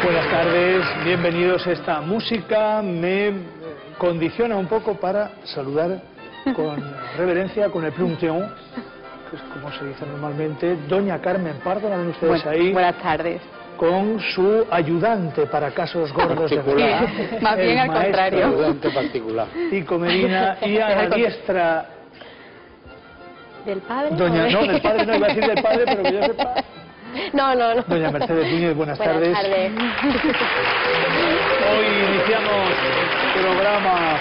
Buenas tardes, bienvenidos. Esta música me condiciona un poco para saludar con reverencia, con el plumteón, que es como se dice normalmente, doña Carmen Pardo, ¿la ven ustedes ahí? Buenas tardes. Con su ayudante para casos gordos de verdad. Más bien al contrario. Ayudante particular. Tico Medina, y a la diestra... ¿Del padre? Doña, no, del padre no, iba a decir del padre, pero que yo sepa... No. Doña Mercedes Núñez, buenas tardes. Buenas tardes. Hoy iniciamos programa...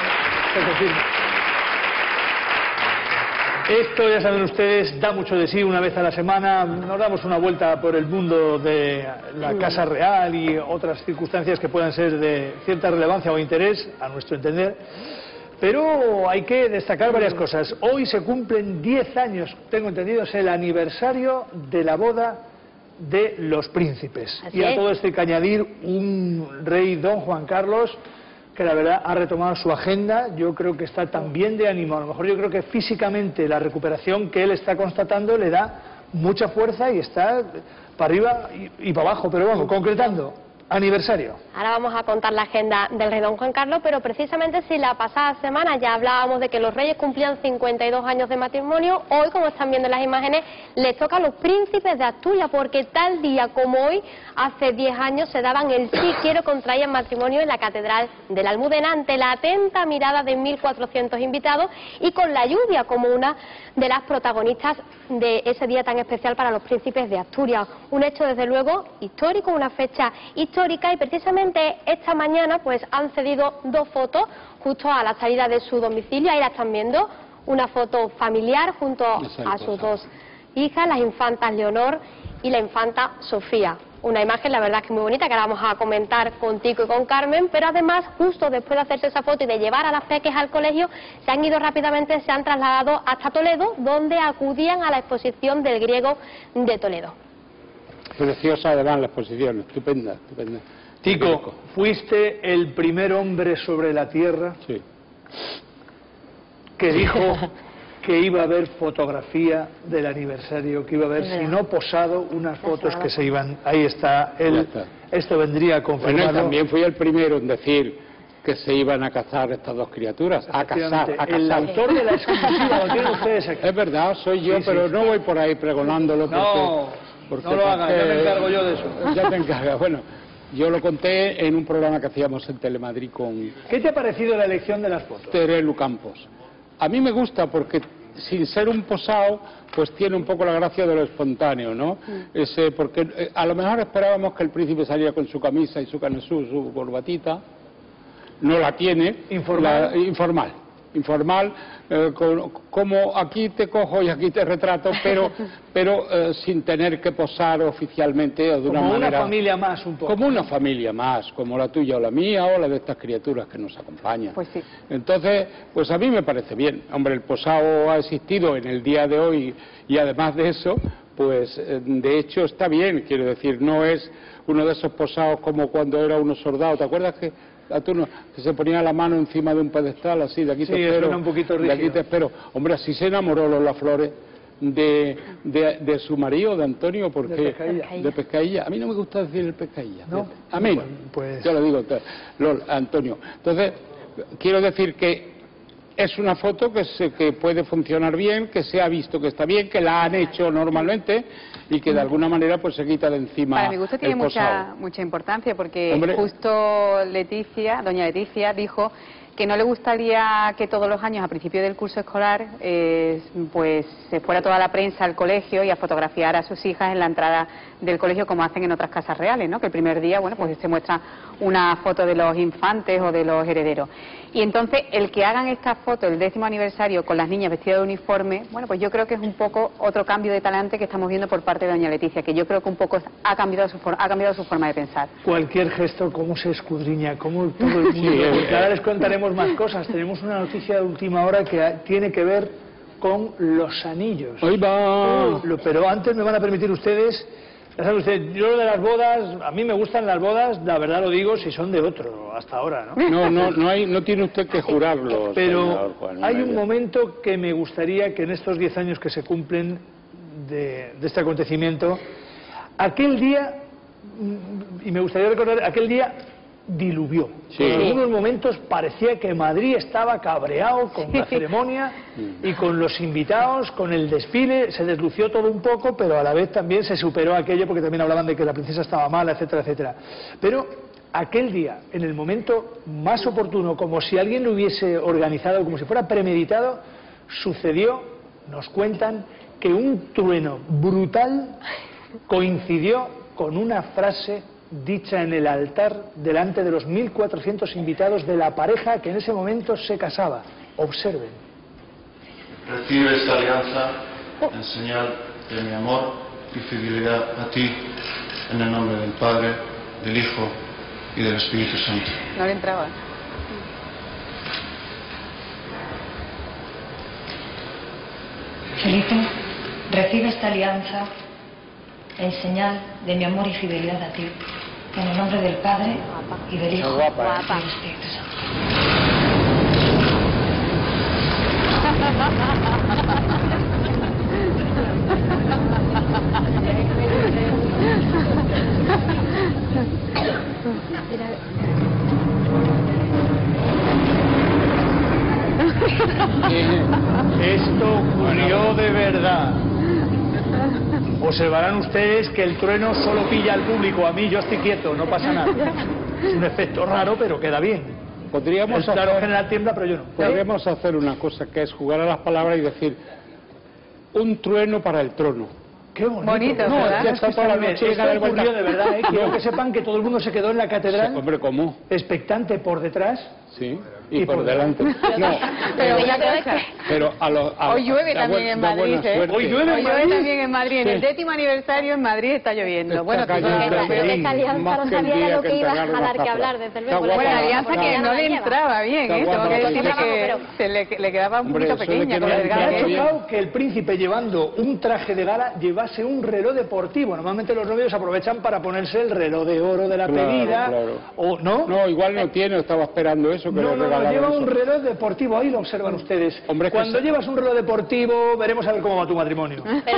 Esto, ya saben ustedes, da mucho de sí una vez a la semana. Nos damos una vuelta por el mundo de la Casa Real y otras circunstancias que puedan ser de cierta relevancia o interés, a nuestro entender. Pero hay que destacar varias cosas. Hoy se cumplen 10 años, tengo entendido, es el aniversario de la boda de los príncipes. Así y a es. todo esto hay que añadir un rey, don Juan Carlos, que la verdad ha retomado su agenda. Yo creo que está también de ánimo. A lo mejor yo creo que físicamente la recuperación que él está constatando le da mucha fuerza y está para arriba y para abajo. Pero vamos, concretando, aniversario. Ahora vamos a contar la agenda del rey don Juan Carlos, pero precisamente si la pasada semana ya hablábamos de que los reyes cumplían 52 años de matrimonio, hoy, como están viendo en las imágenes, les toca a los príncipes de Asturias, porque tal día como hoy, hace 10 años, se daban el sí quiero, contraían matrimonio en la Catedral de la Almudena, ante la atenta mirada de 1.400 invitados y con la lluvia como una de las protagonistas de ese día tan especial para los príncipes de Asturias. Un hecho, desde luego, histórico, una fecha histórica, y precisamente esta mañana pues han cedido 2 fotos justo a la salida de su domicilio. Ahí la están viendo, una foto familiar junto a sus 2 hijas, las infantas Leonor y la infanta Sofía. Una imagen, la verdad, que muy bonita, que ahora vamos a comentar con Tico y con Carmen, pero además, justo después de hacerse esa foto y de llevar a las peques al colegio, se han ido rápidamente, se han trasladado hasta Toledo, donde acudían a la exposición del griego de Toledo. Preciosa además la exposición, estupenda, estupenda. Tico, fuiste el primer hombre sobre la tierra Sí. que dijo que iba a haber fotografía del aniversario, que iba a haber, si no posado, unas fotos que se iban... Ahí está, Ya está. esto vendría a Bueno, confirmarlo. y también fui el primero en decir que se iban a casar estas 2 criaturas. A casar, a El casar. autor de la exclusiva lo tienen ustedes aquí. Es verdad, soy yo, Sí, pero sí. no voy por ahí pregonándolo porque No lo hagas, ya me encargo yo de eso. Ya te encargas. Bueno, yo lo conté en un programa que hacíamos en Telemadrid con ¿Qué te ha parecido la elección de las fotos? Terelu Campos. A mí me gusta porque, sin ser un posado, pues tiene un poco la gracia de lo espontáneo, ¿no? Porque a lo mejor esperábamos que el príncipe saliera con su camisa y su corbatita. No la tiene. Informal. Informal, como aquí te cojo y aquí te retrato, pero sin tener que posar oficialmente o de una Como manera... una familia más, un poco. Como una familia más, como la tuya o la mía o la de estas criaturas que nos acompañan. Pues sí. Entonces, pues a mí me parece bien. Hombre, el posado ha existido en el día de hoy y además de eso, pues de hecho está bien, quiero decir, no es uno de esos posados como cuando era uno soldado. ¿Te acuerdas que se ponía la mano encima de un pedestal así, de aquí te espero, suena un poquito de aquí rígido. te espero? Hombre, así se enamoró Lola Flores de su marido, de Antonio, porque De Pescailla. de Pescailla. A mí no me gusta decir el Pescailla. ¿No? A mí no. Pues... Yo lo digo, Antonio. Entonces, quiero decir que es una foto que puede funcionar bien, que se ha visto que está bien, que la han hecho normalmente y que de alguna manera pues se quita de encima. Para mi gusto tiene el posado. mucha importancia porque Hombre. justo doña Leticia dijo que no le gustaría que todos los años a principio del curso escolar pues se fuera toda la prensa al colegio y a fotografiar a sus hijas en la entrada del colegio como hacen en otras casas reales, ¿no? Que el primer día, bueno, pues se muestra una foto de los infantes o de los herederos. Y entonces el que hagan esta foto, el 10º aniversario, con las niñas vestidas de uniforme, bueno, pues yo creo que es un poco otro cambio de talante que estamos viendo por parte de doña Leticia, que yo creo que un poco ha cambiado su forma de pensar. Cualquier gesto, cómo se escudriña, cómo todo el mundo... Porque ahora les contaremos más cosas. Tenemos una noticia de última hora que tiene que ver con los anillos. ¡Ahí va! Pero antes me van a permitir ustedes... Ya saben ustedes, yo de las bodas, a mí me gustan las bodas, la verdad lo digo, si son de otro, hasta ahora, ¿no? No tiene usted que jurarlo. Pero señor Juan, hay un momento que me gustaría que en estos 10 años que se cumplen de este acontecimiento, aquel día y me gustaría recordar, aquel día diluvió. Sí. En algunos momentos parecía que Madrid estaba cabreado con la ceremonia y con los invitados, con el desfile, se deslució todo un poco, pero a la vez también se superó aquello, porque también hablaban de que la princesa estaba mala, etcétera, etcétera. Pero aquel día, en el momento más oportuno, como si alguien lo hubiese organizado, como si fuera premeditado, sucedió, nos cuentan, que un trueno brutal coincidió con una frase dicha en el altar delante de los 1.400 invitados de la pareja que en ese momento se casaba. Observen. Recibe esta alianza en señal de mi amor y fidelidad a ti, en el nombre del Padre, del Hijo y del Espíritu Santo. No le entraba. Felipe, recibe esta alianza en señal de mi amor y fidelidad a ti, en el nombre del Padre y del Hijo y del Espíritu Santo. Esto ocurrió de verdad. Observarán ustedes que el trueno solo pilla al público, a mí yo estoy quieto, no pasa nada. Es un efecto raro, pero queda bien. Podríamos El plano hacer, general tiembla, pero yo no. podríamos hacer una cosa, que es jugar a las palabras y decir un trueno para el trono. Qué bonito. Bonito, No, ¿verdad? ya está toda la noche. Esto Esto ocurrió de verdad, ¿eh? Quiero No. que sepan que todo el mundo se quedó en la catedral, Hombre, ¿cómo? expectante por detrás. Sí, y por delante. No, Pero yo una creo cosa, pero hoy llueve también en Madrid, ¿eh? Hoy llueve Hoy en llueve Madrid. también en Madrid. En el 10º aniversario en Madrid está lloviendo. Está Bueno, cayendo. Pero esta alianza Más no que el sabía día de lo que que iba a entregaron dar las que hablar, papas. desde Está luego. bueno, guapa. alianza que no le entraba bien, Está ¿eh? Tengo guapa, que decir pero que se le quedaba un Hombre, poquito eso de pequeña que con no el le Me ha entraba bien. chocado que el príncipe, llevando un traje de gala, llevase un reloj deportivo. Normalmente los novios aprovechan para ponerse el reloj de oro de la Claro, pedida. claro. O, ¿no? No, igual no tiene, estaba esperando eso, que No, le regalaran lleva eso. un reloj deportivo, ahí lo observan ustedes. Hombre, es que Cuando se- llevas un reloj deportivo, veremos a ver cómo va tu matrmonio. Pero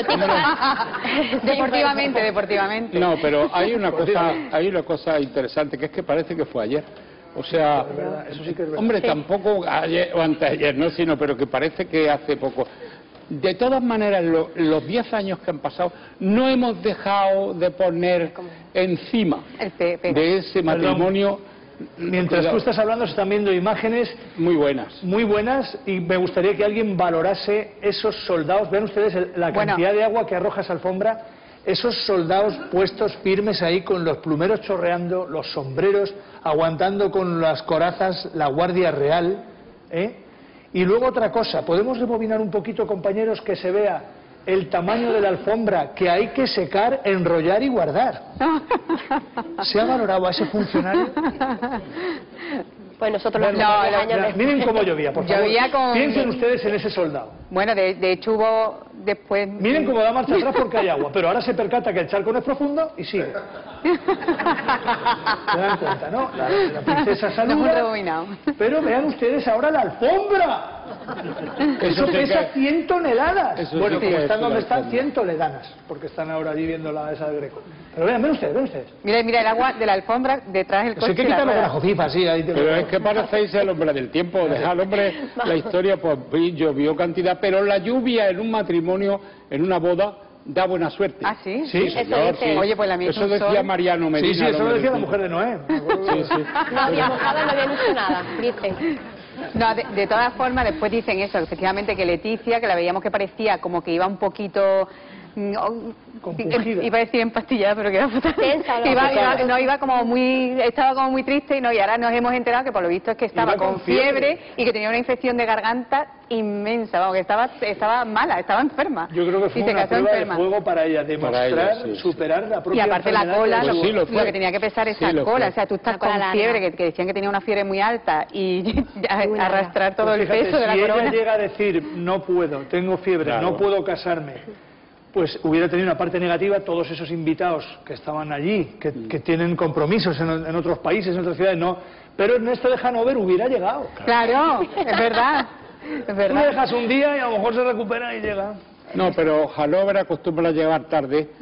Deportivamente. No, pero hay una cosa interesante, que es que parece que fue ayer. O sea, verdad, eso sí que es verdad. hombre, tampoco ayer o anteayer, no, sino, pero que parece que hace poco. De todas maneras, los 10 años que han pasado, no hemos dejado de poner encima de ese matrimonio. Mientras tú estás hablando, se están viendo imágenes Muy buenas. muy buenas y me gustaría que alguien valorase esos soldados. Vean ustedes la Bueno. cantidad de agua que arroja esa alfombra. Esos soldados puestos firmes ahí con los plumeros chorreando, los sombreros, aguantando con las corazas la Guardia Real, ¿eh? Y luego otra cosa, ¿podemos rebobinar un poquito, compañeros, que se vea el tamaño de la alfombra que hay que secar, enrollar y guardar? ¿Se ha valorado a ese funcionario? Pues nosotros los Vean, primeros años vean, miren cómo llovía, por favor. Llovía con- Piensen ustedes en ese soldado. Bueno, de hecho hubo después... Miren cómo da marcha atrás porque hay agua, pero ahora se percata que el charco no es profundo y sigue. ¿Se dan cuenta, no? La princesa No es saluda, un rebobinado. pero vean ustedes ahora la alfombra. Eso sí pesa que- 100 toneladas. Eso Bueno, sí como que están es donde una están, alfombra. 100 toledanas, porque están ahora allí viendo esa del Greco. Pero vean ustedes. Mira el agua de la alfombra detrás del Eso coche. hay que y la quitarlo con rueda. la jofifa, sí. Ahí te Pero es que parecéis el hombre del tiempo, dejar al hombre la historia, pues llovió cantidad, pero la lluvia en un matrimonio, en una boda, da buena suerte. ¿Ah, sí? Sí, señor, dice. sí. Oye, pues la mía es Eso un decía sol. Mariano Medina. Sí, eso el lo hombre decía la del mujer de Noé. tiempo. Sí, sí. no había mojado, no había hecho nada, dicen. No, de todas formas, después dicen eso, efectivamente, que Leticia, que la veíamos que parecía como que iba un poquito... Compungida. Iba a decir empastillada, pero que era fatal. Tensa, ¿no? Iba como muy... Estaba como muy triste y ahora nos hemos enterado que por lo visto es que estaba Iba con con fiebre y que tenía una infección de garganta inmensa, vamos, que estaba mala, estaba enferma. Yo creo que fue Y se una quedó prueba enferma. de fuego para ella, demostrar, Para ella, sí. superar la Y propia aparte la enfermedad cola, que Pues tuvo. sí, lo fue. lo que tenía que pesar esa Sí, lo cola, fue. o sea, tú estás La cola con larga. fiebre, que decían que tenía una fiebre muy alta y Muy larga. arrastrar todo Pues el fíjate, peso de la si corona. ella llega a decir, no puedo, tengo fiebre, Claro. no puedo casarme, pues hubiera tenido una parte negativa todos esos invitados que estaban allí, que tienen compromisos en otros países, en otras ciudades, no. Pero Ernesto de Hanover hubiera llegado. Claro, es verdad. Es Tú le verdad. dejas un día y a lo mejor se recupera y llega. No, pero Hanover acostumbra a llegar tarde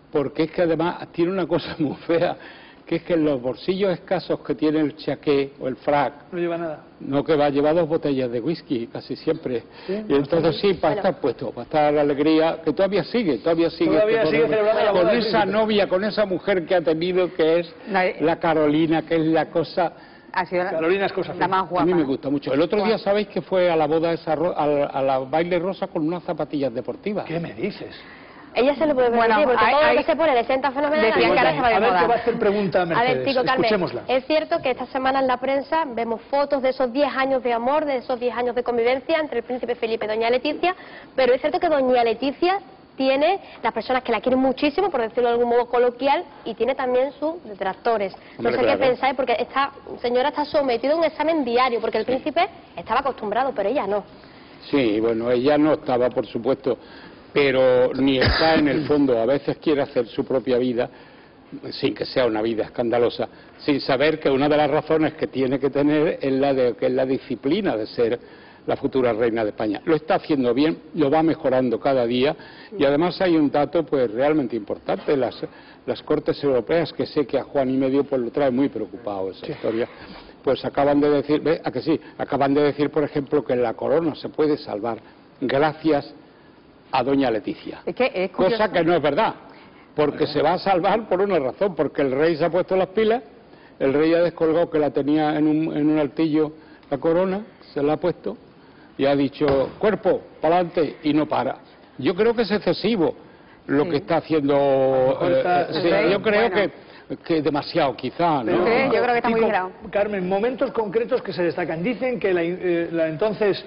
porque es que además tiene una cosa muy fea, que es que en los bolsillos escasos que tiene el chaqué o el frac, no lleva nada. No, que va a llevar 2 botellas de whisky casi siempre. ¿Sí? Y entonces sí, para estar puesto, para estar la alegría, que todavía sigue celebrando con esa novia, con esa mujer que ha tenido, que es la Carolina, que es la cosa... Ha sido Carolina es cosa la más guapa. A mí me gusta mucho. El otro día sabéis que fue a la boda esa a la baile rosa con unas zapatillas deportivas. ¿Qué me dices? Ella se lo puede permitir, porque todo lo que se pone le sienta fenomenal. Decían que ahora se va de A ver moda. qué va a hacer pregunta Mercedes. A ver, Tico, Carmen, escuchémosla. es cierto que esta semana en la prensa vemos fotos de esos 10 años de amor, de esos 10 años de convivencia entre el príncipe Felipe y doña Leticia, pero es cierto que doña Leticia tiene las personas que la quieren muchísimo, por decirlo de algún modo coloquial, y tiene también sus detractores. No sé qué pensáis, porque esta señora está sometida a un examen diario, porque el príncipe estaba acostumbrado, pero ella no. Sí, bueno, ella no estaba, por supuesto, pero ni está en el fondo. A veces quiere hacer su propia vida, sin que sea una vida escandalosa, sin saber que una de las razones que tiene que tener es la disciplina de ser la futura reina de España. Lo está haciendo bien, lo va mejorando cada día, y además hay un dato pues realmente importante. Las Cortes Europeas, que sé que a Juan y medio pues lo trae muy preocupado esa historia, pues acaban de decir, ¿ve? ¿A que sí? Acaban de decir, por ejemplo, que la corona se puede salvar gracias a doña Leticia, es cosa que no es verdad, porque se va a salvar por una razón, porque el rey se ha puesto las pilas, el rey ha descolgado que la tenía en un altillo la corona, se la ha puesto y ha dicho cuerpo, para adelante, y no para. Yo creo que es excesivo lo que está haciendo, yo creo que demasiado quizá, ¿no? Sí, yo creo que está muy grave. Carmen, momentos concretos que se destacan. Dicen que la entonces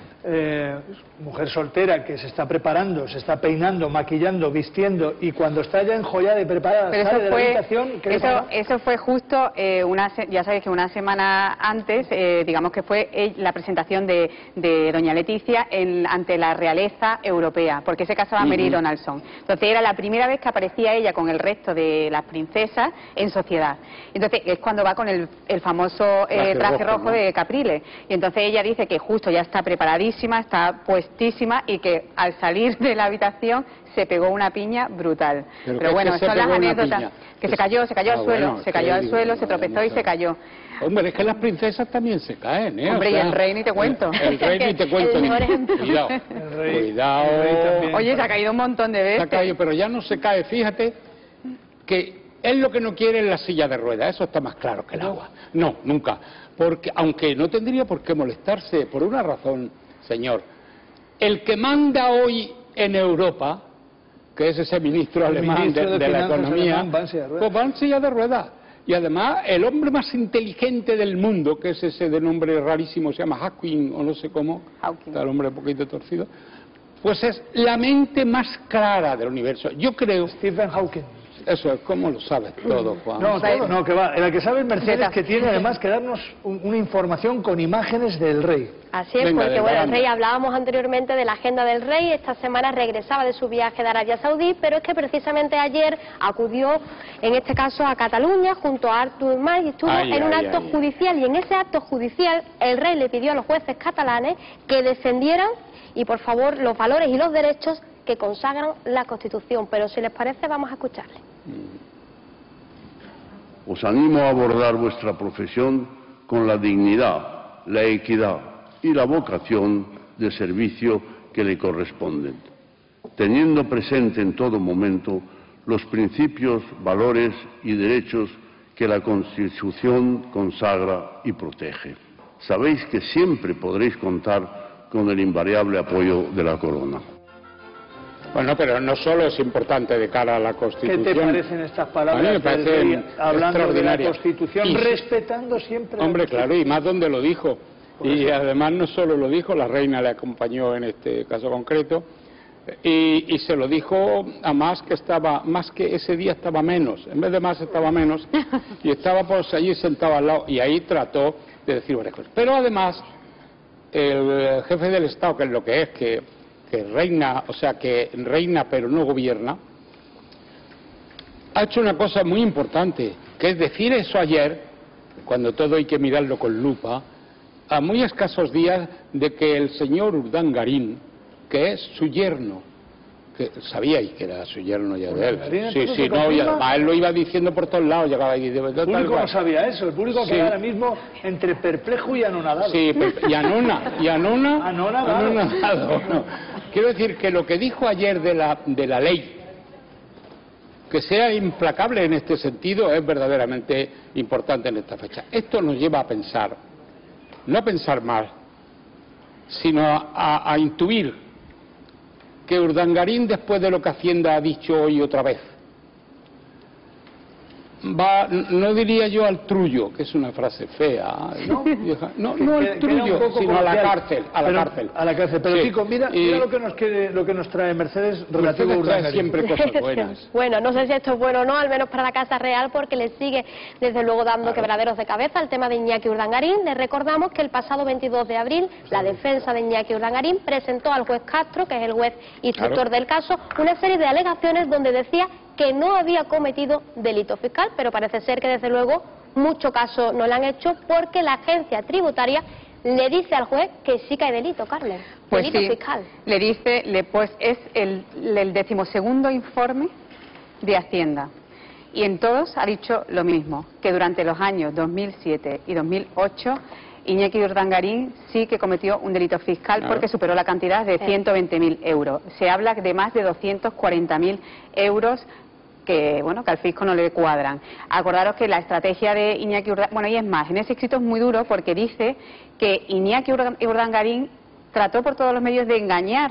mujer soltera que se está preparando, se está peinando, maquillando, vistiendo, y cuando está ya enjollada y preparada sale de la habitación. Eso fue justo, ya sabéis que una semana antes, digamos que fue la presentación de doña Leticia ante la realeza europea, porque se casaba Mary Donaldson. Entonces era la primera vez que aparecía ella con el resto de las princesas en sociedad. Entonces es cuando va con el famoso traje rojo de Capriles. Y entonces ella dice que justo ya está preparadísima, está puestísima, y que al salir de la habitación se pegó una piña brutal. Pero bueno, son las anécdotas. Que se cayó al suelo, se tropezó y se cayó. Hombre, es que las princesas también se caen, ¿eh? Hombre, y el rey ni te cuento. El rey ni te cuento. Cuidado. Oye, se ha caído un montón de veces. Se ha caído, pero ya no se cae. Fíjate que él lo que no quiere es la silla de ruedas. Eso está más claro que el agua. No, nunca. Porque, aunque no tendría por qué molestarse, por una razón, señor. El que manda hoy en Europa, que es ese ministro alemán de la economía, pues va en silla de ruedas. Y además, el hombre más inteligente del mundo, que es ese de nombre rarísimo, se llama Hawking, o no sé cómo, está el hombre un poquito torcido, pues es la mente más clara del universo. Yo creo... Stephen Hawking. Eso es, ¿cómo lo sabes todo, Juan? No, que va. La que sabe Mercedes, que tiene además que darnos una información con imágenes del rey. Así es, porque bueno, el rey, hablábamos anteriormente de la agenda del rey. Esta semana regresaba de su viaje de Arabia Saudí, pero es que precisamente ayer acudió, en este caso, a Cataluña junto a Artur Mas, y estuvo en un acto judicial, y en ese acto judicial el rey le pidió a los jueces catalanes que defendieran, y por favor, los valores y los derechos que consagran la Constitución. Pero si les parece, vamos a escucharle. Os animo a abordar vuestra profesión con la dignidad, la equidad y la vocación de servicio que le corresponden, teniendo presente en todo momento los principios, valores y derechos que la Constitución consagra y protege. Sabéis que siempre podréis contar con el invariable apoyo de la Corona. Bueno, pero no solo es importante de cara a la Constitución. ¿Qué te parecen estas palabras? A mí me parecen hablando de la Constitución, respetando siempre... Hombre, claro, y más donde lo dijo. Y además no solo lo dijo, la reina le acompañó en este caso concreto, y se lo dijo a Mas, que estaba, más que ese día estaba menos, en vez de Mas estaba menos, y estaba pues allí sentado al lado, y ahí trató de decir varias cosas. Pero además, el jefe del Estado, que es lo que es, que reina, o sea, que reina pero no gobierna, ha hecho una cosa muy importante, que es decir eso ayer, cuando todo hay que mirarlo con lupa, a muy escasos días de que el señor Urdangarín, que es su yerno, que sabíais que era su yerno ya de él. Sí, Sí, no, y además él lo iba diciendo por todos lados, llegaba ahí. El público no sabía eso, el público Sí. queda ahora mismo entre perplejo y anonadado. Sí, y anonadado. No. Quiero decir que lo que dijo ayer de la ley, que sea implacable en este sentido, es verdaderamente importante en esta fecha. Esto nos lleva a pensar, no a pensar mal, sino a intuir que Urdangarín, después de lo que Hacienda ha dicho hoy otra vez, va, no diría yo al trullo, que es una frase fea, no al trullo, sino a la cárcel, pero sí. Kiko, mira lo que nos trae Mercedes relativo a Urdangarín. Siempre cosas buenas. Bueno, no sé si esto es bueno o no, al menos para la Casa Real, porque le sigue desde luego dando quebraderos de cabeza al tema de Iñaki Urdangarín. Les recordamos que el pasado 22 de abril la defensa de Iñaki Urdangarín presentó al juez Castro, que es el juez instructor del caso, una serie de alegaciones donde decía que no había cometido delito fiscal, pero parece ser que desde luego mucho caso no le han hecho, porque la agencia tributaria le dice al juez que sí que hay delito, Carmen, pues delito sí, fiscal. Le dice, pues es el 12º informe de Hacienda, y en todos ha dicho lo mismo, que durante los años 2007 y 2008 Iñaki Urdangarín sí que cometió un delito fiscal porque superó la cantidad de 120.000 euros. Se habla de más de 240.000 euros que, bueno, que al fisco no le cuadran. Acordaros que la estrategia de Iñaki Urdangarín, bueno, y es más, en ese escrito es muy duro porque dice que Iñaki Urdangarín trató por todos los medios de engañar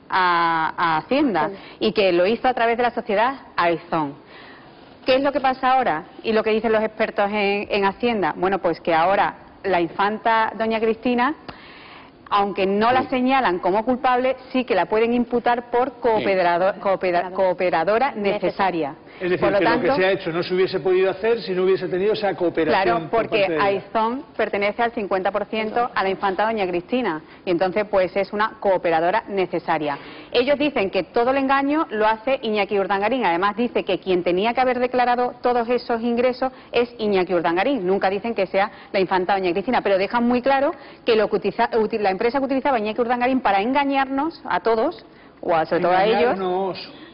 a Hacienda y que lo hizo a través de la sociedad Aizón. ¿Qué es lo que pasa ahora? Y lo que dicen los expertos en Hacienda. Bueno, pues que ahora la infanta doña Cristina, aunque no la señalan como culpable, sí que la pueden imputar por cooperadora necesaria. Es decir, por lo que tanto, lo que se ha hecho no se hubiese podido hacer si no hubiese tenido esa cooperación. Claro, porque Aizón pertenece al 50% a la infanta doña Cristina, y entonces pues es una cooperadora necesaria. Ellos dicen que todo el engaño lo hace Iñaki Urdangarín. Además dice que quien tenía que haber declarado todos esos ingresos es Iñaki Urdangarín. Nunca dicen que sea la infanta doña Cristina, pero dejan muy claro que la empresa que utilizaba Iñaki Urdangarín para engañarnos a todos, o sobre todo a ellos,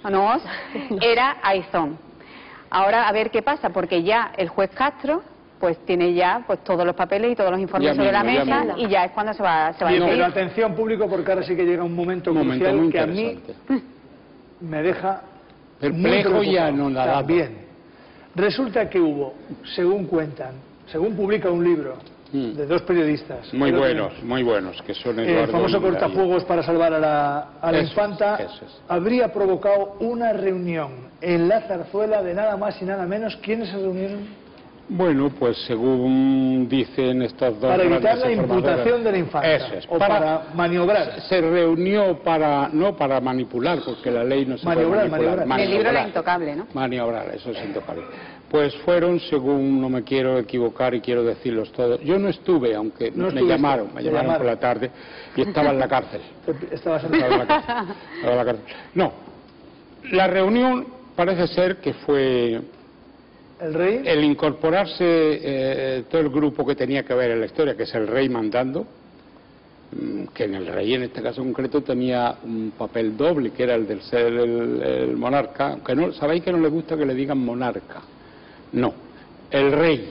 era Aizón. Ahora a ver qué pasa, porque ya el juez Castro pues tiene ya pues todos los papeles y todos los informes sobre la mesa, y ya es cuando se va a decidir. Pero atención público, porque ahora sí que llega un momento crucial que a mí me deja perplejo y anonadado. También. Resulta que hubo, según publica un libro de dos periodistas muy buenos, que son el famoso cortafuegos para salvar a la infanta, habría provocado una reunión en la Zarzuela de nada más y nada menos. ¿Quiénes se reunieron? Bueno, pues según dicen estas dos, para evitar la imputación de la infanta. Eso es, o para maniobrar. Se reunió no para manipular, porque la ley no se puede manipular. El libro era intocable, ¿no? Maniobrar, eso es intocable. Pues fueron, según, no me quiero equivocar y quiero decirlos todos, yo no estuve, aunque me llamaron por la tarde y estaba en la cárcel. Estaba en la cárcel. No, la reunión parece ser que fue el rey, el incorporarse todo el grupo que tenía que ver en la historia, que es el rey mandando, que en el rey en este caso concreto tenía un papel doble, que era el del ser el monarca, aunque no, sabéis que no le gusta que le digan monarca. No, el rey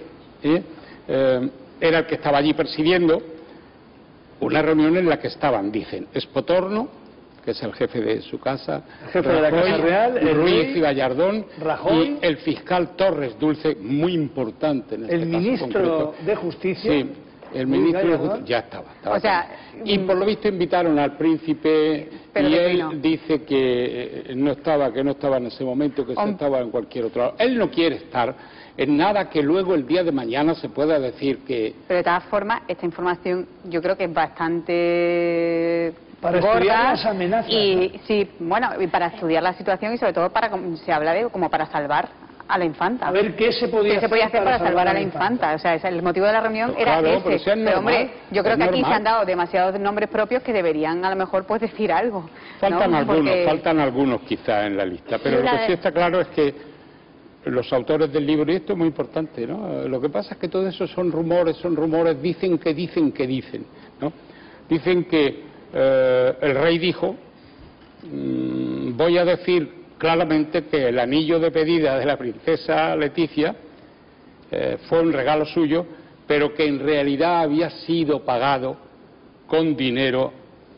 era el que estaba allí presidiendo una reunión en la que estaban, dicen, Espotorno, que es el jefe de su casa, el jefe de la Casa Real, el Ruiz y Gallardón, Rajoy, y el fiscal Torres Dulce, muy importante en este caso. El ministro de Justicia. Sí, el ministro de Justicia ya estaba o sea, y por lo visto invitaron al príncipe, y él dice que no estaba en ese momento, que se estaba en cualquier otro lado. Él no quiere estar en nada que luego el día de mañana se pueda decir que... Pero de todas formas, esta información yo creo que es bastante para estudiar las amenazas, y sí, bueno, y para estudiar la situación, y sobre todo para, se habla de como para salvar a la infanta. A ver qué se podía hacer para salvar a la infanta. O sea, el motivo de la reunión era ese. Pero hombre, yo creo que aquí se han dado demasiados nombres propios que deberían a lo mejor pues decir algo. Faltan algunos quizá en la lista, pero lo que sí está claro es que los autores del libro, y esto es muy importante, ¿no? Lo que pasa es que todo eso son rumores, dicen, ¿no? Dicen que el rey dijo, voy a decir claramente que el anillo de pedida de la princesa Leticia fue un regalo suyo, pero que en realidad había sido pagado con dinero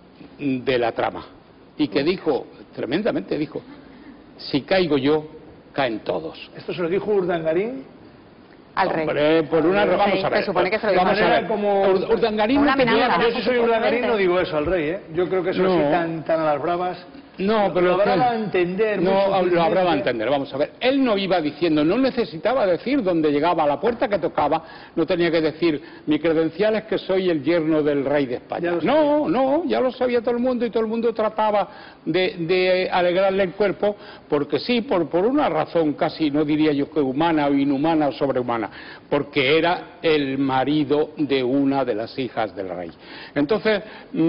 de la trama. Y que dijo, tremendamente dijo, si caigo yo, caen todos. ¿Esto se lo dijo Urdangarín? Al rey. Hombre, por una vamos a ver. Se supone que se lo dijo Vamos a ver. como Urdangarín no tenía... Yo si soy Urdangarín no digo eso al rey, ¿eh? Yo creo que eso sí tan a las bravas. No, pero lo habrá a entender. No, lo habrá a entender. Vamos a ver. Él no iba diciendo, no necesitaba decir dónde llegaba, a la puerta que tocaba, no tenía que decir, mi credencial es que soy el yerno del rey de España. No, ya lo sabía todo el mundo y todo el mundo trataba de alegrarle el cuerpo, porque sí, por una razón casi, no diría yo que humana o inhumana o sobrehumana, porque era el marido de una de las hijas del rey. Entonces,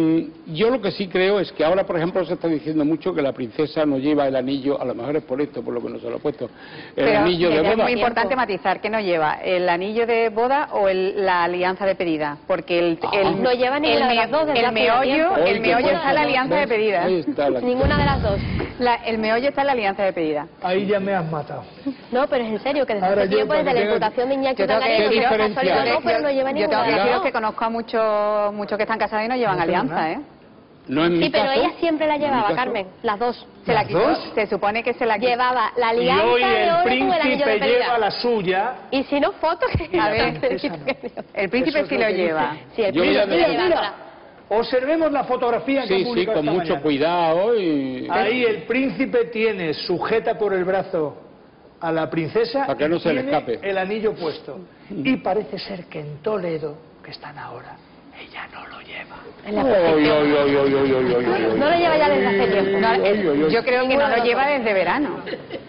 yo lo que sí creo es que ahora, por ejemplo, se está diciendo mucho que la princesa no lleva el anillo, a lo mejor es por esto, por lo que no se lo ha puesto, anillo de boda. Es muy importante matizar que no lleva el anillo de boda o la alianza de pedida, porque no lleva ni una de las dos. El meollo está en la alianza de pedida. Ninguna de las dos. El meollo está en la alianza de pedida. Ahí ya me has matado. No, pero es en serio, que desde hace tiempo, desde la imputación de Iñaki Urdangarín, pero no lleva Yo tengo que ninguna. deciros que conozco a muchos que están casados y no llevan alianza, ¿eh? No en mi Sí, pero caso, ella siempre la llevaba, Carmen, las dos. Se la quitó, se supone que se la quitó. Llevaba la Y alianza hoy de el oro con el anillo de príncipe pedida. lleva la suya. Y si no, fotos que... A ver, el príncipe sí lo lleva. Sí, el Yo voy a príncipe decir- lo lleva. Observemos la fotografía que ha sí, publicado con esta mucho mañana. cuidado y... Ahí el príncipe tiene sujeta por el brazo a la princesa Para que no y se le tiene escape. el anillo puesto. Y parece ser que en Toledo, que están ahora, ella no lo lleva. En la procesión. No lo lleva ya desde hace tiempo. Yo creo que no lo lleva desde verano.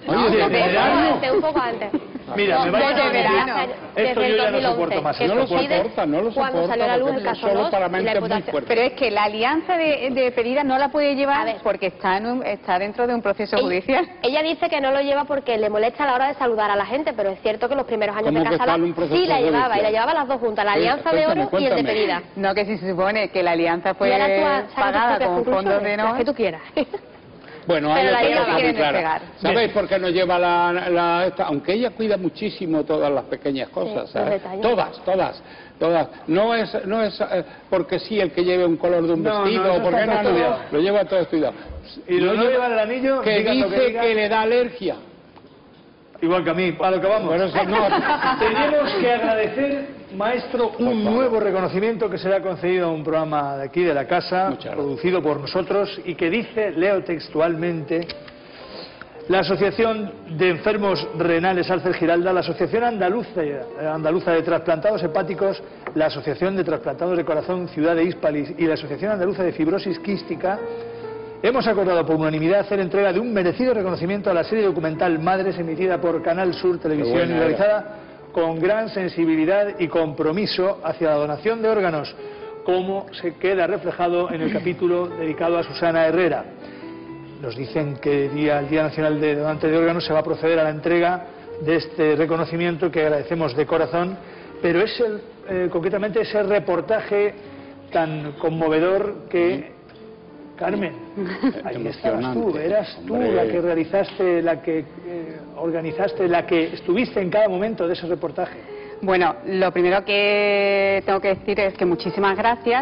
Un poco antes. Mira, me vais a desde verano. Esto yo ya no soporto más. No lo Esto, soporta, no lo soporta. Cuando salió a la luz el porque caso solo 2 para y la mente es muy imputación. fuerte. Pero es que la alianza de pedida no la puede A llevar ver. porque está dentro de un proceso judicial. Ella dice que no lo lleva porque le molesta a la hora de saludar a la gente, pero es cierto que los primeros años ¿Cómo de que casada está en un proceso sí la llevaba, judicial? y la llevaba las dos juntas, la alianza de oro y el de pedida. No, que si se supone que la alianza fue Y ahora tú sacas tus pagada propias con fondos conclusiones, de las no. que tú quieras. Bueno, hay Pero la otra lleva. cosa muy Quieren clara. despegar. ¿Sabéis por qué no lleva esta? Aunque ella cuida muchísimo todas las pequeñas cosas, los ¿sabes? detalles. Todas. No es porque sí el que lleve un color de un No, vestido, no, eso porque está todo estudiado. lo lleva todo estudiado. Y lo no lleva el anillo, que digan lo dice digan. que le da alergia. Igual que a mí, a lo que vamos. Bueno, eso no. Tenemos que agradecer, maestro, un nuevo reconocimiento que será concedido a un programa de aquí, de la casa, Muchas gracias. producido por nosotros, y que dice, leo textualmente, la Asociación de Enfermos Renales Alcer Giralda, la Asociación Andaluza de Trasplantados Hepáticos, la Asociación de Trasplantados de Corazón Ciudad de Hispalis y la Asociación Andaluza de Fibrosis Quística hemos acordado por unanimidad hacer entrega de un merecido reconocimiento a la serie documental Madres, emitida por Canal Sur Televisión Qué buena y realizada con gran sensibilidad y compromiso hacia la donación de órganos, como se queda reflejado en el capítulo dedicado a Susana Herrera. Nos dicen que el Día Nacional de Donantes de Órganos se va a proceder a la entrega de este reconocimiento que agradecemos de corazón, pero es concretamente ese reportaje tan conmovedor que... Carmen, ahí estabas tú, eras tú la que realizaste, la que organizaste, la que estuviste en cada momento de ese reportaje. Bueno, lo primero que tengo que decir es que muchísimas gracias,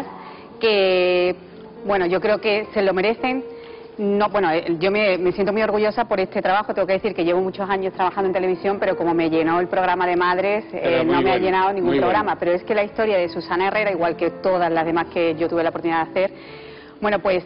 que bueno, yo creo que se lo merecen. No, bueno, yo me siento muy orgullosa por este trabajo. Tengo que decir que llevo muchos años trabajando en televisión, pero como me llenó el programa de Madres, no me ha llenado ningún programa. Pero es que la historia de Susana Herrera, igual que todas las demás que yo tuve la oportunidad de hacer, bueno, pues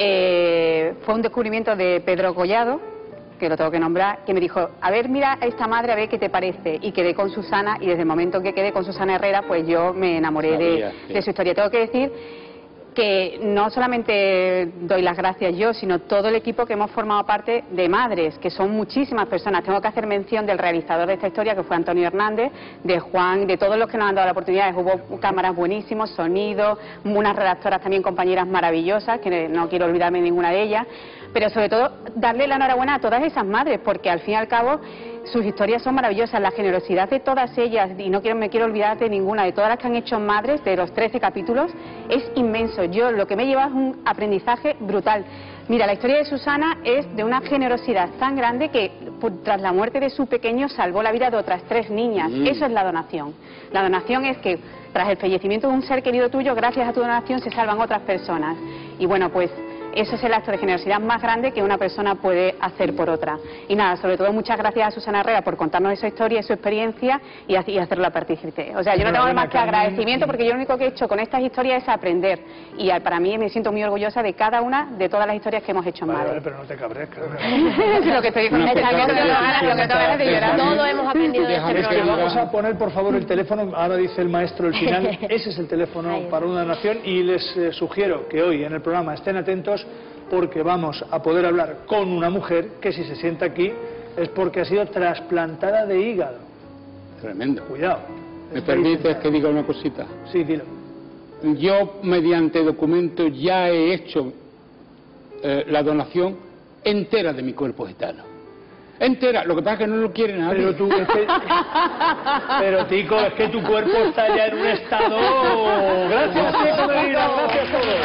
fue un descubrimiento de Pedro Collado, que lo tengo que nombrar, que me dijo, a ver, mira a esta madre, a ver qué te parece. Y quedé con Susana, y desde el momento en que quedé con Susana Herrera, pues yo me enamoré de su historia. Tengo que decir que no solamente doy las gracias yo, sino todo el equipo que hemos formado parte de Madres, que son muchísimas personas. Tengo que hacer mención del realizador de esta historia, que fue Antonio Hernández, de Juan, de todos los que nos han dado la oportunidad. Hubo cámaras buenísimos, sonido, unas redactoras también, compañeras maravillosas, que no quiero olvidarme ninguna de ellas, pero sobre todo darle la enhorabuena a todas esas madres, porque al fin y al cabo sus historias son maravillosas, la generosidad de todas ellas, y no me quiero olvidar de ninguna, de todas las que han hecho madres, de los 13 capítulos, es inmenso. Yo lo que me he llevado es un aprendizaje brutal. Mira, la historia de Susana es de una generosidad tan grande que tras la muerte de su pequeño salvó la vida de otras 3 niñas. Eso es la donación. La donación es que tras el fallecimiento de un ser querido tuyo, gracias a tu donación se salvan otras personas. Y bueno, pues eso es el acto de generosidad más grande que una persona puede hacer por otra. Y nada, sobre todo muchas gracias a Susana Herrera por contarnos esa historia, su experiencia y hacerla partícipe. O sea, yo no tengo más que agradecimiento porque yo lo único que he hecho con estas historias es aprender. Y para mí me siento muy orgullosa de cada una de todas las historias que hemos hecho en Madre. Vale, pero no te cabres, Lo que estoy con esta Todo hemos aprendido de este Es que programa. vamos a poner, por favor, el teléfono. Ahora dice el maestro el final. Ese es el teléfono para una donación. Y les sugiero que hoy en el programa estén atentos, porque vamos a poder hablar con una mujer que, si se sienta aquí, es porque ha sido trasplantada de hígado. Tremendo. Cuidado. ¿Me permites que diga una cosita? Sí, dilo. Yo, mediante documento, ya he hecho la donación entera de mi cuerpo gitano. Entera. Lo que pasa es que no lo quiere nadie. Pero tú, pero Tico, es que tu cuerpo está ya en un estado... Gracias, Tico Medina, gracias a todos.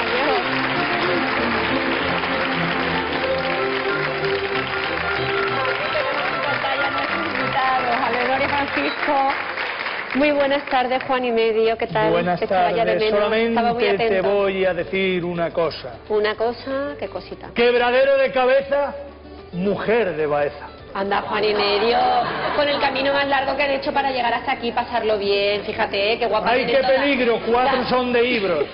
Francisco. Muy buenas tardes, Juan y medio. ¿Qué tal? Buenas tardes. Solamente te voy a decir una cosa. ¿Una cosa? ¿Qué cosita? Quebradero de cabeza, mujer de Baeza. Anda, Juan y medio, con el camino más largo que han hecho para llegar hasta aquí, pasarlo bien. Fíjate, qué guapa. ¡Ay, qué peligro! 4 son de Ibros.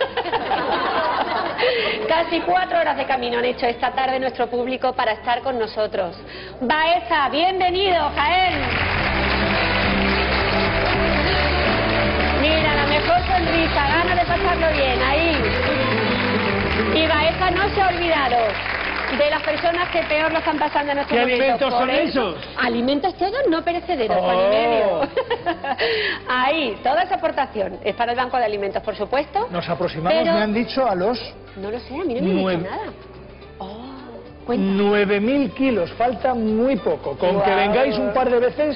Casi 4 horas de camino han hecho esta tarde nuestro público para estar con nosotros. Baeza, bienvenido, Jaén. Mira, la mejor sonrisa, ganas de pasarlo bien, ahí. Y Baeza no se ha olvidado de las personas que peor lo están pasando en estos ¿Qué momentos. alimentos son esos? Alimentos todos no perecederos, Juan y medio. Ahí, toda esa aportación es para el Banco de Alimentos, por supuesto. Nos aproximamos, pero... me han dicho, a los... No lo sé, a mí no me han dicho nada. Oh, cuenta. 9.000 kilos, falta muy poco. Con Wow. que vengáis un par de veces...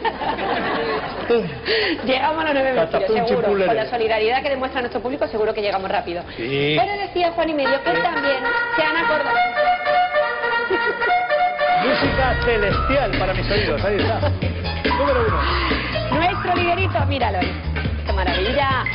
Llegamos a los 9.000 Catapum kilos, seguro. chipulere. Con la solidaridad que demuestra nuestro público, seguro que llegamos rápido. Sí. Pero decía Juan y medio que también se han acordado. Música celestial para mis oídos, ahí está. Número 1. Nuestro liderito, míralo ahí. ¡Qué maravilla!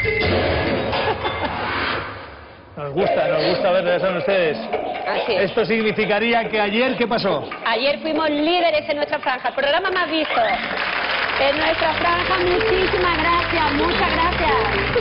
Nos gusta verles a ustedes. Así es. Esto significaría que ayer, ¿qué pasó? Ayer fuimos líderes en nuestra franja, el programa más visto. En nuestra franja, muchísimas gracias, muchas gracias.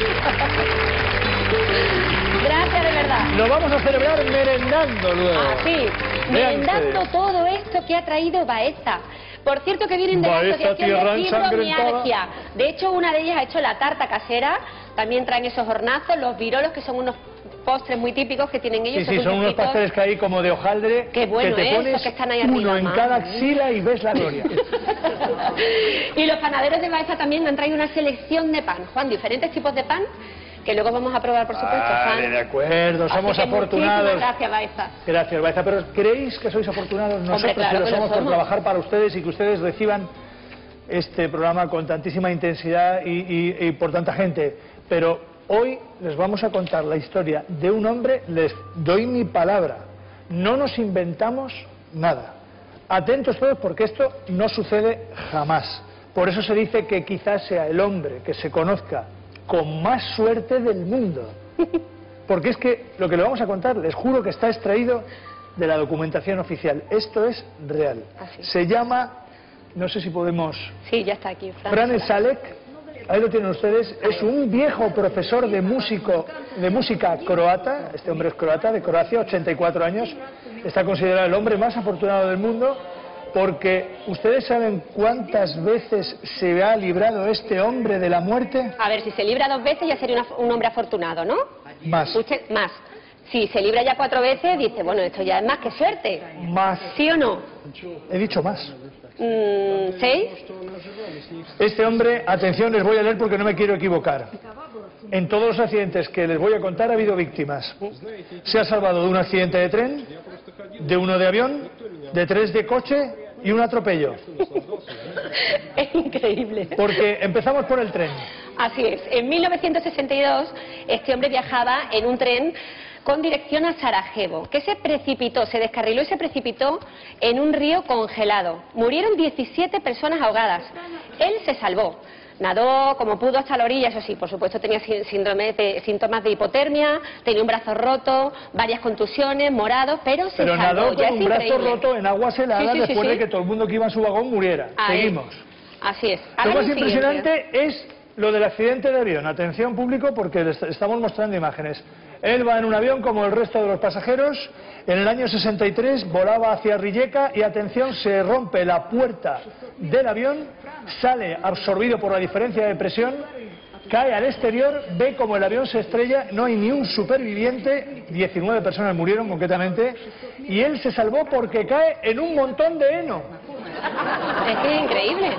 Gracias de verdad. Lo vamos a celebrar merendando luego. Así, Vean merendando ustedes. todo esto que ha traído Baeza. Por cierto que vienen de la Baeza, Asociación tierra de ensangrentada. Fibromialgia. De hecho, una de ellas ha hecho la tarta casera. También traen esos hornazos, los virolos, que son unos postres muy típicos que tienen ellos. Sí, son unos pasteles que hay como de hojaldre. Qué bueno, que te esos pones que están ahí uno arriba, en madre cada mía. axila y ves la gloria. Y los panaderos de Baeza también han traído una selección de pan. Juan, diferentes tipos de pan que luego vamos a probar, por supuesto, Vale, Juan. de acuerdo, Así somos que afortunados. muchísimas gracias, Baeza. Gracias, Baeza. Pero ¿creéis que sois afortunados? Nosotros claro que lo que lo somos por somos. trabajar para ustedes y que ustedes reciban este programa con tantísima intensidad y por tanta gente. Pero hoy les vamos a contar la historia de un hombre, les doy mi palabra. No nos inventamos nada. Atentos todos porque esto no sucede jamás. Por eso se dice que quizás sea el hombre que se conozca con más suerte del mundo. Porque es que lo que le vamos a contar, les juro que está extraído de la documentación oficial. Esto es real. Así. Se llama, no sé si podemos... Sí, ya está aquí, Fran. Fran Salek, ahí lo tienen ustedes, es un viejo profesor de música croata, este hombre es croata, de Croacia, 84 años, está considerado el hombre más afortunado del mundo, porque ¿ustedes saben cuántas veces se ha librado este hombre de la muerte? A ver, si se libra 2 veces ya sería un hombre afortunado, ¿no? Más. Usted, más. Si se libra ya 4 veces, dice, bueno, esto ya es más que suerte. Más. ¿Sí o no? He dicho más. 6. Este hombre, atención, les voy a leer porque no me quiero equivocar. En todos los accidentes que les voy a contar ha habido víctimas. Se ha salvado de un accidente de tren, de uno de avión, de 3 de coche y un atropello. Es increíble. Porque empezamos por el tren. Así es. En 1962, este hombre viajaba en un tren con dirección a Sarajevo, que se descarriló y se precipitó en un río congelado. Murieron 17 personas ahogadas. Él se salvó. Nadó como pudo hasta la orilla, eso sí, por supuesto tenía síntomas de hipotermia, tenía un brazo roto, varias contusiones, morados, pero se salvó. Nadó ya con un brazo roto en aguas heladas después de que todo el mundo que iba en su vagón muriera. Ahí. Seguimos. Así es. Lo más impresionante es lo del accidente de avión. Atención público, porque les estamos mostrando imágenes. Él va en un avión como el resto de los pasajeros. En el año 63 volaba hacia Rijeka y, atención, se rompe la puerta del avión, sale absorbido por la diferencia de presión, cae al exterior, ve como el avión se estrella, no hay ni un superviviente, 19 personas murieron concretamente, y él se salvó porque cae en un montón de heno. Es que es increíble.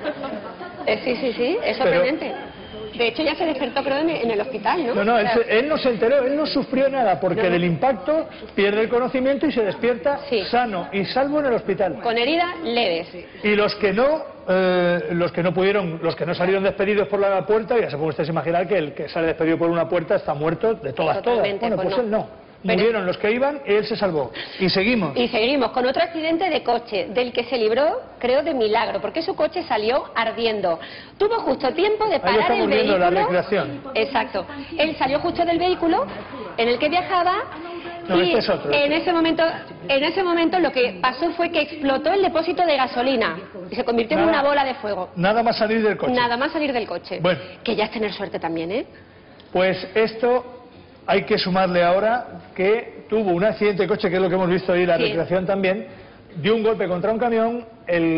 Sí, es sorprendente. De hecho, ya se despertó, creo, en el hospital, ¿no? No, él no se enteró, él no sufrió nada, porque del impacto pierde el conocimiento y se despierta sano y salvo en el hospital. Con heridas leves. Y los que no salieron despedidos por la puerta, ya se puede ustedes imaginar que el que sale despedido por una puerta está muerto de todas. Bueno, pues él no. Murieron los que iban y él se salvó. Y seguimos. Y seguimos con otro accidente de coche, del que se libró, creo, de milagro, porque su coche salió ardiendo. Tuvo justo tiempo de parar el vehículo. La recreación. Exacto. Él salió justo del vehículo en el que viajaba. No, y este es otro. En ese momento lo que pasó fue que explotó el depósito de gasolina y se convirtió en una bola de fuego. Nada más salir del coche. Nada más salir del coche. Bueno. Que ya es tener suerte también, ¿eh? Pues esto hay que sumarle ahora que tuvo un accidente de coche, que es lo que hemos visto ahí, la recreación también, dio un golpe contra un camión,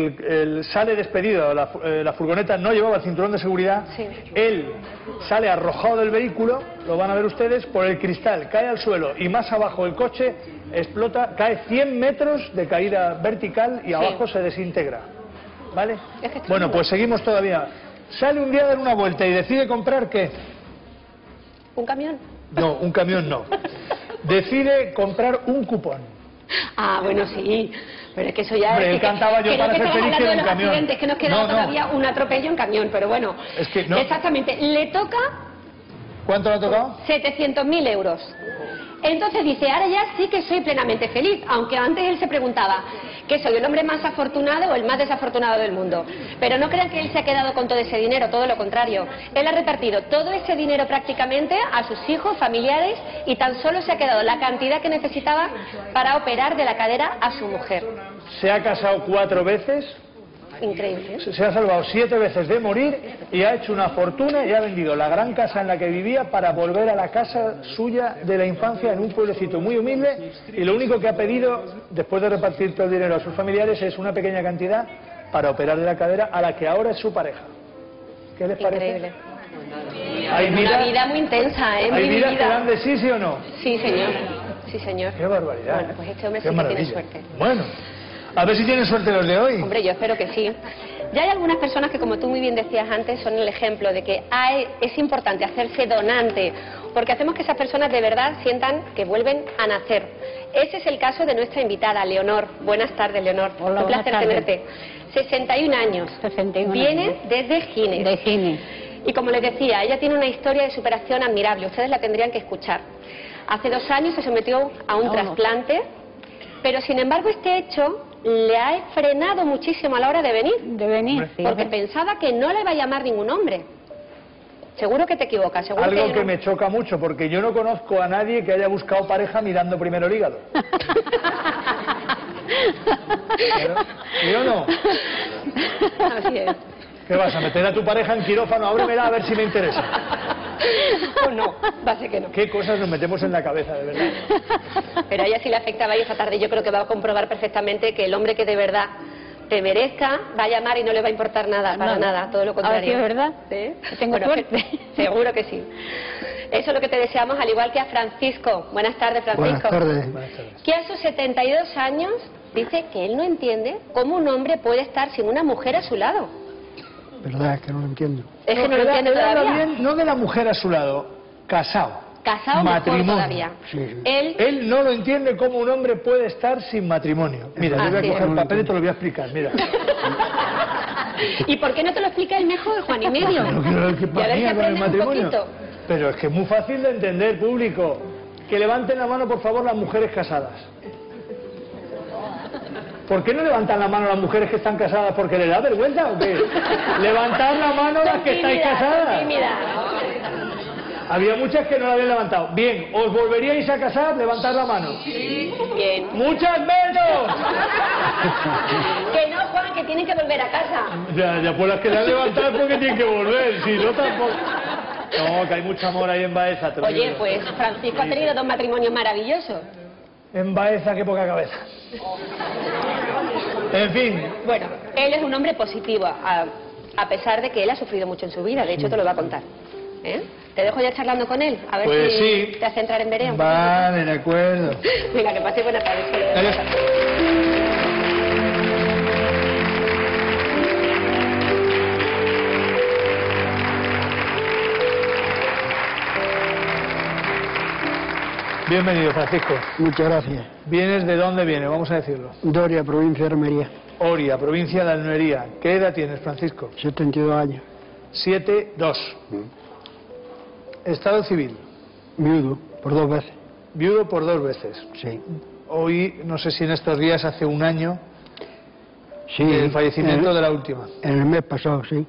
sale despedido, la furgoneta no llevaba el cinturón de seguridad, él sale arrojado del vehículo, lo van a ver ustedes, por el cristal, cae al suelo y más abajo el coche explota, cae 100 metros de caída vertical y abajo se desintegra. ¿Vale? Bueno, pues seguimos todavía. Sale un día a dar una vuelta y decide comprar ¿qué? ¿Un camión? No, un camión no. Decide comprar un cupón. Ah, bueno, sí. Pero es que eso ya... Hombre, él cantaba yo para ser feliz en un camión. Es que nos queda todavía un atropello en camión, pero bueno. Es que no. Exactamente. Le toca... ¿Cuánto le ha tocado? 700.000 euros. Entonces dice, ahora ya sí que soy plenamente feliz, aunque antes él se preguntaba que soy el hombre más afortunado o el más desafortunado del mundo. Pero no crean que él se ha quedado con todo ese dinero, todo lo contrario. Él ha repartido todo ese dinero prácticamente a sus hijos, familiares, y tan solo se ha quedado la cantidad que necesitaba para operar de la cadera a su mujer. Se ha casado 4 veces. Increíble. Se ha salvado 7 veces de morir y ha hecho una fortuna y ha vendido la gran casa en la que vivía para volver a la casa suya de la infancia en un pueblecito muy humilde, y lo único que ha pedido después de repartir todo el dinero a sus familiares es una pequeña cantidad para operar de la cadera a la que ahora es su pareja. ¿Qué les parece? Increíble. Hay una vida muy intensa, ¿eh? ¿Hay vidas que dan de sí o no? Sí, señor. Sí, señor. Qué barbaridad. Bueno, pues este hombre sí que tiene suerte. Bueno. A ver si tienen suerte los de hoy. Hombre, yo espero que sí. Ya hay algunas personas que, como tú muy bien decías antes, son el ejemplo de que es importante hacerse donante, porque hacemos que esas personas de verdad sientan que vuelven a nacer. Ese es el caso de nuestra invitada, Leonor. Buenas tardes, Leonor. Hola, un placer tenerte. 61 años. 61 Viene años. desde Gines. De Gines. Y como les decía, ella tiene una historia de superación admirable. Ustedes la tendrían que escuchar. Hace 2 años se sometió a un trasplante, pero sin embargo este hecho le ha frenado muchísimo a la hora de venir. Porque pensaba que no le iba a llamar ningún hombre. Seguro que te equivocas. Seguro Algo que no. me choca mucho, porque yo no conozco a nadie que haya buscado pareja mirando primero el hígado. ¿Sí o no? Así es. ¿Qué vas a meter a tu pareja en quirófano? Ábremela a ver si me interesa. Pues no, va a ser que no. ¿Qué cosas nos metemos en la cabeza, de verdad? Pero a ella sí le afectaba y esta tarde yo creo que va a comprobar perfectamente que el hombre que de verdad te merezca va a llamar y no le va a importar nada, para nada, todo lo contrario. ¿Es verdad? ¿Sí? Tengo suerte. Seguro que sí. Eso es lo que te deseamos, al igual que a Francisco. Buenas tardes, Francisco. Buenas tardes. Que a sus 72 años dice que él no entiende cómo un hombre puede estar sin una mujer a su lado. Verdad, es que no lo entiendo. Es que no lo entiende todavía. Bien, no de la mujer a su lado, casado. casado mejor todavía. Sí. Él no lo entiende cómo un hombre puede estar sin matrimonio. Mira, yo voy a coger el papel y te lo voy a explicar, mira. ¿Y por qué no te lo explica él mejor, Juan y medio? No quiero que y a ver si con el matrimonio. Un poquito. Pero es que es muy fácil de entender, público. Que levanten la mano, por favor, las mujeres casadas. ¿Por qué no levantan la mano las mujeres que están casadas? ¿Porque les da vergüenza o qué? Levantad la mano las que estáis casadas. Había muchas que no la habían levantado. Bien, ¿os volveríais a casar? Levantad la mano. Sí. Bien. ¡Muchas menos! Que no, Juan, que tienen que volver a casa. Ya pues las que la han levantado porque tienen que volver. Si no, tampoco... No, que hay mucho amor ahí en Baeza. Oye, pues Francisco ha tenido 2 matrimonios maravillosos. En Baeza, qué poca cabeza. En fin. Bueno, él es un hombre positivo, a pesar de que él ha sufrido mucho en su vida. De hecho, te lo va a contar. ¿Te dejo ya charlando con él? A ver pues si sí. te hace entrar en vereda. Vale, de acuerdo. Venga, que pase buena tarde. Adiós. Bienvenido, Francisco. Muchas gracias. ¿Vienes de dónde vienes? Vamos a decirlo. De Oria, provincia de Almería. Oria, provincia de Almería. ¿Qué edad tienes, Francisco? 72 años. 7-2. Estado civil. Viudo, por 2 veces. Viudo por 2 veces. Sí. Hoy, no sé si en estos días, hace un año, sí, del fallecimiento de la última. En el mes pasado, sí.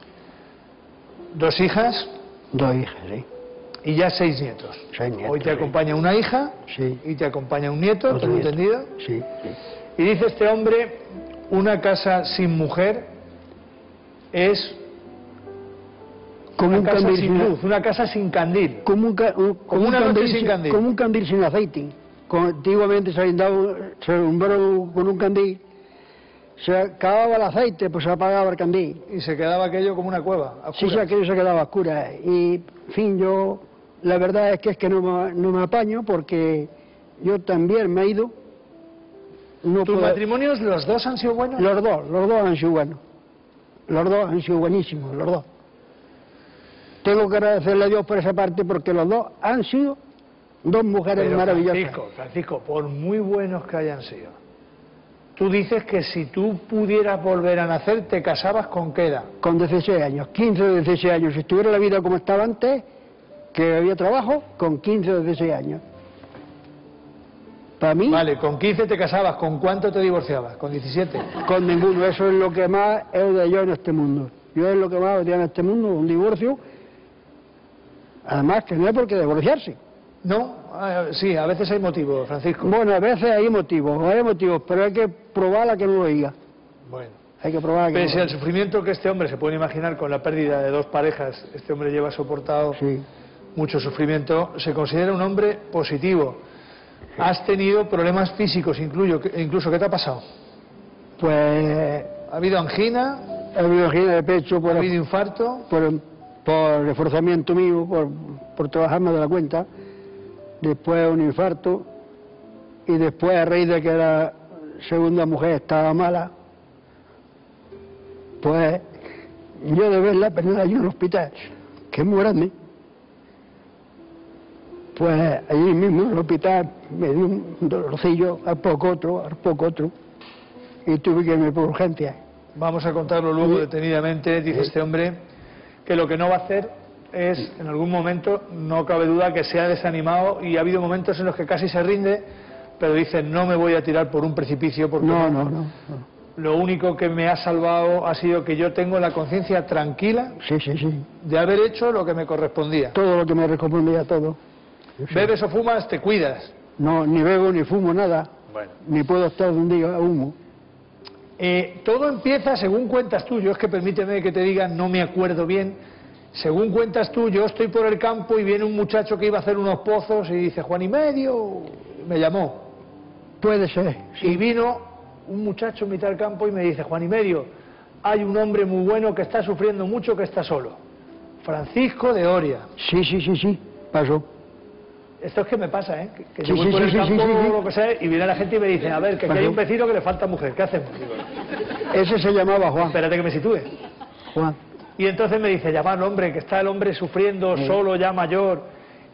2 hijas. 2 hijas, sí. Y ya 6 nietos. 6 nietos. Hoy te acompaña una hija. Sí. Y te acompaña un nieto, ¿tengo entendido? Sí, sí. Y dice este hombre, una casa sin mujer es... Como una casa sin luz, una casa sin candil. Como una noche sin candil. Como un candil sin aceite. Antiguamente se alumbró con un candil, se acababa el aceite, pues se apagaba el candil. Y se quedaba aquello como una cueva, a oscura. Sí, aquello se quedaba oscura. Y, en fin, yo, la verdad es que no me apaño porque yo también me he ido. ¿Tus matrimonios, los 2 han sido buenos? Los dos han sido buenos. Los 2 han sido buenísimos, los 2. Tengo que agradecerle a Dios por esa parte porque los 2 han sido 2 mujeres maravillosas. Francisco, por muy buenos que hayan sido, tú dices que si tú pudieras volver a nacer, ¿te casabas con qué edad? Con 16 años, 15 o 16 años. Si estuviera la vida como estaba antes, que había trabajo, con 15 o 16 años. Para mí... Vale, con 15 te casabas, ¿con cuánto te divorciabas? ¿Con 17? Con ninguno, eso es lo que más he odiado en este mundo. Yo es lo que más odio en este mundo, un divorcio. Además, que no hay por qué divorciarse. No, sí, a veces hay motivos, Francisco. Bueno, a veces hay motivos, pero hay que probar a que no lo diga. Bueno. Hay que probar a que pese al sufrimiento que este hombre se puede imaginar con la pérdida de 2 parejas, este hombre lleva soportado mucho sufrimiento, se considera un hombre positivo. Sí. Has tenido problemas físicos, incluso, ¿qué te ha pasado? Pues... ¿Ha habido angina? Ha habido angina de pecho. ¿Ha habido infarto? Por reforzamiento mío, por trabajar más de la cuenta, después un infarto, y después a raíz de que la segunda mujer estaba mala, pues yo de verla perdí allí en el hospital, que es muy grande, pues allí mismo en el hospital me dio un dolorcillo, al poco otro, y tuve que irme por urgencia. Vamos a contarlo luego detenidamente, dice este hombre, que lo que no va a hacer es, en algún momento, no cabe duda que se ha desanimado y ha habido momentos en los que casi se rinde, pero dice, no me voy a tirar por un precipicio porque no. Lo único que me ha salvado ha sido que yo tengo la conciencia tranquila de haber hecho lo que me correspondía. Todo lo que me correspondía, todo. ¿Bebes o fumas? ¿Te cuidas? No, ni bebo ni fumo nada. Bueno. Ni puedo estar de un día a humo. Todo empieza, según cuentas tú, yo es que permíteme que te diga, no me acuerdo bien, según cuentas tú, yo estoy por el campo y viene un muchacho que iba a hacer unos pozos y dice, Juan y medio, me llamó. Puede ser. Sí. Y vino un muchacho en mitad del campo y me dice, Juan y medio, hay un hombre muy bueno que está sufriendo mucho, que está solo. Francisco de Oria. Sí, pasó. Esto es que me pasa, ¿eh? Que yo voy por el campo, lo que sea, y viene la gente y me dice, a ver, que aquí hay un vecino que le falta mujer, ¿qué hacemos? Digo, ese se llamaba Juan. Espérate que me sitúe. Juan. Y entonces me dice, llamadlo, hombre, que está el hombre sufriendo, solo, ya mayor.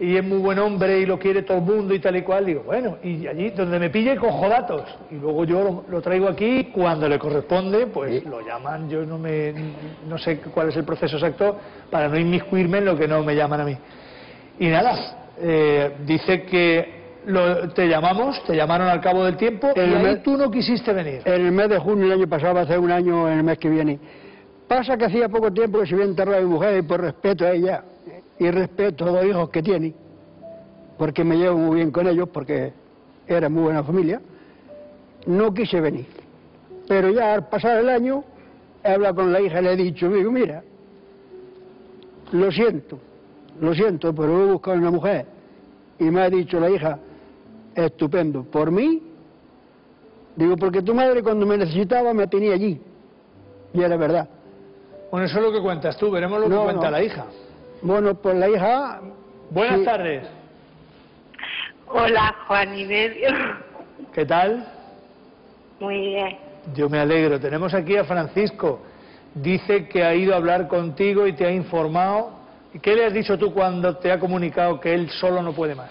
y es muy buen hombre y lo quiere todo el mundo y tal y cual. Digo, bueno, y allí donde me pille cojo datos y luego yo lo traigo aquí, cuando le corresponde pues lo llaman. Yo no sé cuál es el proceso exacto para no inmiscuirme en lo que no me llaman a mí. Y nada, dice que te llamaron al cabo del tiempo y ahí tú no quisiste venir. En el mes de junio del año pasado, va a ser un año en el mes que viene. Pasa que hacía poco tiempo que se había enterrado a mi mujer y por respeto a ella y respeto a los hijos que tiene, porque me llevo muy bien con ellos, porque era muy buena familia, no quise venir. Pero ya al pasar el año, he hablado con la hija y le he dicho, digo, mira, lo siento, pero he buscado una mujer. Y me ha dicho la hija, estupendo, por mí, digo, porque tu madre cuando me necesitaba me tenía allí, y era verdad. Bueno, eso es lo que cuentas tú, veremos lo que cuenta la hija. Bueno, pues la hija... Buenas tardes. Hola, Juan y medio. ¿Qué tal? Muy bien. Yo me alegro. Tenemos aquí a Francisco. Dice que ha ido a hablar contigo y te ha informado. ¿Qué le has dicho tú cuando te ha comunicado que él solo no puede más?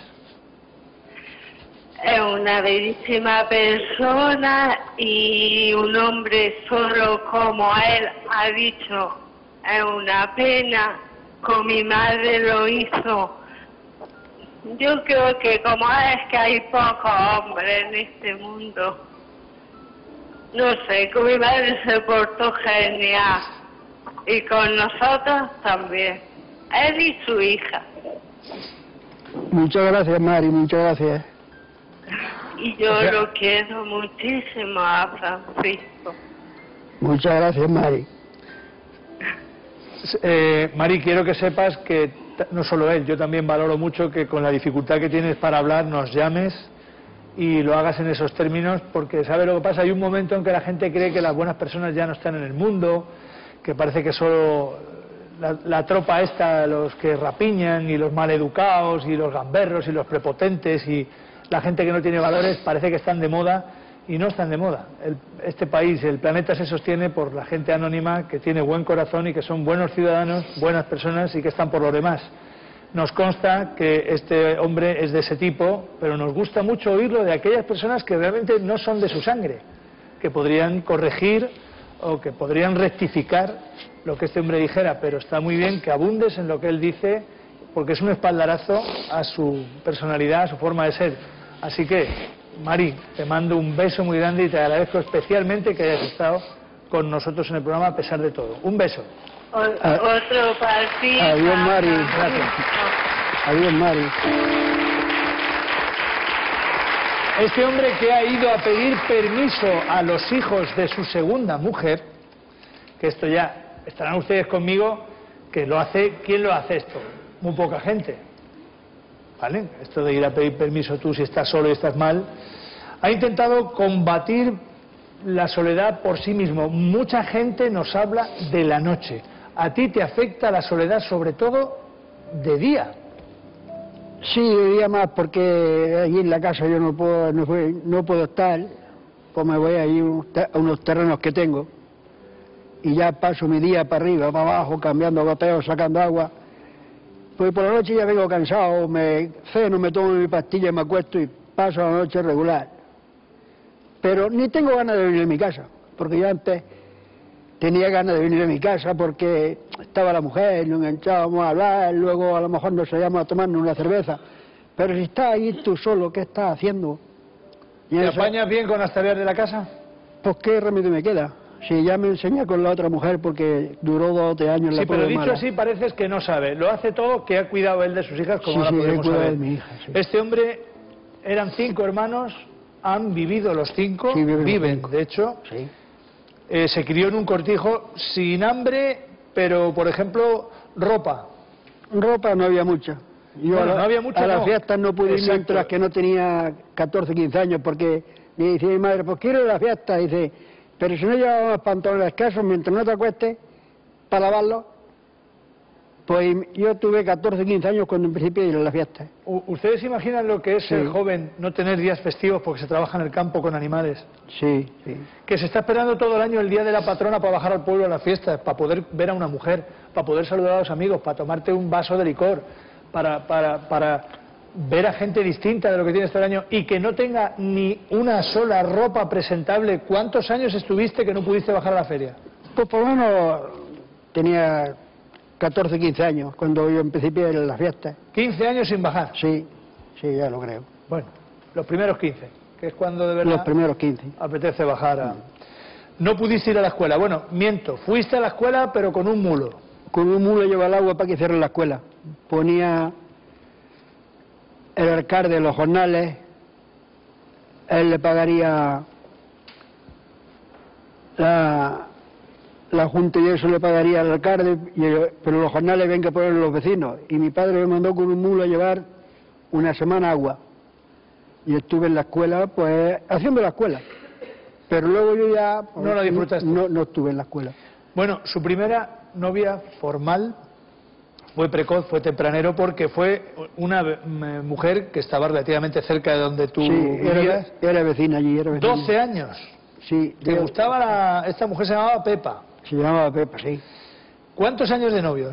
Es una bellísima persona y un hombre solo como él ha dicho. Es una pena. Con mi madre lo hizo. Yo creo que como es que hay pocos hombres en este mundo. No sé, con mi madre se portó genial. Y con nosotros también. Él y su hija. Muchas gracias, Mari, muchas gracias. Y yo lo quiero muchísimo a Francisco. Muchas gracias, Mari. Mari, quiero que sepas que no solo él, yo también valoro mucho que con la dificultad que tienes para hablar nos llames y lo hagas en esos términos, porque ¿sabes lo que pasa? Hay un momento en que la gente cree que las buenas personas ya no están en el mundo, que parece que solo la tropa esta, los que rapiñan y los maleducados y los gamberros y los prepotentes y la gente que no tiene valores parece que están de moda. Y no están de moda. Este país, el planeta se sostiene por la gente anónima que tiene buen corazón y que son buenos ciudadanos, buenas personas y que están por los demás. Nos consta que este hombre es de ese tipo, pero nos gusta mucho oírlo de aquellas personas que realmente no son de su sangre, que podrían corregir o que podrían rectificar lo que este hombre dijera, pero está muy bien que abundes en lo que él dice, porque es un espaldarazo a su personalidad, a su forma de ser. Así que, Mari, te mando un beso muy grande y te agradezco especialmente que hayas estado con nosotros en el programa a pesar de todo. Un beso. Otro partido. Adiós, Mari. Gracias. Adiós, Mari. Este hombre que ha ido a pedir permiso a los hijos de su segunda mujer, que esto ya estarán ustedes conmigo, que lo hace, ¿quién lo hace esto? Muy poca gente. ¿Vale? Esto de ir a pedir permiso tú si estás solo y estás mal. Ha intentado combatir la soledad por sí mismo. Mucha gente nos habla de la noche. ¿A ti te afecta la soledad sobre todo de día? Sí, de día más, porque allí en la casa yo no puedo estar, pues me voy ahí a unos terrenos que tengo y ya paso mi día para arriba, para abajo, cambiando goteos, sacando agua. Pues por la noche ya vengo cansado, me ceno, me tomo mi pastilla, me acuesto y paso la noche regular. Pero ni tengo ganas de venir a mi casa, porque yo antes tenía ganas de venir a mi casa porque estaba la mujer, nos enganchábamos a hablar, luego a lo mejor nos salíamos a tomarnos una cerveza. Pero si estás ahí tú solo, ¿qué estás haciendo? ¿Te apañas bien con las tareas de la casa? Pues qué remedio me queda. Si ya me enseñé con la otra mujer porque duró 2 o 3 años la sí, pero dicho así pareces que no sabe. Lo hace todo, que ha cuidado él de sus hijas, como ahora podemos saber. De mi hija, sí. Este hombre, eran 5 hermanos, han vivido los 5, sí, viven, de hecho. Sí. Se crió en un cortijo sin hambre, pero, por ejemplo, ropa. Ropa no había mucha. Yo bueno, no había mucha, a las fiestas no pude ir mientras que no tenía 14, 15 años, porque le decía a mi madre, pues quiero ir a la fiesta, dice... Pero si no llevamos pantalones escasos, mientras no te acuestes, para lavarlos, pues yo tuve 14, 15 años cuando en principio ir a la fiesta. ¿Ustedes imaginan lo que es ser joven, no tener días festivos porque se trabaja en el campo con animales? Sí, sí. Que se está esperando todo el año el día de la patrona para bajar al pueblo a las fiestas, para poder ver a una mujer, para poder saludar a los amigos, para tomarte un vaso de licor, para ver a gente distinta de lo que tienes todo el año y que no tenga ni una sola ropa presentable? ¿Cuántos años estuviste que no pudiste bajar a la feria? Pues por lo menos tenía 14, 15 años cuando yo empecé a ir a las fiestas. ¿15 años sin bajar? Sí, sí, ya lo creo. Bueno, los primeros 15, que es cuando de verdad los primeros 15. Apetece bajar a... No pudiste ir a la escuela. Bueno, miento, fuiste a la escuela pero con un mulo. Con un mulo lleva el agua para que cierre la escuela. Ponía el alcalde de los jornales, él le pagaría la junta y eso le pagaría al alcalde, pero los jornales ven que ponen los vecinos. Y mi padre me mandó con un mulo a llevar una semana agua. Y estuve en la escuela, pues, haciendo la escuela. Pero luego yo ya... Pues, no la disfrutaste. No estuve en la escuela. Bueno, su primera novia formal fue precoz, fue tempranero, porque fue una mujer que estaba relativamente cerca de donde tú vivías. Era vecina allí, era vecina. 12 años. Sí. ¿Te gustaba esta mujer? Se llamaba Pepa. Se llamaba Pepa, sí. ¿Cuántos años de novios?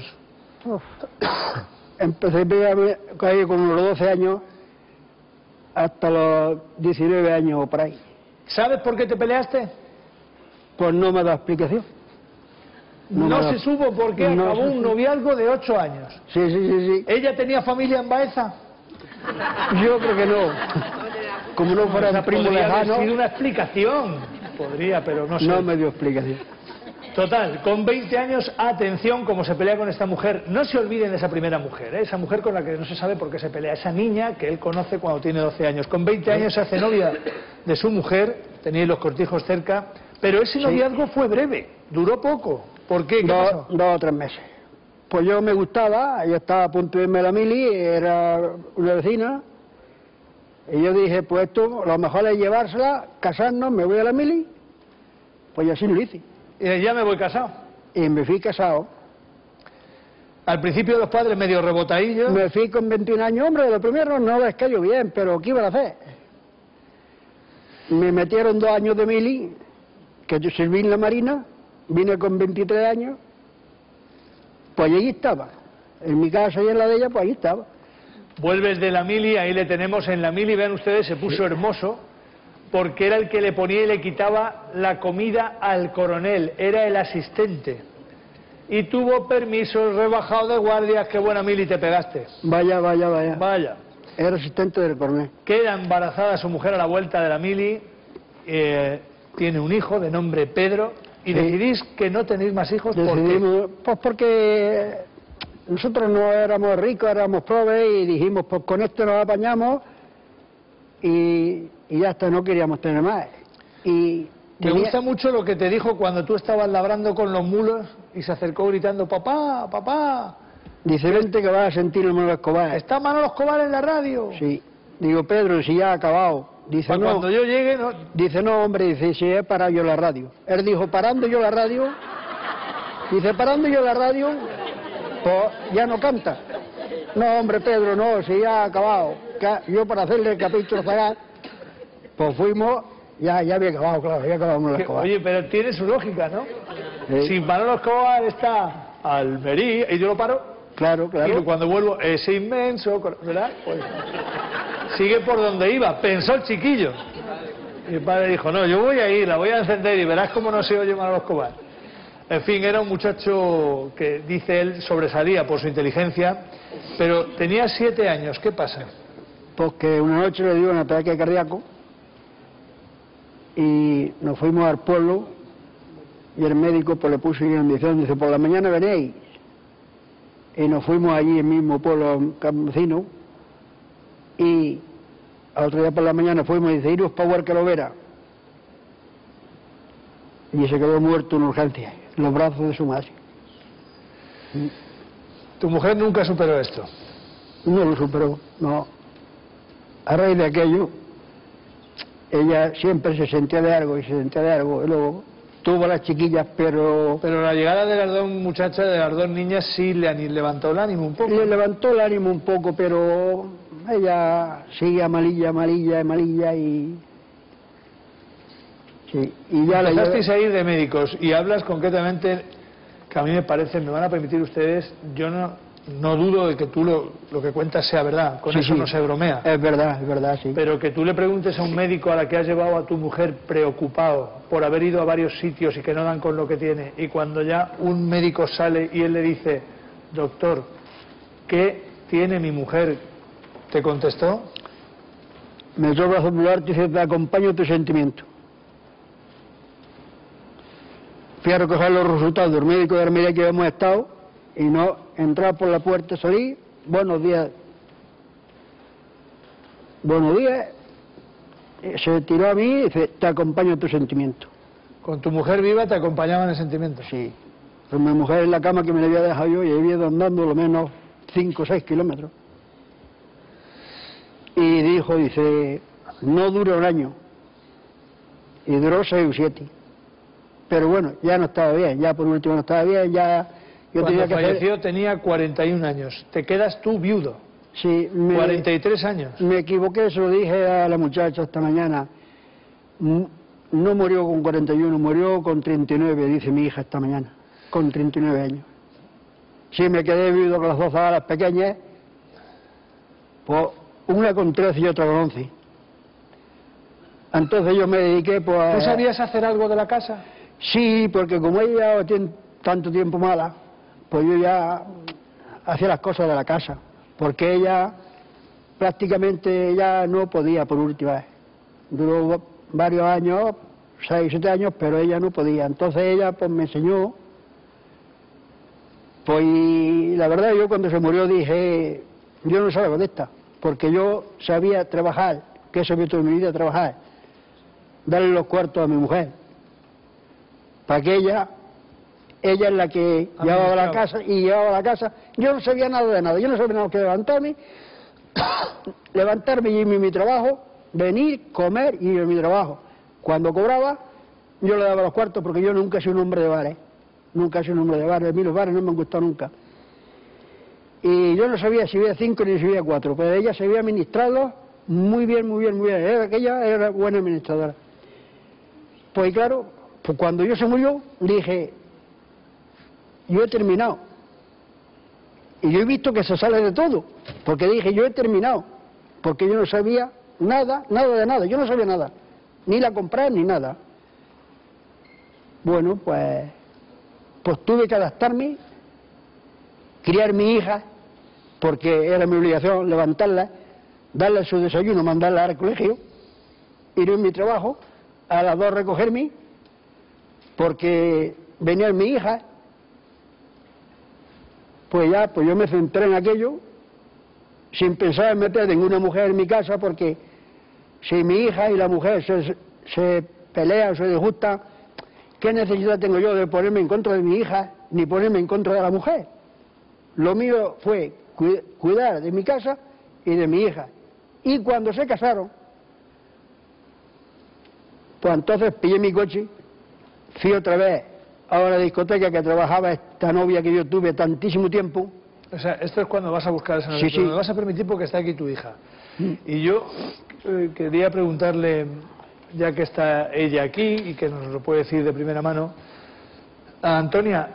Empecé con los 12 años hasta los 19 años o por ahí. ¿Sabes por qué te peleaste? Pues no me da explicación. No se supo por qué acabó un noviazgo de 8 años. Sí. ¿Ella tenía familia en Baeza? Yo creo que no. Como no fuera un primo lejano. Podría haber sido una explicación. Podría, pero no sé. No me dio explicación. Total, con 20 años, atención, como se pelea con esta mujer. No se olviden de esa primera mujer, esa mujer con la que no se sabe por qué se pelea. Esa niña que él conoce cuando tiene 12 años. Con 20 años se hace novia de su mujer, teníais los cortijos cerca, pero ese noviazgo fue breve, duró poco. ¿Por qué? ¿Qué pasó? 2 o 3 meses. Pues yo me gustaba, yo estaba a punto de irme a la mili, era una vecina, y yo dije, pues esto, lo mejor es llevársela, casarnos, me voy a la mili, pues así lo hice. Y ya me voy casado. Y me fui casado. Al principio los padres medio rebotadillos. Me fui con 21 años, hombre, lo primero no les cayó bien, pero ¿qué iban a hacer? Me metieron 2 años de mili, que yo serví en la Marina, vine con 23 años, pues allí estaba. En mi casa y en la de ella, pues ahí estaba. Vuelves de la mili, ahí le tenemos en la mili, vean ustedes, se puso hermoso, porque era el que le ponía y le quitaba la comida al coronel, era el asistente. Y tuvo permisos, rebajado de guardias, qué buena mili te pegaste. Vaya. Vaya. Era asistente del coronel. Queda embarazada su mujer a la vuelta de la mili, tiene un hijo de nombre Pedro, y decidís que no tenéis más hijos. ¿Por qué? Pues porque nosotros no éramos ricos, éramos pobres, y dijimos, pues con esto nos apañamos, y ya hasta no queríamos tener más. Me gusta mucho lo que te dijo cuando tú estabas labrando con los mulos y se acercó gritando, papá, papá. Dice, vente que vas a sentir el Manolo Escobar. ¿Está Manolo Escobar en la radio? Sí. Digo, Pedro, si ya ha acabado. Dice, pues no. Cuando yo llegue, no. Dice, no, hombre, dice, si he parado yo la radio. Él dijo, parando yo la radio. Dice, parando yo la radio, pues ya no canta. No, hombre, Pedro, no, si ya ha acabado. Yo para hacerle el capítulo Zagat, pues fuimos, ya había acabado, claro, ya acabamos la Escobar. Oye, pero tiene su lógica, ¿no? Sí. Si Manolo Escobar está Almería y yo lo paro, claro. Y cuando vuelvo, ese inmenso, ¿verdad? Pues sigue por donde iba, pensó el chiquillo. Y el padre dijo, no, yo voy a ir, la voy a encender y verás cómo no se oye Manolo Escobar. En fin, era un muchacho que, dice él, sobresalía por su inteligencia, pero tenía 7 años, ¿qué pasa? Pues que una noche le dio un ataque cardíaco y nos fuimos al pueblo y el médico pues le puso inyección, dice, por la mañana venéis. Y nos fuimos allí en el mismo pueblo, un campesino, y al otro día por la mañana fuimos y dice, iros para Huercalovera. Y se quedó muerto en urgencia, en los brazos de su madre. ¿Tu mujer nunca superó esto? No lo superó, no. A raíz de aquello, ella siempre se sentía de algo, y luego tuvo a las chiquillas, pero... Pero la llegada de las 2 muchachas, de las 2 niñas, sí le levantó el ánimo un poco. Le levantó el ánimo un poco, pero ella sigue malilla y... Sí, y ya empezasteis a ir de médicos y hablas concretamente, que a mí me parece, me van a permitir ustedes, yo no no dudo de que tú lo que cuentas sea verdad, con eso no se bromea. Es verdad, sí. Pero que tú le preguntes a un médico a la que has llevado a tu mujer preocupado por haber ido a varios sitios y que no dan con lo que tiene, y cuando ya un médico sale y él le dice, doctor, ¿qué tiene mi mujer? ¿Te contestó? Me echó el brazo por y dice, te acompaño tu sentimiento. Fui a recoger los resultados del médico de Armería que hemos estado, y no entrar por la puerta, salir, buenos días, se tiró a mí y dice, te acompaño en tu sentimiento. ¿Con tu mujer viva te acompañaba en el sentimiento? Sí, con mi mujer en la cama que me la había dejado yo y había ido andando lo menos 5 o 6 kilómetros. Y dice, no dura un año, y duró 6 o 7. Pero bueno, ya no estaba bien, ya por último no estaba bien, ya... Cuando falleció tenía 41 años. ¿Te quedas tú viudo? Sí. 43 años. Me equivoqué, se lo dije a la muchacha esta mañana. No murió con 41, murió con 39, dice mi hija esta mañana. Con 39 años. Sí, me quedé viudo con las 2 alas pequeñas. Pues una con 13 y otra con 11. Entonces yo me dediqué pues... ¿Tú sabías hacer algo de la casa? Sí, porque como ella tiene tanto tiempo mala, pues yo ya hacía las cosas de la casa, porque ella prácticamente ya no podía por última vez. Duró varios años, 6 o 7 años, pero ella no podía. Entonces ella pues me enseñó, pues y la verdad yo cuando se murió dije, yo no salgo de esta, porque yo sabía trabajar, que eso me toda mi vida trabajar, darle los cuartos a mi mujer, para que ella es la que llevaba la casa y llevaba la casa. Yo no sabía nada de nada, yo no sabía nada que levantarme y irme a mi trabajo, venir, comer y ir a mi trabajo. Cuando cobraba, yo le daba los cuartos porque yo nunca he sido un hombre de bares, a mí los bares no me han gustado nunca. Y yo no sabía si había 5 ni si había 4, pero ella sabía administrarlos muy bien. Ella era buena administradora. Pues claro, pues cuando yo se murió, dije, yo he terminado. Y yo he visto que se sale de todo, porque dije, yo he terminado, porque yo no sabía nada de nada, yo no sabía nada, ni la comprar ni nada. Bueno, pues tuve que adaptarme, criar mi hija, porque era mi obligación levantarla, darle su desayuno, mandarla al colegio, ir en mi trabajo, a las 2 recogerme, porque venía mi hija. Pues yo me centré en aquello, sin pensar en meter ninguna mujer en mi casa, porque si mi hija y la mujer se pelean, se disgustan, ¿qué necesidad tengo yo de ponerme en contra de mi hija, ni ponerme en contra de la mujer? Lo mío fue cuidar de mi casa y de mi hija. Y cuando se casaron, pues entonces pillé mi coche, fui otra vez a la discoteca que trabajaba esta novia que yo tuve tantísimo tiempo. O sea, esto es cuando vas a buscar a esa novia. Sí. Me vas a permitir porque está aquí tu hija. Y yo quería preguntarle, ya que está ella aquí y que nos lo puede decir de primera mano, a Antonia,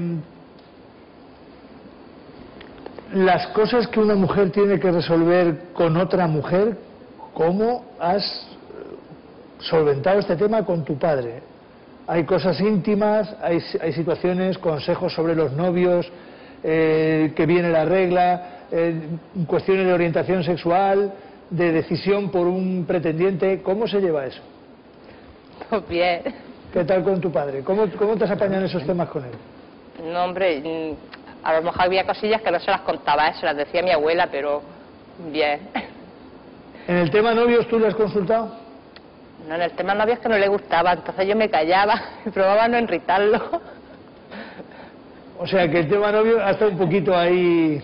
las cosas que una mujer tiene que resolver con otra mujer, ¿cómo has solventado este tema con tu padre? Hay cosas íntimas, hay situaciones, consejos sobre los novios, que viene la regla, cuestiones de orientación sexual, de decisión por un pretendiente. ¿Cómo se lleva eso? Pues bien. ¿Qué tal con tu padre? ¿Cómo te has apañado en esos temas con él? No, hombre, a lo mejor había cosillas que no se las contaba, se las decía mi abuela, pero bien. ¿En el tema novios tú le has consultado? No, en el tema novios es que no le gustaba, entonces yo me callaba y probaba no irritarlo. O sea que el tema novio ha estado un poquito ahí.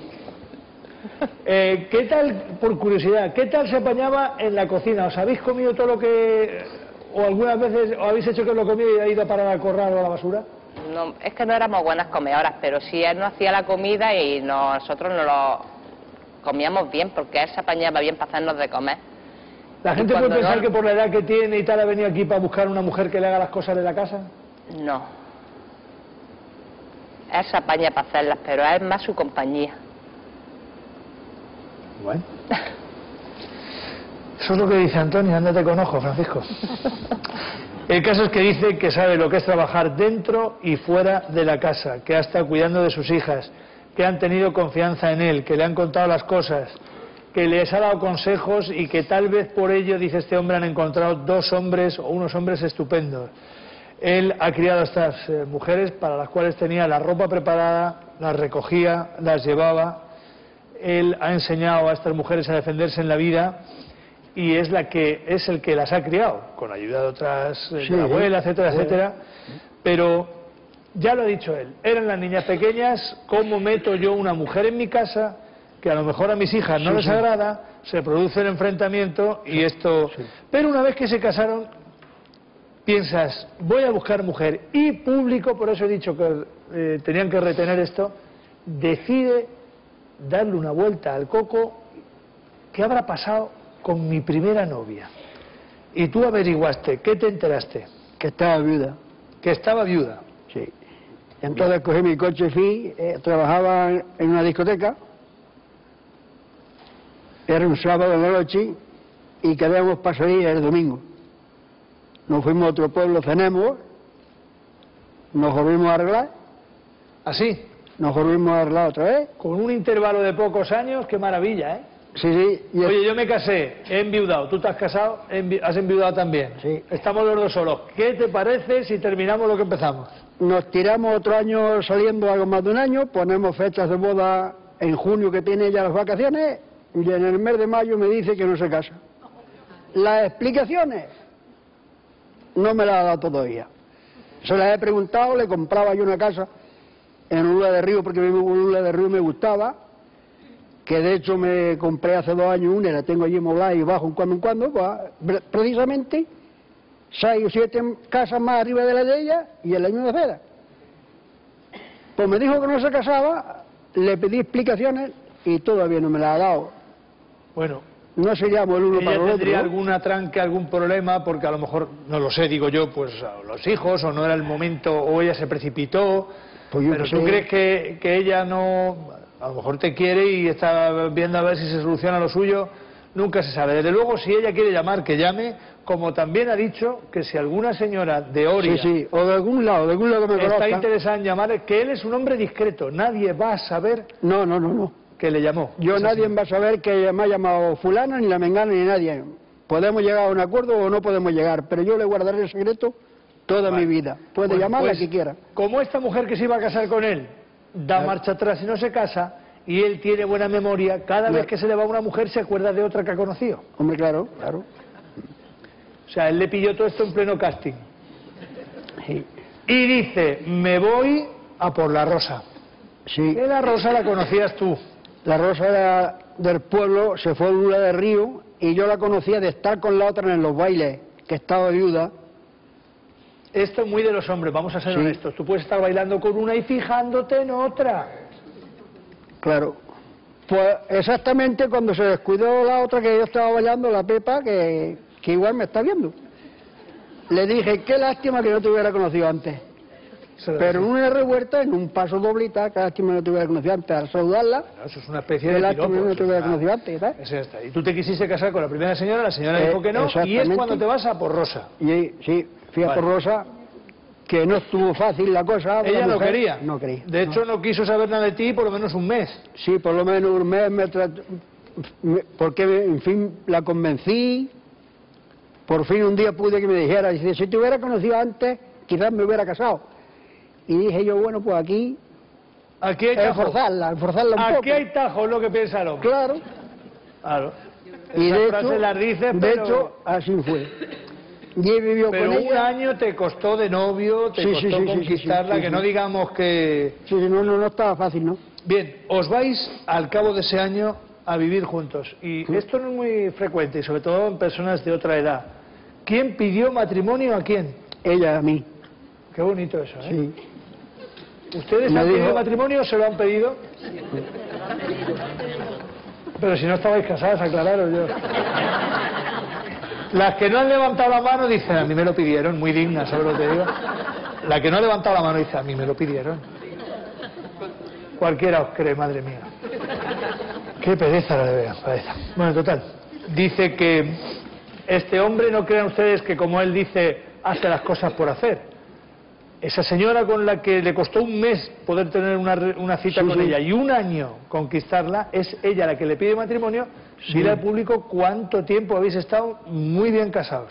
¿Qué tal, por curiosidad, qué tal se apañaba en la cocina? ¿Os habéis comido todo lo que... o algunas veces os habéis hecho que lo comido y ha ido a parar al corral o a la basura? No, es que no éramos buenas comedoras, pero sí él nos hacía la comida y nosotros nos lo comíamos bien, porque él se apañaba bien para hacernos de comer. ¿La gente puede pensar que por la edad que tiene y tal ha venido aquí para buscar una mujer que le haga las cosas de la casa? No. Él se apaña para hacerlas, pero es más su compañía. Bueno. Eso es lo que dice Antonio, ándate con ojo, Francisco. El caso es que dice que sabe lo que es trabajar dentro y fuera de la casa, que ha estado cuidando de sus hijas, que han tenido confianza en él, que le han contado las cosas, que les ha dado consejos y que tal vez por ello, dice este hombre, han encontrado dos hombres o unos hombres estupendos. Él ha criado a estas mujeres para las cuales tenía la ropa preparada, las recogía, las llevaba. Él ha enseñado a estas mujeres a defenderse en la vida y es el que las ha criado, con ayuda de otras, de la abuela, etcétera, etcétera. Pero ya lo ha dicho él, eran las niñas pequeñas, ¿cómo meto yo una mujer en mi casa que a lo mejor a mis hijas no les agrada, se produce el enfrentamiento y esto... Pero una vez que se casaron, piensas, voy a buscar mujer, y público, por eso he dicho que tenían que retener esto, decide darle una vuelta al coco. ¿Qué habrá pasado con mi primera novia? Y tú averiguaste, ¿qué te enteraste? Que estaba viuda. Que estaba viuda. Sí. Entonces cogí mi coche y fui, trabajaba en una discoteca, era un sábado de la noche y quedamos para salir el domingo. Nos fuimos a otro pueblo, cenamos, nos volvimos a arreglar. ¿Así? Nos volvimos a arreglar otra vez. Con un intervalo de pocos años, qué maravilla, ¿eh? Sí, sí. Oye, yo me casé, he enviudado, tú te has casado, has enviudado también. Sí. Estamos los dos solos. ¿Qué te parece si terminamos lo que empezamos? Nos tiramos otro año saliendo, algo más de un año, ponemos fechas de boda en junio, que tiene ya las vacaciones, y en el mes de mayo me dice que no se casa. Las explicaciones no me las ha dado todavía. Se las he preguntado, le compraba yo una casa en Lula de Río, porque Lula de Río me gustaba, que de hecho me compré hace 2 años una, la tengo allí moblada y bajo en cuando, pues, precisamente 6 o 7 casas más arriba de la de ella y en la misma acera. Pues me dijo que no se casaba, le pedí explicaciones y todavía no me las ha dado. Bueno, no seríamos el uno para el otro. ¿Tendría alguna tranca, algún problema? Porque a lo mejor, no lo sé, digo yo, pues los hijos, o no era el momento, o ella se precipitó. Pues pero tú crees que ella no, a lo mejor te quiere y está viendo a ver si se soluciona lo suyo. Nunca se sabe. Desde luego, si ella quiere llamar, que llame, como también ha dicho que si alguna señora de Oria, sí, o de algún lado que me conozca, está interesada en llamar, que él es un hombre discreto, nadie va a saber que le llamó. Nadie va a saber que me ha llamado fulana, ni la mengana, ni nadie. Podemos llegar a un acuerdo o no podemos llegar, pero yo le guardaré el secreto toda mi vida. Puede llamarla que quiera. Como esta mujer que se iba a casar con él da marcha atrás y no se casa, y él tiene buena memoria, cada vez que se le va una mujer se acuerda de otra que ha conocido. Hombre, claro, claro. O sea, él le pilló todo esto en pleno casting. Sí. Y dice, me voy a por la Rosa. Sí. ¿Qué la Rosa la conocías tú? La Rosa era del pueblo, se fue a Lula de Río, y yo la conocía de estar con la otra en los bailes, que estaba viuda. Esto es muy de los hombres, vamos a ser honestos. Tú puedes estar bailando con una y fijándote en otra. Claro. Pues exactamente cuando se descuidó la otra que yo estaba bailando, la Pepa, que igual me está viendo. Le dije, qué lástima que no te hubiera conocido antes. Pero en una revuelta, en un paso doblita, qué lástima que no te hubiera conocido antes. Al saludarla, bueno, eso es una especie de lástima que no te hubiera conocido antes, ¿sabes? Eso está. Y tú te quisiste casar con la primera señora, la señora dijo que no, y es cuando te vas a por Rosa. Y sí, fui a por Rosa, que no estuvo fácil la cosa. Ella no quería. No quería. De hecho, no quiso saber nada de ti por lo menos un mes. Sí, por lo menos un mes porque, en fin, la convencí. Por fin un día pude que me dijera, dice, si te hubiera conocido antes, quizás me hubiera casado. Y dije yo, bueno, pues aquí hay forzarla un poco. Aquí hay tajo, es lo que piensa el hombre. Claro. Claro. Y de hecho, así fue. Y he vivido pero con ella. Un año te costó de novio, te costó conquistarla, que no digamos que... Sí, no estaba fácil, ¿no? Bien, os vais al cabo de ese año a vivir juntos. Y esto no es muy frecuente, y sobre todo en personas de otra edad. ¿Quién pidió matrimonio a quién? Ella a mí. Qué bonito eso, ¿eh? Sí. ¿Ustedes han pedido matrimonio o se lo han pedido? Pero si no estabais casadas, aclararos yo. Las que no han levantado la mano dicen, a mí me lo pidieron, muy digna, ¿sabes lo que te digo? La que no ha levantado la mano dice, a mí me lo pidieron. Cualquiera os cree, madre mía. Qué pereza la de Bea, pereza. Bueno, total, dice que este hombre, no crean ustedes que como él dice, hace las cosas por hacer. Esa señora con la que le costó un mes poder tener una cita con ella y un año conquistarla, es ella la que le pide matrimonio. Dile al público cuánto tiempo habéis estado muy bien casados.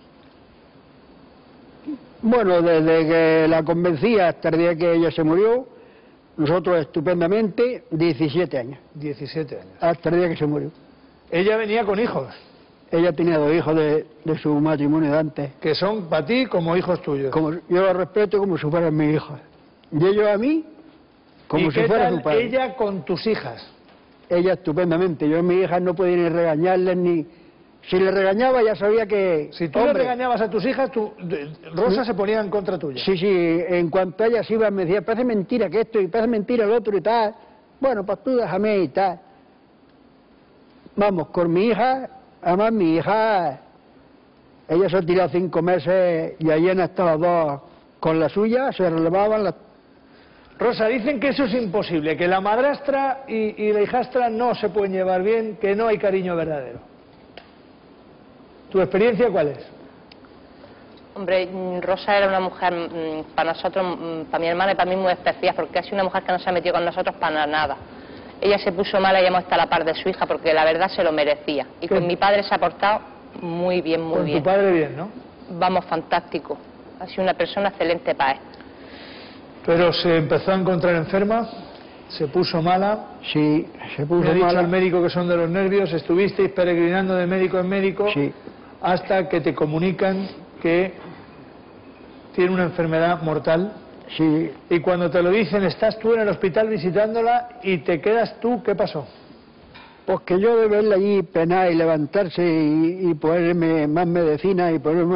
Bueno, desde que la convencí hasta el día que ella se murió, nosotros estupendamente 17 años. 17 años. Hasta el día que se murió. Ella venía con hijos. Ella tenía 2 hijos de su matrimonio de antes. Que son para ti como hijos tuyos. Como, yo los respeto como si fueran mis hijos. Y ellos a mí como si fuera su padre. ¿Ella con tus hijas? Ella estupendamente. Yo a mis hijas no podía ni regañarles ni... Si le regañaba ya sabía que... Si tú le regañabas a tus hijas, Rosa se ponía en contra tuya. Sí, en cuanto a ellas iban me decía, parece mentira que esto y parece mentira el otro y tal. Bueno, pues tú déjame y tal. Vamos, con mi hija... Además, mi hija, ella se ha tirado 5 meses y allí han estado 2 con la suya, se relevaban las... Rosa, dicen que eso es imposible, que la madrastra y la hijastra no se pueden llevar bien, que no hay cariño verdadero. ¿Tu experiencia cuál es? Hombre, Rosa era una mujer para nosotros, para mi hermana y para mí muy especial, porque ha sido una mujer que no se ha metido con nosotros para nada. Ella se puso mala y hemos estado a la par de su hija porque la verdad se lo merecía. Y con mi padre se ha portado muy bien, muy bien. Con tu padre bien, ¿no? Vamos, fantástico. Ha sido una persona excelente para él. Pero se empezó a encontrar enferma, se puso mala. Sí, se puso mala. Me ha dicho al médico que son de los nervios, estuvisteis peregrinando de médico en médico hasta que te comunican que tiene una enfermedad mortal. Sí. Y cuando te lo dicen, estás tú en el hospital visitándola y te quedas tú, ¿qué pasó? Pues que yo de verla allí penar y levantarse y ponerme más medicina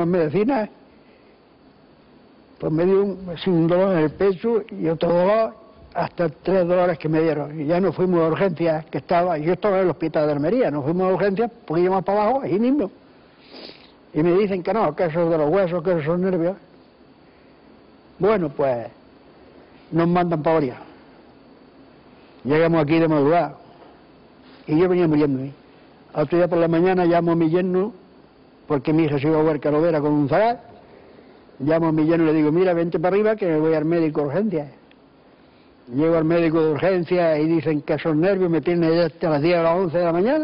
pues me dio un dolor en el pecho y otro dolor, hasta 3 dolores que me dieron. Y ya nos fuimos a urgencias, yo estaba en el hospital de Almería, nos fuimos a urgencias, un poquillo más para abajo, ahí mismo. Y me dicen que no, que eso es de los huesos, que eso son nervios. Bueno, pues nos mandan para Oria. Llegamos aquí de madrugada y yo venía muriéndome. Otro día por la mañana llamo a mi yerno, porque mi hija se iba a ver Carovera con un zagal. Llamo a mi yerno y le digo, mira, vente para arriba que me voy al médico de urgencias. Llego al médico de urgencias y dicen que son nervios, me tienen ya hasta las 10 o las 11 de la mañana.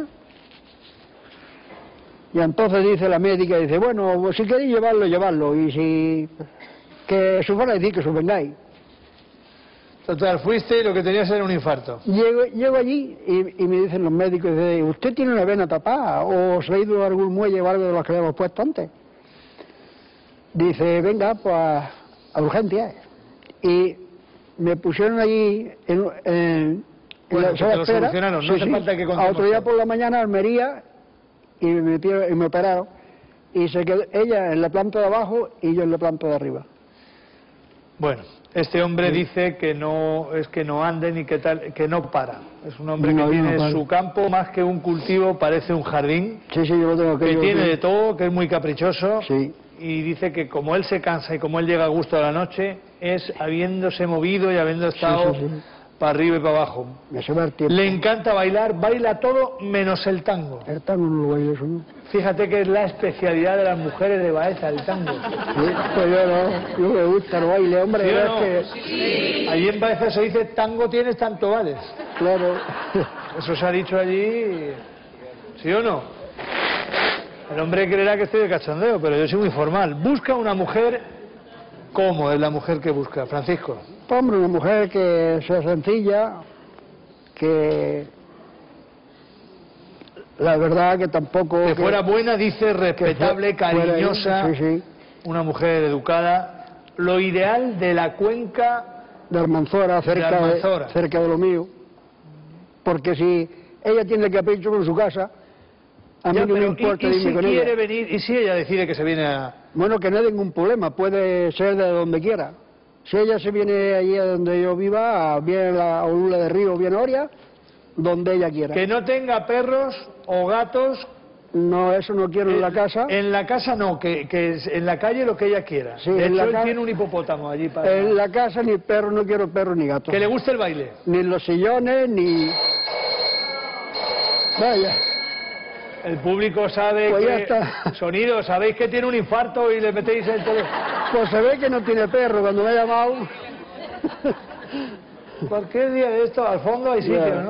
Y entonces dice la médica, dice, bueno, pues si queréis llevarlo, y si... que se van a decir que vengáis. Total, fuiste y lo que tenías era un infarto. Llego allí y me dicen los médicos, dice, ¿usted tiene una vena tapada o se ha ido a algún muelle o algo de los que le hemos puesto antes? Dice, venga, pues a urgencias. Y me pusieron allí en bueno, la sala de espera. Solucionaron, no hace falta que contemos. A otro día por la mañana a Almería y me operaron. Y se quedó ella en la planta de abajo y yo en la planta de arriba. Bueno, este hombre dice que no es que no ande ni que tal, que no para. Es un hombre que tiene su campo más que un cultivo, parece un jardín. Sí, yo lo tengo que tiene de todo, que es muy caprichoso. Sí. Y dice que como él se cansa y como él llega a gusto a la noche, es habiéndose movido y habiendo estado para arriba y para abajo. Le encanta bailar, baila todo menos el tango. El tango no lo bailo, eso no. Fíjate que es la especialidad de las mujeres de Baeza, el tango. Sí, pues yo me gusta el baile, hombre. ¿Sí o no? Sí. Allí en Baeza se dice, tango tienes, tanto vales. Claro. Eso se ha dicho allí, ¿sí o no? El hombre creerá que estoy de cachondeo, pero yo soy muy formal. Busca una mujer, ¿cómo es la mujer que busca, Francisco? Hombre, una mujer que sea sencilla, que... La verdad que tampoco... Que fuera buena, dice, respetable, cariñosa, una mujer educada. Lo ideal de la cuenca... De Almanzora, cerca de lo mío. Porque si ella tiene capricho con su casa, a mí no me importa irme con ella. ¿Y si quiere venir? ¿Y si ella decide que se viene a...? Bueno, que no hay ningún problema, puede ser de donde quiera. Si ella se viene allí a donde yo viva, bien a Olula de Río, bien a Oria, donde ella quiera. Que no tenga perros o gatos. No, eso no quiero en la casa. En la casa no, que en la calle lo que ella quiera. Sí, de hecho, él tiene un hipopótamo allí para... En la casa ni perro, no quiero perro ni gato. Que le guste el baile. Ni los sillones, ni... Vaya. El público sabe Pues ya que... está. Sonido, sabéis que tiene un infarto y le metéis el teléfono. Pues se ve que no tiene perro cuando me ha llamado. Cualquier día de esto, al fondo hay sitio, Ya. ¿no?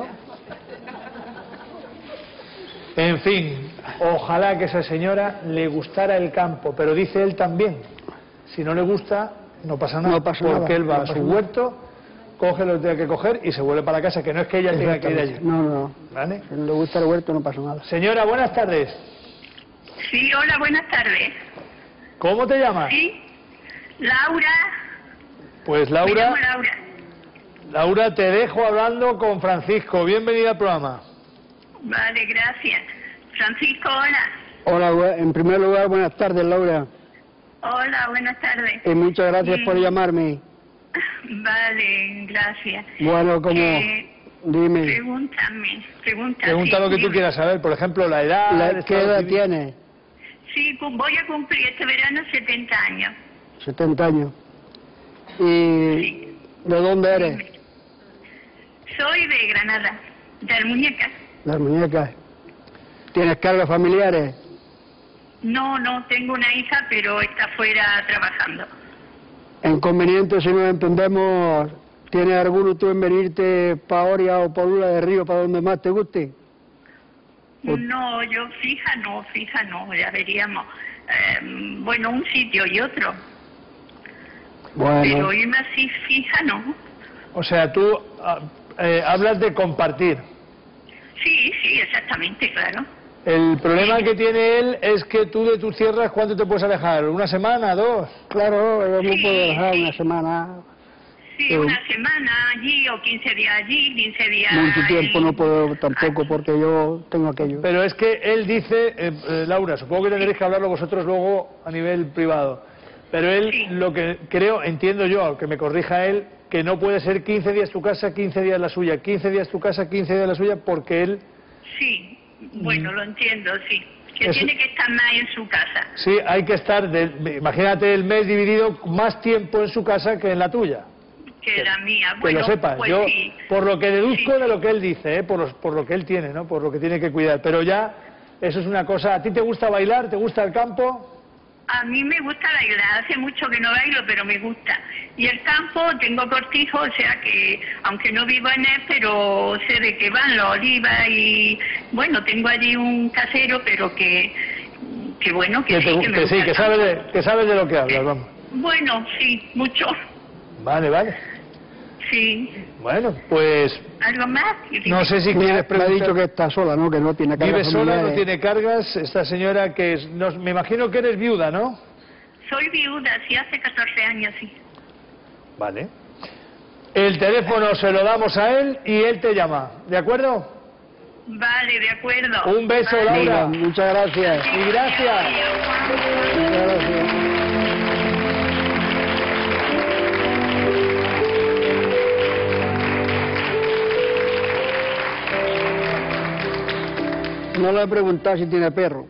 En fin, ojalá que a esa señora le gustara el campo, pero dice él también, si no le gusta, no pasa nada, No pasa porque nada, él va no a su pasa nada. huerto, coge lo que tenga que coger y se vuelve para casa, que no es que ella tenga que ir allí. No, no. ¿Vale? Si no le gusta el huerto no pasa nada. Señora, buenas tardes. Sí, hola, buenas tardes. ¿Cómo te llamas? Sí, Laura. Pues Me Laura, llamo Laura. Laura, te dejo hablando con Francisco. Bienvenida al programa. Vale, gracias. Francisco, hola. Hola, en primer lugar, buenas tardes, Laura. Hola, buenas tardes. Y muchas gracias por llamarme. Vale, gracias. Bueno, como... Dime, Pregúntame. Pregunta lo que tú dime. quieras saber, por ejemplo, la edad... el ¿qué estado edad civil. tienes? Sí, voy a cumplir este verano 70 años. 70 años. ¿Y de dónde eres? Soy de Granada, de Almuñécar. Las muñecas. ¿Tienes cargas familiares? No, tengo una hija, pero está fuera trabajando. Inconveniente si nos entendemos. ¿Tienes alguno tú en venirte para Oria o para Lula de Río, para donde más te guste? No, yo fija no, ya veríamos. Bueno, un sitio y otro. Bueno, Pero irme así fija no. O sea, tú hablas de compartir. Sí, exactamente, claro. El problema que tiene él es que tú de tus tierras, ¿cuánto te puedes alejar? ¿Una semana, dos? claro, yo no puedo dejar una semana. Sí, una semana allí o 15 días allí, 15 días... Mucho tiempo ahí. no puedo tampoco porque yo tengo aquello. Pero es que él dice, Laura, supongo que tendréis que hablarlo vosotros luego a nivel privado, pero él, lo que creo, entiendo yo, que me corrija él, que no puede ser 15 días tu casa, 15 días la suya, 15 días tu casa, 15 días la suya, porque él... Sí, bueno, lo entiendo, sí. Que Eso- tiene que estar más en su casa. Sí, hay que estar, imagínate el mes dividido, más tiempo en su casa que en la tuya. Que la mía. Que Bueno, lo sepas, pues yo sí. por lo que deduzco de lo que él dice, por lo que él tiene, ¿no? Por lo que tiene que cuidar, pero ya eso es una cosa. ¿A ti te gusta bailar? ¿Te gusta el campo? A mí me gusta bailar, hace mucho que no bailo, pero me gusta. Y el campo, tengo cortijo, o sea que, aunque no vivo en él, pero sé de qué van los olivas y, bueno, tengo allí un casero, pero que bueno, que sí, que me gusta el campo. que sabes de lo que hablas, vamos. Bueno, sí, mucho, Vale. sí. Bueno, pues ¿Algo más? no sé si Me quieres ha preguntar. dicho que está sola, ¿no? Que no tiene cargas Vive sola, no familiares. tiene cargas, esta señora que es, me imagino que eres viuda, ¿no? Soy viuda, sí, hace 14 años, sí. Vale. El teléfono se lo damos a él y él te llama, ¿de acuerdo? Vale, de acuerdo. Un beso, Vale. Laura. Muchas gracias. Y gracias. Muchas gracias. No le he preguntado si tiene perro.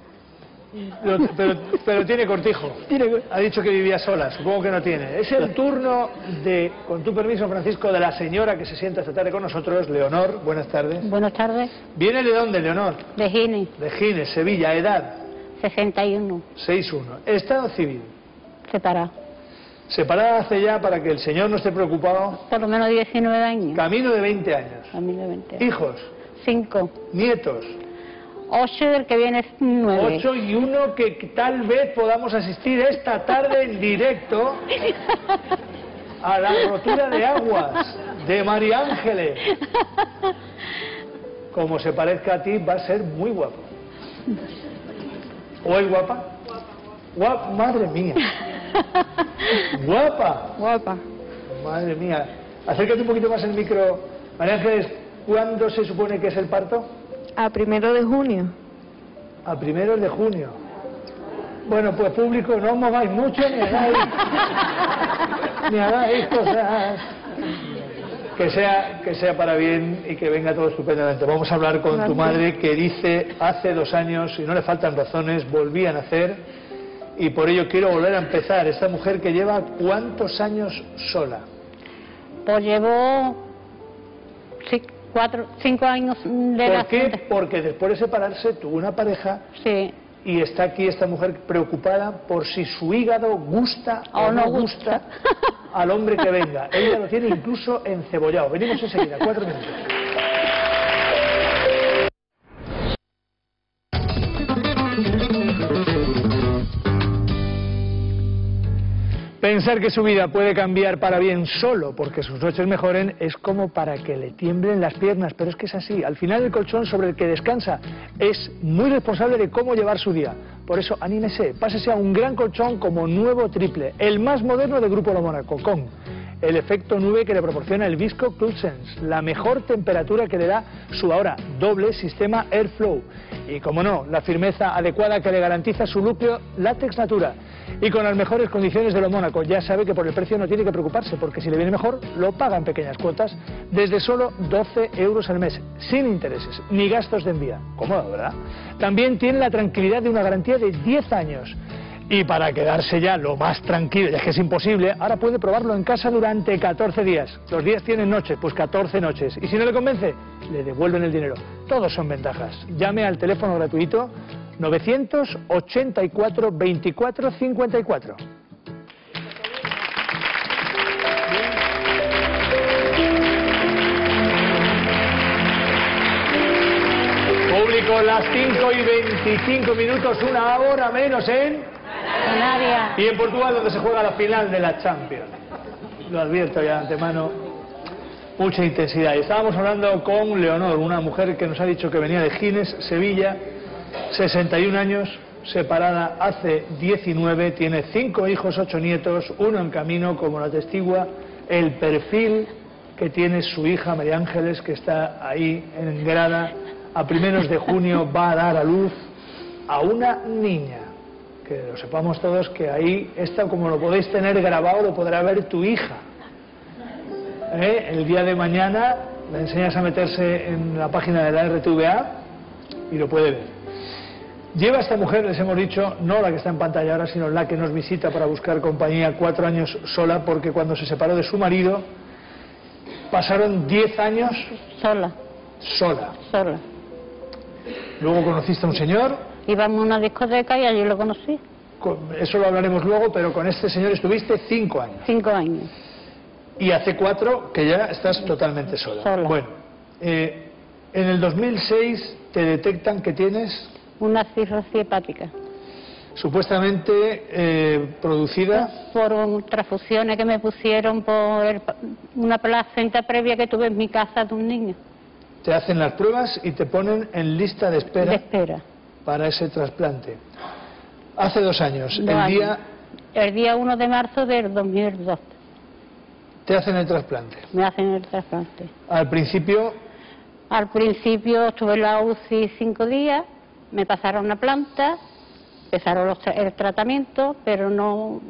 Pero tiene cortijo. Ha dicho que vivía sola, supongo que no tiene. Es el turno de, con tu permiso, Francisco, de la señora que se sienta esta tarde con nosotros, Leonor. Buenas tardes. Buenas tardes. ¿Viene de dónde, Leonor? De Gine, De Gines, Sevilla. ¿Edad? 61, 6-1. ¿Estado civil? separado. Separada hace ya, para que el señor no esté preocupado, Por lo menos 19 años. camino de 20 años. A mí de 20. ¿Hijos? 5. ¿Nietos? 8 del que viene es 9. 8 y 1 que tal vez podamos asistir esta tarde en directo a la rotura de aguas de María Ángeles. Como se parezca a ti, va a ser muy guapo. ¿O es guapa? Guapa, madre mía. Guapa. Guapa. Madre mía. Acércate un poquito más el micro. María Ángeles, ¿cuándo se supone que es el parto? A 1 de junio. A 1 de junio. Bueno, pues público, no os mováis mucho ni hagáis cosas. Que sea para bien y que venga todo estupendamente. Vamos a hablar con tu madre, que dice hace 2 años, y no le faltan razones, volví a nacer y por ello quiero volver a empezar. Esta mujer que lleva ¿cuántos años sola? Pues llevo, sí, 5 años de ¿Por la qué? Porque después de separarse tuvo una pareja. Sí. Y está aquí esta mujer preocupada por si su hígado gusta o no gusta al hombre que venga. Ella lo tiene incluso encebollado. Venimos enseguida, 4 minutos. Pensar que su vida puede cambiar para bien solo porque sus noches mejoren es como para que le tiemblen las piernas, pero es que es así. Al final el colchón sobre el que descansa es muy responsable de cómo llevar su día. Por eso anímese, pásese a un gran colchón como Nuevo Triple, el más moderno del Grupo Lo Mónaco, con el efecto nube que le proporciona el Visco CoolSense, la mejor temperatura que le da su ahora doble sistema Airflow y, como no, la firmeza adecuada que le garantiza su núcleo Látex Natura. Y con las mejores condiciones de Lo Mónaco, ya sabe que por el precio no tiene que preocuparse, porque si le viene mejor, lo paga en pequeñas cuotas, desde solo 12 euros al mes, sin intereses, ni gastos de envía. Cómodo, ¿verdad? También tiene la tranquilidad de una garantía de 10 años. Y para quedarse ya lo más tranquilo, ya es que es imposible, ahora puede probarlo en casa durante 14 días. Los días tienen noche, pues 14 noches. Y si no le convence, le devuelven el dinero. Todos son ventajas. Llame al teléfono gratuito 984 24 54. Público, las 5:25, 1 hora menos en Canarias. Y en Portugal, donde se juega la final de la Champions. Lo advierto ya de antemano, mucha intensidad. Y estábamos hablando con Leonor, una mujer que nos ha dicho que venía de Gines, Sevilla, 61 años, separada hace 19, tiene 5 hijos, 8 nietos, 1 en camino, como lo atestigua el perfil que tiene su hija María Ángeles, que está ahí en grada. A primeros de junio va a dar a luz a una niña. Que lo sepamos todos, que ahí está, como lo podéis tener grabado, lo podrá ver tu hija. El día de mañana le enseñas a meterse en la página de la RTVA y lo puede ver. Lleva esta mujer, les hemos dicho, no la que está en pantalla ahora, sino la que nos visita para buscar compañía, 4 años sola, porque cuando se separó de su marido pasaron 10 años sola. Luego conociste a un señor. Íbamos a una discoteca y allí lo conocí. Eso lo hablaremos luego, pero con este señor estuviste 5 años. 5 años. Y hace 4 que ya estás totalmente sola. Bueno, en el 2006 te detectan que tienes una cirrosis hepática. Supuestamente producida por transfusiones que me pusieron por una placenta previa que tuve en mi casa de un niño. Te hacen las pruebas y te ponen en lista de espera. De espera. Para ese trasplante. Hace 2 años, el día 1 de marzo del 2002. Te hacen el trasplante. Me hacen el trasplante. Al principio estuve en la UCI 5 días, me pasaron una planta, empezaron el tratamiento, pero no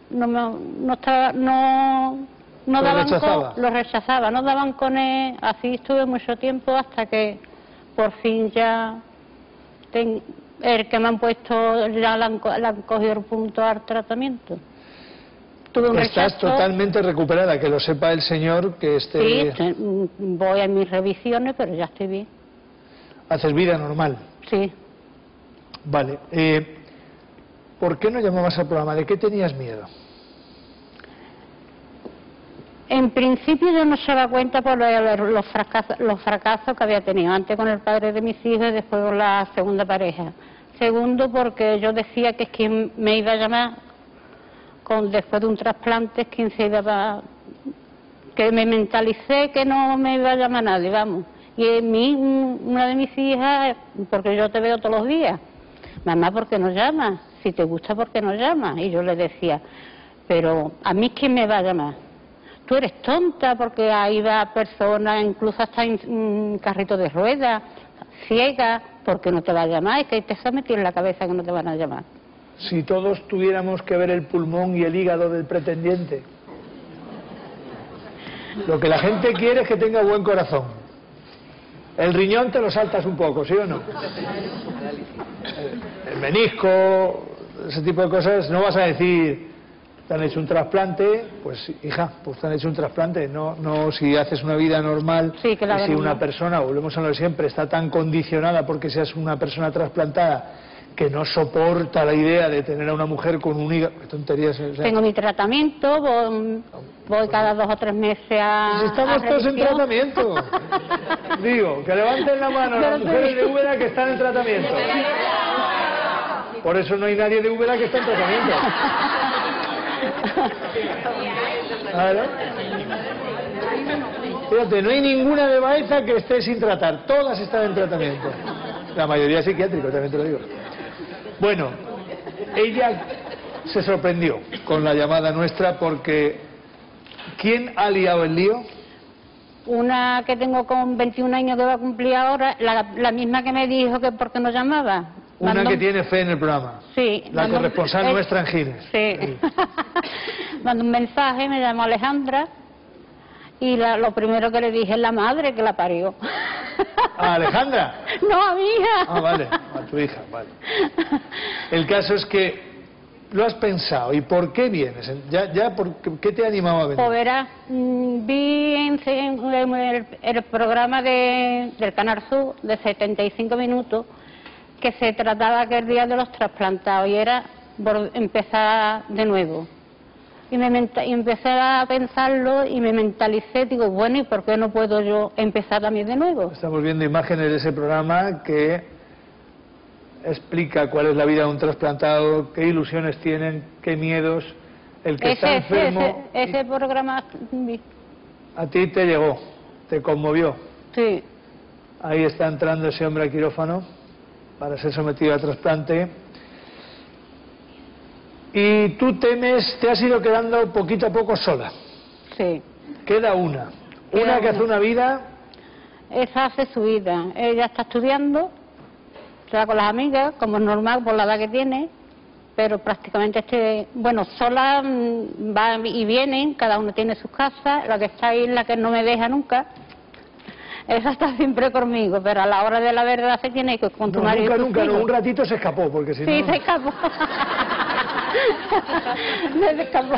daban con él. Así estuve mucho tiempo hasta que por fin ya el que me han puesto ya le han cogido el punto al tratamiento. Tuve un Estás rechazo. Totalmente recuperada, que lo sepa el señor que Sí, voy a mis revisiones, pero ya estoy bien. Haces vida normal. Sí. Vale. ¿Por qué no llamabas al programa? ¿De qué tenías miedo? En principio yo no se daba cuenta por los fracasos que había tenido, antes con el padre de mis hijos y después con la segunda pareja. Segundo, porque yo decía que es quien me iba a llamar después de un trasplante, es quien se iba que me mentalicé que no me iba a llamar nadie, vamos. Y una de mis hijas, porque yo te veo todos los días, mamá, ¿por qué no llamas? Si te gusta, ¿por qué no llamas? Y yo le decía, pero ¿a mí quién me va a llamar? Tú eres tonta, porque ahí va personas, incluso hasta en carrito de ruedas, ciega, porque no te va a llamar, es que te se ha metido en la cabeza que no te van a llamar. Si todos tuviéramos que ver el pulmón y el hígado del pretendiente. Lo que la gente quiere es que tenga buen corazón. El riñón te lo saltas un poco, ¿sí o no? El menisco, ese tipo de cosas, no vas a decir te han hecho un trasplante, pues hija, pues te han hecho un trasplante, no si haces una vida normal, sí, que si una persona, volvemos a lo de siempre, está tan condicionada porque seas una persona trasplantada que no soporta la idea de tener a una mujer con un hígado, qué tonterías. O sea, tengo mi tratamiento, voy cada 2 o 3 meses a... Pues estamos todos en tratamiento. Digo, que levanten la mano las mujeres de Úbeda que están en tratamiento. Por eso no hay nadie de Úbeda que está en tratamiento. ¿Vale? Fíjate, no hay ninguna de Baeza que esté sin tratar, todas están en tratamiento. La mayoría psiquiátrico, también te lo digo. Bueno, ella se sorprendió con la llamada nuestra porque ¿quién ha liado el lío? Una que tengo con 21 años que va a cumplir ahora, la misma que me dijo que por qué no llamaba. Una que tiene fe en el programa. Sí. La corresponsal nuestra en Gines. Sí. Mandó un mensaje, me llamó Alejandra y lo primero que le dije es la madre que la parió. ¿A Alejandra? No, a mi hija. Ah, vale, a tu hija, vale. El caso es que lo has pensado. ¿Y por qué vienes? ¿Qué te ha animado a venir? Pues verás, vi en el programa del Canal Sur de 75 minutos que se trataba aquel día de los trasplantados y era empezar de nuevo. Y empecé a pensarlo y me mentalicé, digo, bueno, ¿y por qué no puedo yo empezar también de nuevo? Estamos viendo imágenes de ese programa que explica cuál es la vida de un trasplantado, qué ilusiones tienen, qué miedos, el que está enfermo. Ese programa a ti te llegó, te conmovió. Sí. Ahí está entrando ese hombre al quirófano para ser sometido a trasplante. Y tú temes, te has ido quedando poquito a poco sola. Sí. Queda una que hace una vida. Esa hace su vida. Ella está estudiando, está con las amigas, como es normal por la edad que tiene, pero prácticamente sola, va y vienen, cada uno tiene sus casas, la que está ahí es la que no me deja nunca. Esa está siempre conmigo, pero a la hora de la verdad se tiene que con tu marido. Nunca, un ratito se escapó, porque si no... Sí, se escapó. Se escapó.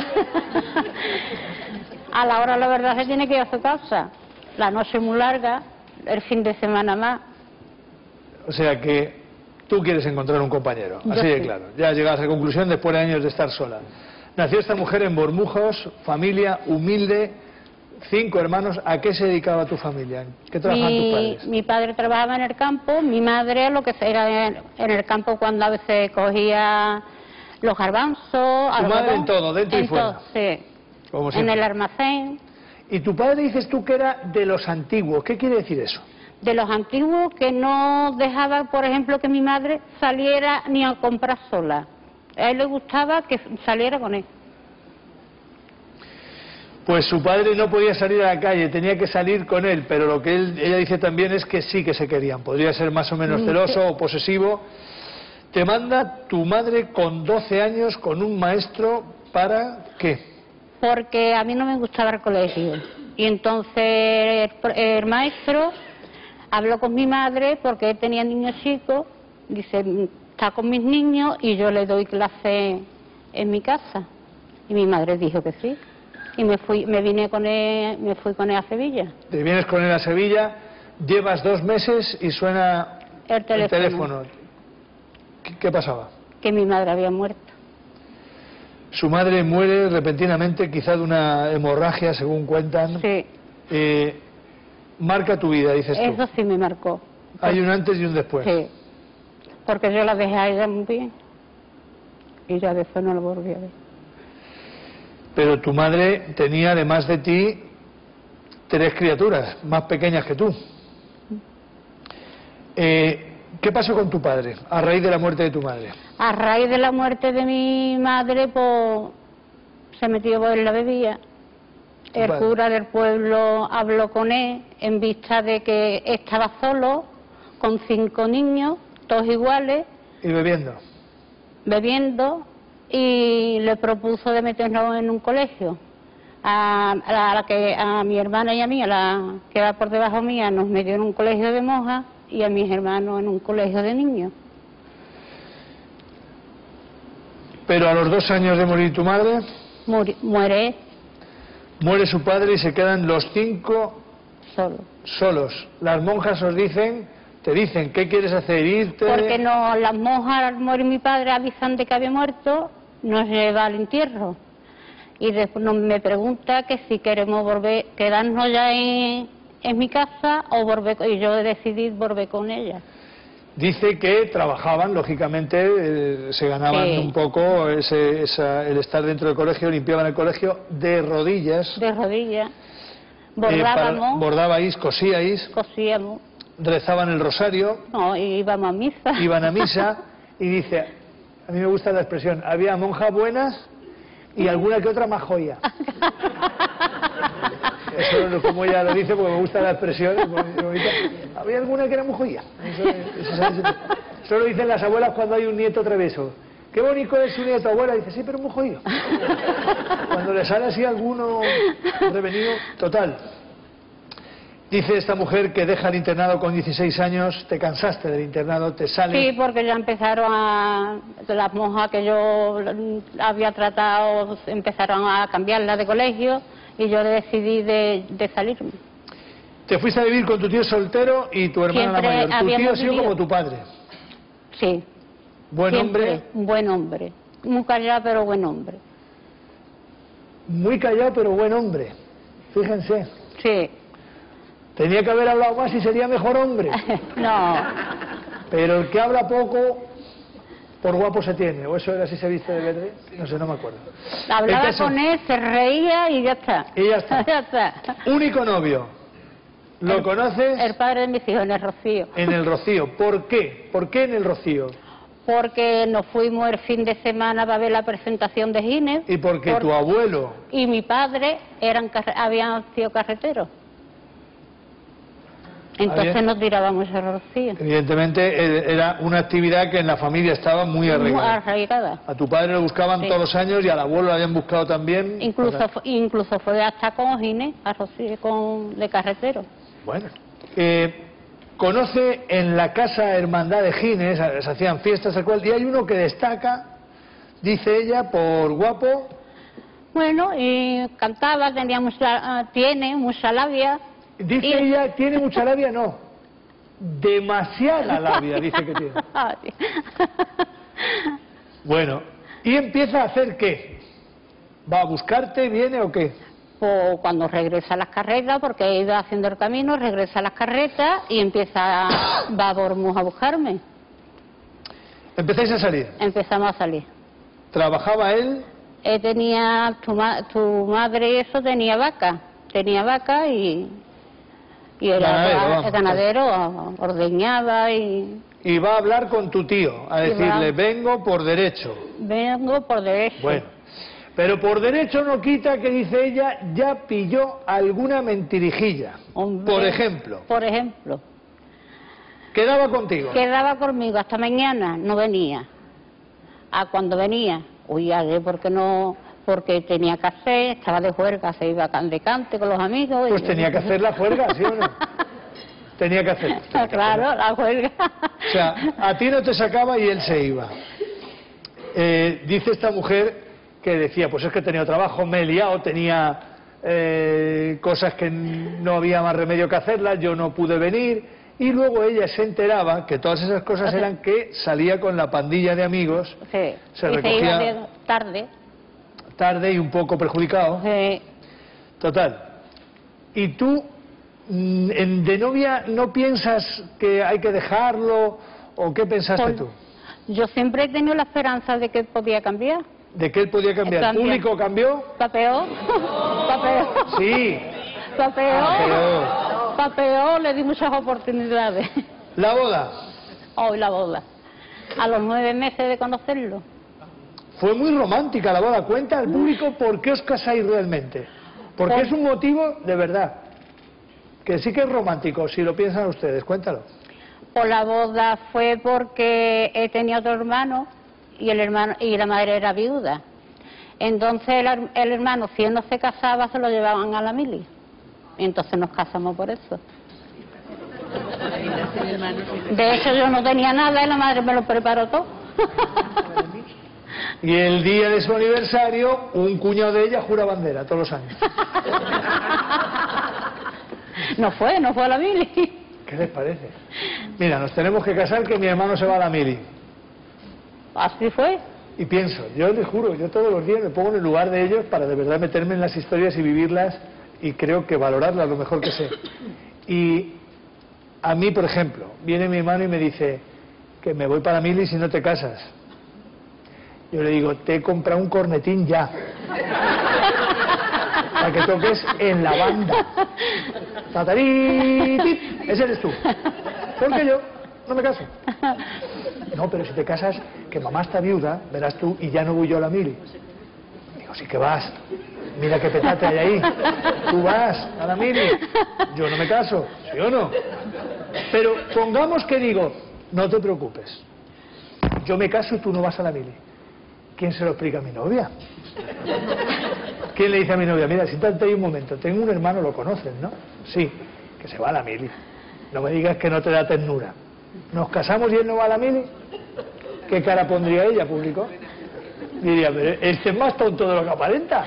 A la hora de la verdad se tiene que ir a su casa. La noche es muy larga, el fin de semana más. O sea que tú quieres encontrar un compañero, así de claro. Ya llegas a la conclusión después de años de estar sola. Nació esta mujer en Bormujos, familia humilde, 5 hermanos. ¿A qué se dedicaba tu familia? ¿Qué trabajaban tus padres? Mi padre trabajaba en el campo, mi madre lo que era en el campo cuando a veces cogía los garbanzos. Tu madre en todo, dentro y fuera. Todo, sí. Como en el almacén. Y tu padre dices tú que era de los antiguos. ¿Qué quiere decir eso? De los antiguos, que no dejaba, por ejemplo, que mi madre saliera ni a comprar sola. A él le gustaba que saliera con él. Pues su padre no podía salir a la calle, tenía que salir con él, pero lo que ella dice también es que sí que se querían. Podría ser más o menos celoso o posesivo. Te manda tu madre con 12 años con un maestro ¿para qué? Porque a mí no me gustaba el colegio. Y entonces el maestro habló con mi madre porque él tenía niños chicos, dice, está con mis niños y yo le doy clase en mi casa. Y mi madre dijo que sí. Y me fui con él a Sevilla. Te vienes con él a Sevilla, llevas 2 meses y suena el teléfono. ¿Qué pasaba? Que mi madre había muerto. Su madre muere repentinamente, quizá de una hemorragia, según cuentan. Sí. Marca tu vida, dices tú. Eso sí me marcó. Hay un antes y un después. Sí. Porque yo la dejé a ella muy bien. Y ya después no la volví a ver. Pero tu madre tenía, además de ti, 3 criaturas más pequeñas que tú. ¿Qué pasó con tu padre a raíz de la muerte de tu madre? A raíz de la muerte de mi madre, pues se metió en la bebida. El cura del pueblo habló con él en vista de que estaba solo, con 5 niños, todos iguales. ¿Y bebiendo? Bebiendo. Y le propuso de meternos en un colegio. A mi hermana y a mí, a la que va por debajo mía, nos metió en un colegio de monjas y a mis hermanos en un colegio de niños. Pero a los 2 años de morir tu madre... Muere. Muere su padre y se quedan los 5 solos. Las monjas te dicen, ¿qué quieres hacer? ¿Irte? Porque no, las monjas al morir mi padre avisan de que había muerto, nos lleva al entierro. Y después me pregunta que si queremos volver, quedarnos ya en mi casa o volver, y yo decidí volver con ella. Dice que trabajaban, lógicamente, se ganaban un poco el estar dentro del colegio, limpiaban el colegio de rodillas. De rodillas. Bordábamos. Bordabais, cosíais. Cosíamos. Rezaban el rosario. No, íbamos a misa. Iban a misa y dice, a mí me gusta la expresión, había monjas buenas y alguna que otra más joya. Eso como ella lo dice porque me gusta la expresión. Había alguna que era muy joya. Eso lo dicen las abuelas cuando hay un nieto travieso. Qué bonito es su nieto, abuela. Dice, sí, pero muy jodido. Cuando le sale así alguno revenido, total. Dice esta mujer que deja el internado con 16 años, te cansaste del internado, te sales. Sí, porque ya empezaron las monjas que yo había tratado, empezaron a cambiarlas de colegio y yo decidí de salirme. Te fuiste a vivir con tu tío soltero y tu hermana la mayor. Tu tío ha sido como tu padre. Sí. Buen hombre. Buen hombre. Muy callado, pero buen hombre. Muy callado, pero buen hombre. Fíjense. Sí. Tenía que haber hablado más y sería mejor hombre. No. Pero el que habla poco, por guapo se tiene. ¿O eso era si se viste de verde? No sé, no me acuerdo. Hablaba con él, se reía y ya está. Y ya está. Ya está. Único novio. ¿Lo conoces? El padre de mis hijos, en el Rocío. En el Rocío. ¿Por qué? ¿Por qué en el Rocío? Porque nos fuimos el fin de semana para ver la presentación de Gines. Y porque tu abuelo y mi padre habían sido carreteros. Entonces nos tirábamos al Rocío. Evidentemente era una actividad que en la familia estaba muy arraigada. A tu padre lo buscaban todos los años y al abuelo lo habían buscado también. Incluso fue hasta con Gines, a Rocío, de carretero. Bueno. Conoce en la casa Hermandad de Gines, se hacían fiestas, y hay uno que destaca, dice ella, por guapo. Bueno, y cantaba, tiene mucha labia. Dice ella, ¿tiene mucha labia? No. Demasiada labia, dice que tiene. Bueno, ¿y empieza a hacer qué? ¿Va a buscarte, viene o qué? Pues cuando regresa a las carretas, porque iba haciendo el camino, regresa a las carretas y va a buscarme. ¿Empezáis a salir? Empezamos a salir. ¿Trabajaba él? Tenía, tu madre eso tenía vaca y era ganadero, ordeñaba y... Y va a hablar con tu tío, a decirle, vengo por derecho. Vengo por derecho. Bueno, pero por derecho no quita que, dice ella, ya pilló alguna mentirijilla. Hombre, por ejemplo. Por ejemplo. ¿Quedaba contigo? Quedaba conmigo, hasta mañana no venía. Cuando venía, huía porque no... Porque tenía que hacer, estaba de juerga, se iba de cante con los amigos. Pues tenía que hacer la juerga, ¿sí o no? Tenía que hacer. Claro, la juerga. O sea, a ti no te sacaba y él se iba. Dice esta mujer que decía, pues es que tenía trabajo, me he liado, tenía cosas que no había más remedio que hacerlas, yo no pude venir. Y luego ella se enteraba que todas esas cosas eran que salía con la pandilla de amigos, sí. Se recogía tarde y un poco perjudicado. Sí. Total. ¿Y tú, de novia, no piensas que hay que dejarlo o qué pensaste tú? Yo siempre he tenido la esperanza de que podía cambiar. ¿De que él podía cambiar? ¿El público cambió? Papeó. Sí. Papeó, le di muchas oportunidades. ¿La boda? Hoy la boda. A los 9 meses de conocerlo. Fue muy romántica la boda. Cuenta al público por qué os casáis realmente. Porque es un motivo de verdad. Que sí que es romántico, si lo piensan ustedes. Cuéntalo. Por la boda fue porque él tenía otro hermano y la madre era viuda. Entonces el hermano, si él no se casaba, se lo llevaban a la mili. Y entonces nos casamos por eso. De hecho yo no tenía nada y la madre me lo preparó todo. Y el día de su aniversario, un cuñado de ella jura bandera todos los años. No fue a la mili. ¿Qué les parece? Mira, nos tenemos que casar que mi hermano se va a la mili. Así fue. Y pienso, yo les juro, yo todos los días me pongo en el lugar de ellos para de verdad meterme en las historias y vivirlas, y creo que valorarlas lo mejor que sé. Y a mí, por ejemplo, viene mi hermano y me dice que me voy para la mili si no te casas. Yo le digo, te he comprado un cornetín ya, para que toques en la banda. Tatarí, ese eres tú. Porque yo no me caso. No, pero si te casas, que mamá está viuda, verás tú, y ya no voy yo a la mili. Digo, sí que vas. Mira qué petate hay ahí. Tú vas a la mili. Yo no me caso, ¿sí o no? Pero pongamos que digo, no te preocupes. Yo me caso y tú no vas a la mili. ¿Quién se lo explica a mi novia? ¿Quién le dice a mi novia, mira, siéntate ahí un momento, tengo un hermano, lo conoces, ¿no? Sí, que se va a la mili. No me digas que no te da ternura. ¿Nos casamos y él no va a la mili? ¿Qué cara pondría ella, público? Diría, pero este es más tonto de lo que aparenta.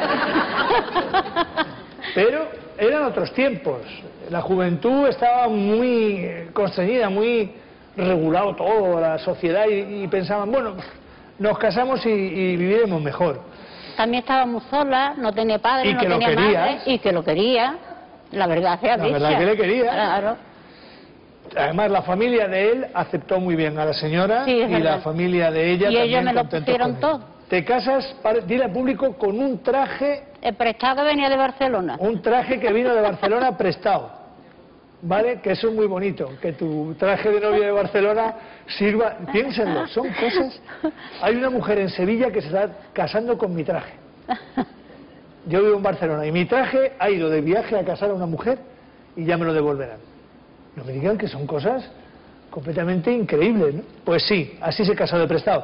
Pero eran otros tiempos. La juventud estaba muy constreñida, muy regulado todo, la sociedad, y pensaban, bueno, nos casamos y viviremos mejor. También estábamos solas, no tenía padre, y no que tenía madre, y que lo quería. La verdad sea dicha. La verdad que le quería. Claro. Además, la familia de él aceptó muy bien a la señora, sí, y la familia de ella y también. Y ellos me lo pusieron todo. Te casas, dile al público, con un traje... El prestado que venía de Barcelona. Un traje que vino de Barcelona prestado. ¿Vale? Que eso es muy bonito. Que tu traje de novia de Barcelona sirva... Piénsenlo, son cosas... Hay una mujer en Sevilla que se está casando con mi traje. Yo vivo en Barcelona y mi traje ha ido de viaje a casar a una mujer y ya me lo devolverán. No me digan que son cosas completamente increíbles, ¿no? Pues sí, así se casó de prestado.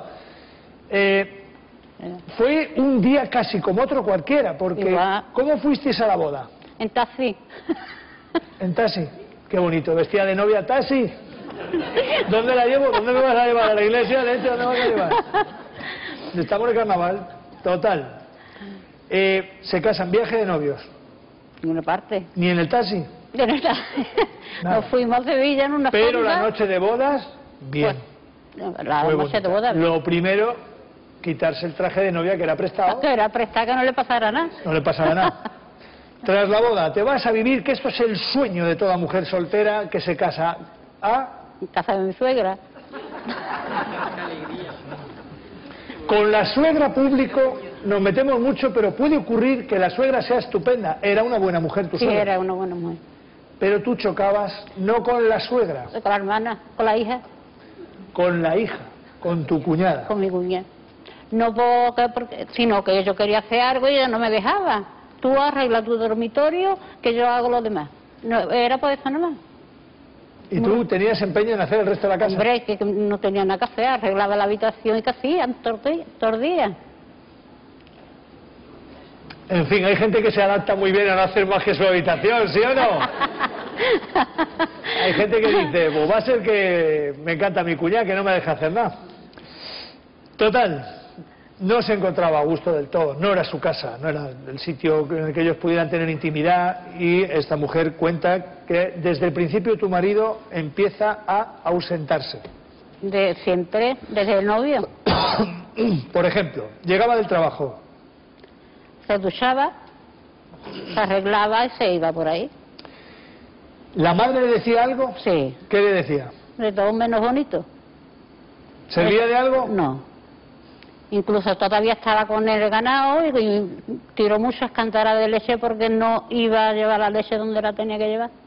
Fue un día casi como otro cualquiera, porque igual. ¿Cómo fuisteis a la boda? En taxi. ¿En taxi? Qué bonito, vestida de novia taxi. ¿Dónde la llevo? ¿Dónde me vas a llevar? ¿A la iglesia? ¿Dónde me vas a llevar? Estamos en carnaval, total. Se casan, viaje de novios. En una parte. ¿Ni en el taxi? En el taxi. Nos fuimos a Sevilla en una Pero fonda. La noche de bodas, bien. Pues, la noche de bodas. Lo primero, quitarse el traje de novia que era prestado. Que era prestado, que no le pasara nada. No le pasara nada. Tras la boda, te vas a vivir, que esto es el sueño de toda mujer soltera que se casa en casa de mi suegra. Con la suegra, público, nos metemos mucho, pero puede ocurrir que la suegra sea estupenda. Era una buena mujer tu suegra. Sí, era una buena mujer. Pero tú chocabas no con la suegra. Con la hermana, con la hija. Con la hija, con tu cuñada. Con mi cuñada. No porque, sino que yo quería hacer algo y ella no me dejaba. Tú arregla tu dormitorio, que yo hago lo demás. No, era por eso nomás. ¿Y tú tenías empeño en hacer el resto de la casa? Hombre, que no tenía nada que hacer, arreglaba la habitación y que hacían todos los días. En fin, hay gente que se adapta muy bien a no hacer más que su habitación, ¿sí o no? Hay gente que dice, pues va a ser que me encanta mi cuñada, que no me deja hacer nada. Total, no se encontraba a gusto del todo, no era su casa, no era el sitio en el que ellos pudieran tener intimidad, y esta mujer cuenta que desde el principio tu marido empieza a ausentarse. De siempre, desde el novio. Por ejemplo, llegaba del trabajo. Se duchaba, se arreglaba y se iba por ahí. ¿La madre le decía algo? Sí. ¿Qué le decía? De todo menos bonito. ¿Servía de algo? No. Incluso todavía estaba con el ganado y tiró muchas cantaras de leche porque no iba a llevar la leche donde la tenía que llevar.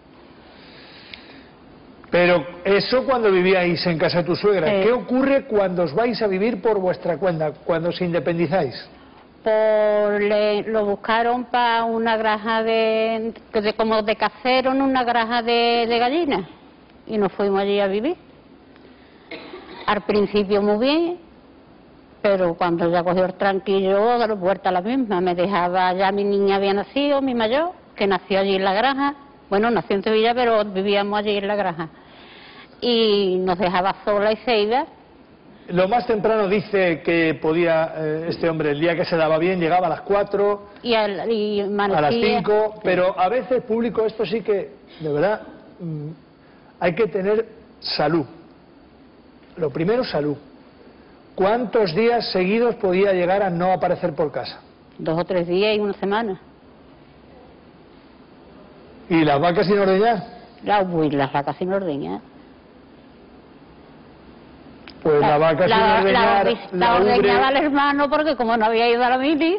Pero eso cuando vivíais en casa de tu suegra. Sí. ¿Qué ocurre cuando os vais a vivir por vuestra cuenta, cuando os independizáis? Lo buscaron para una granja como de casero, en una granja de gallinas, y nos fuimos allí a vivir. Al principio muy bien, pero cuando ya cogió el tranquillo, de la puerta la misma. Me dejaba, ya mi niña había nacido, mi mayor, que nació allí en la granja. Bueno, nació en Sevilla, pero vivíamos allí en la granja. Y nos dejaba sola y se iba. Lo más temprano dice que podía, este hombre, el día que se daba bien, llegaba a las 4, y a las 5, pero a veces, público, esto sí que, de verdad, hay que tener salud. Lo primero, salud. ¿Cuántos días seguidos podía llegar a no aparecer por casa? 2 o 3 días y una semana. ¿Y las vacas sin ordeñar? Las vacas sin ordeñar. Pues la vaca sin ordeñar... La ordeñaba el hermano porque como no había ido a la mili...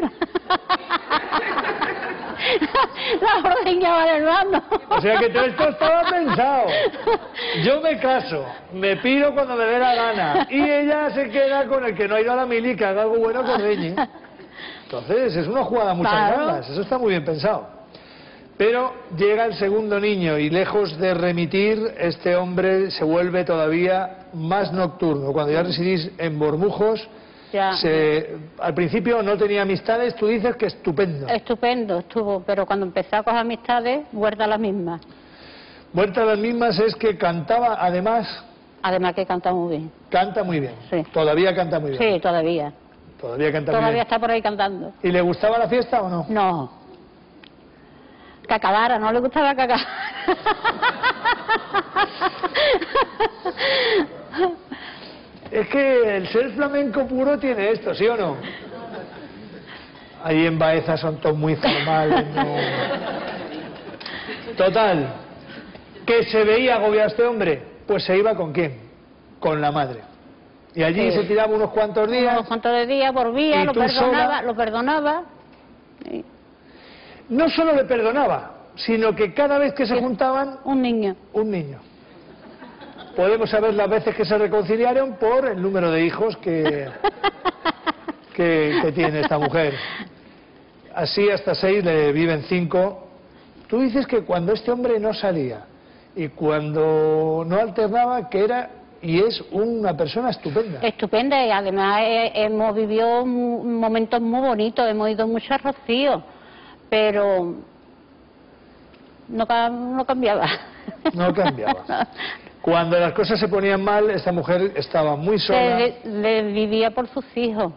la ordeñaba el hermano. O sea que todo esto estaba pensado. Yo me caso, me piro cuando me dé la gana y ella se queda con el que no ha ido a la mili, que haga algo bueno que ordeñe. Entonces es una jugada a muchas ganas, eso está muy bien pensado. Pero llega el segundo niño y lejos de remitir, este hombre se vuelve todavía más nocturno. Cuando ya residís en Bormujos, al principio no tenía amistades, tú dices que estupendo. Estupendo estuvo, pero cuando empecé a coger amistades, vuelta a las mismas. Vuelta a las mismas es que cantaba, además... Además que canta muy bien. Canta muy bien. Sí. Todavía canta muy bien. Sí, todavía. Todavía canta muy bien. Todavía está por ahí cantando. ¿Y le gustaba la fiesta o no? No. Que acabara, no le gustaba que acabara. Es que el ser flamenco puro tiene esto, ¿sí o no? Ahí en Baeza son todos muy formales, ¿no? Total, que se veía agobiado este hombre, pues se iba ¿con quién? Con la madre. Y allí se tiraba unos cuantos días. Unos cuantos de días, volvía, lo perdonaba. Sí. No solo le perdonaba, sino que cada vez que se juntaban... Un niño. Podemos saber las veces que se reconciliaron por el número de hijos que tiene esta mujer. Así hasta 6, le viven 5. Tú dices que cuando este hombre no salía y cuando no alternaba, que era y es una persona estupenda. Estupenda, y además hemos vivido momentos muy bonitos, hemos ido mucho a Rocío, pero no cambiaba. No cambiaba. Cuando las cosas se ponían mal, esta mujer estaba muy sola. Vivía por sus hijos.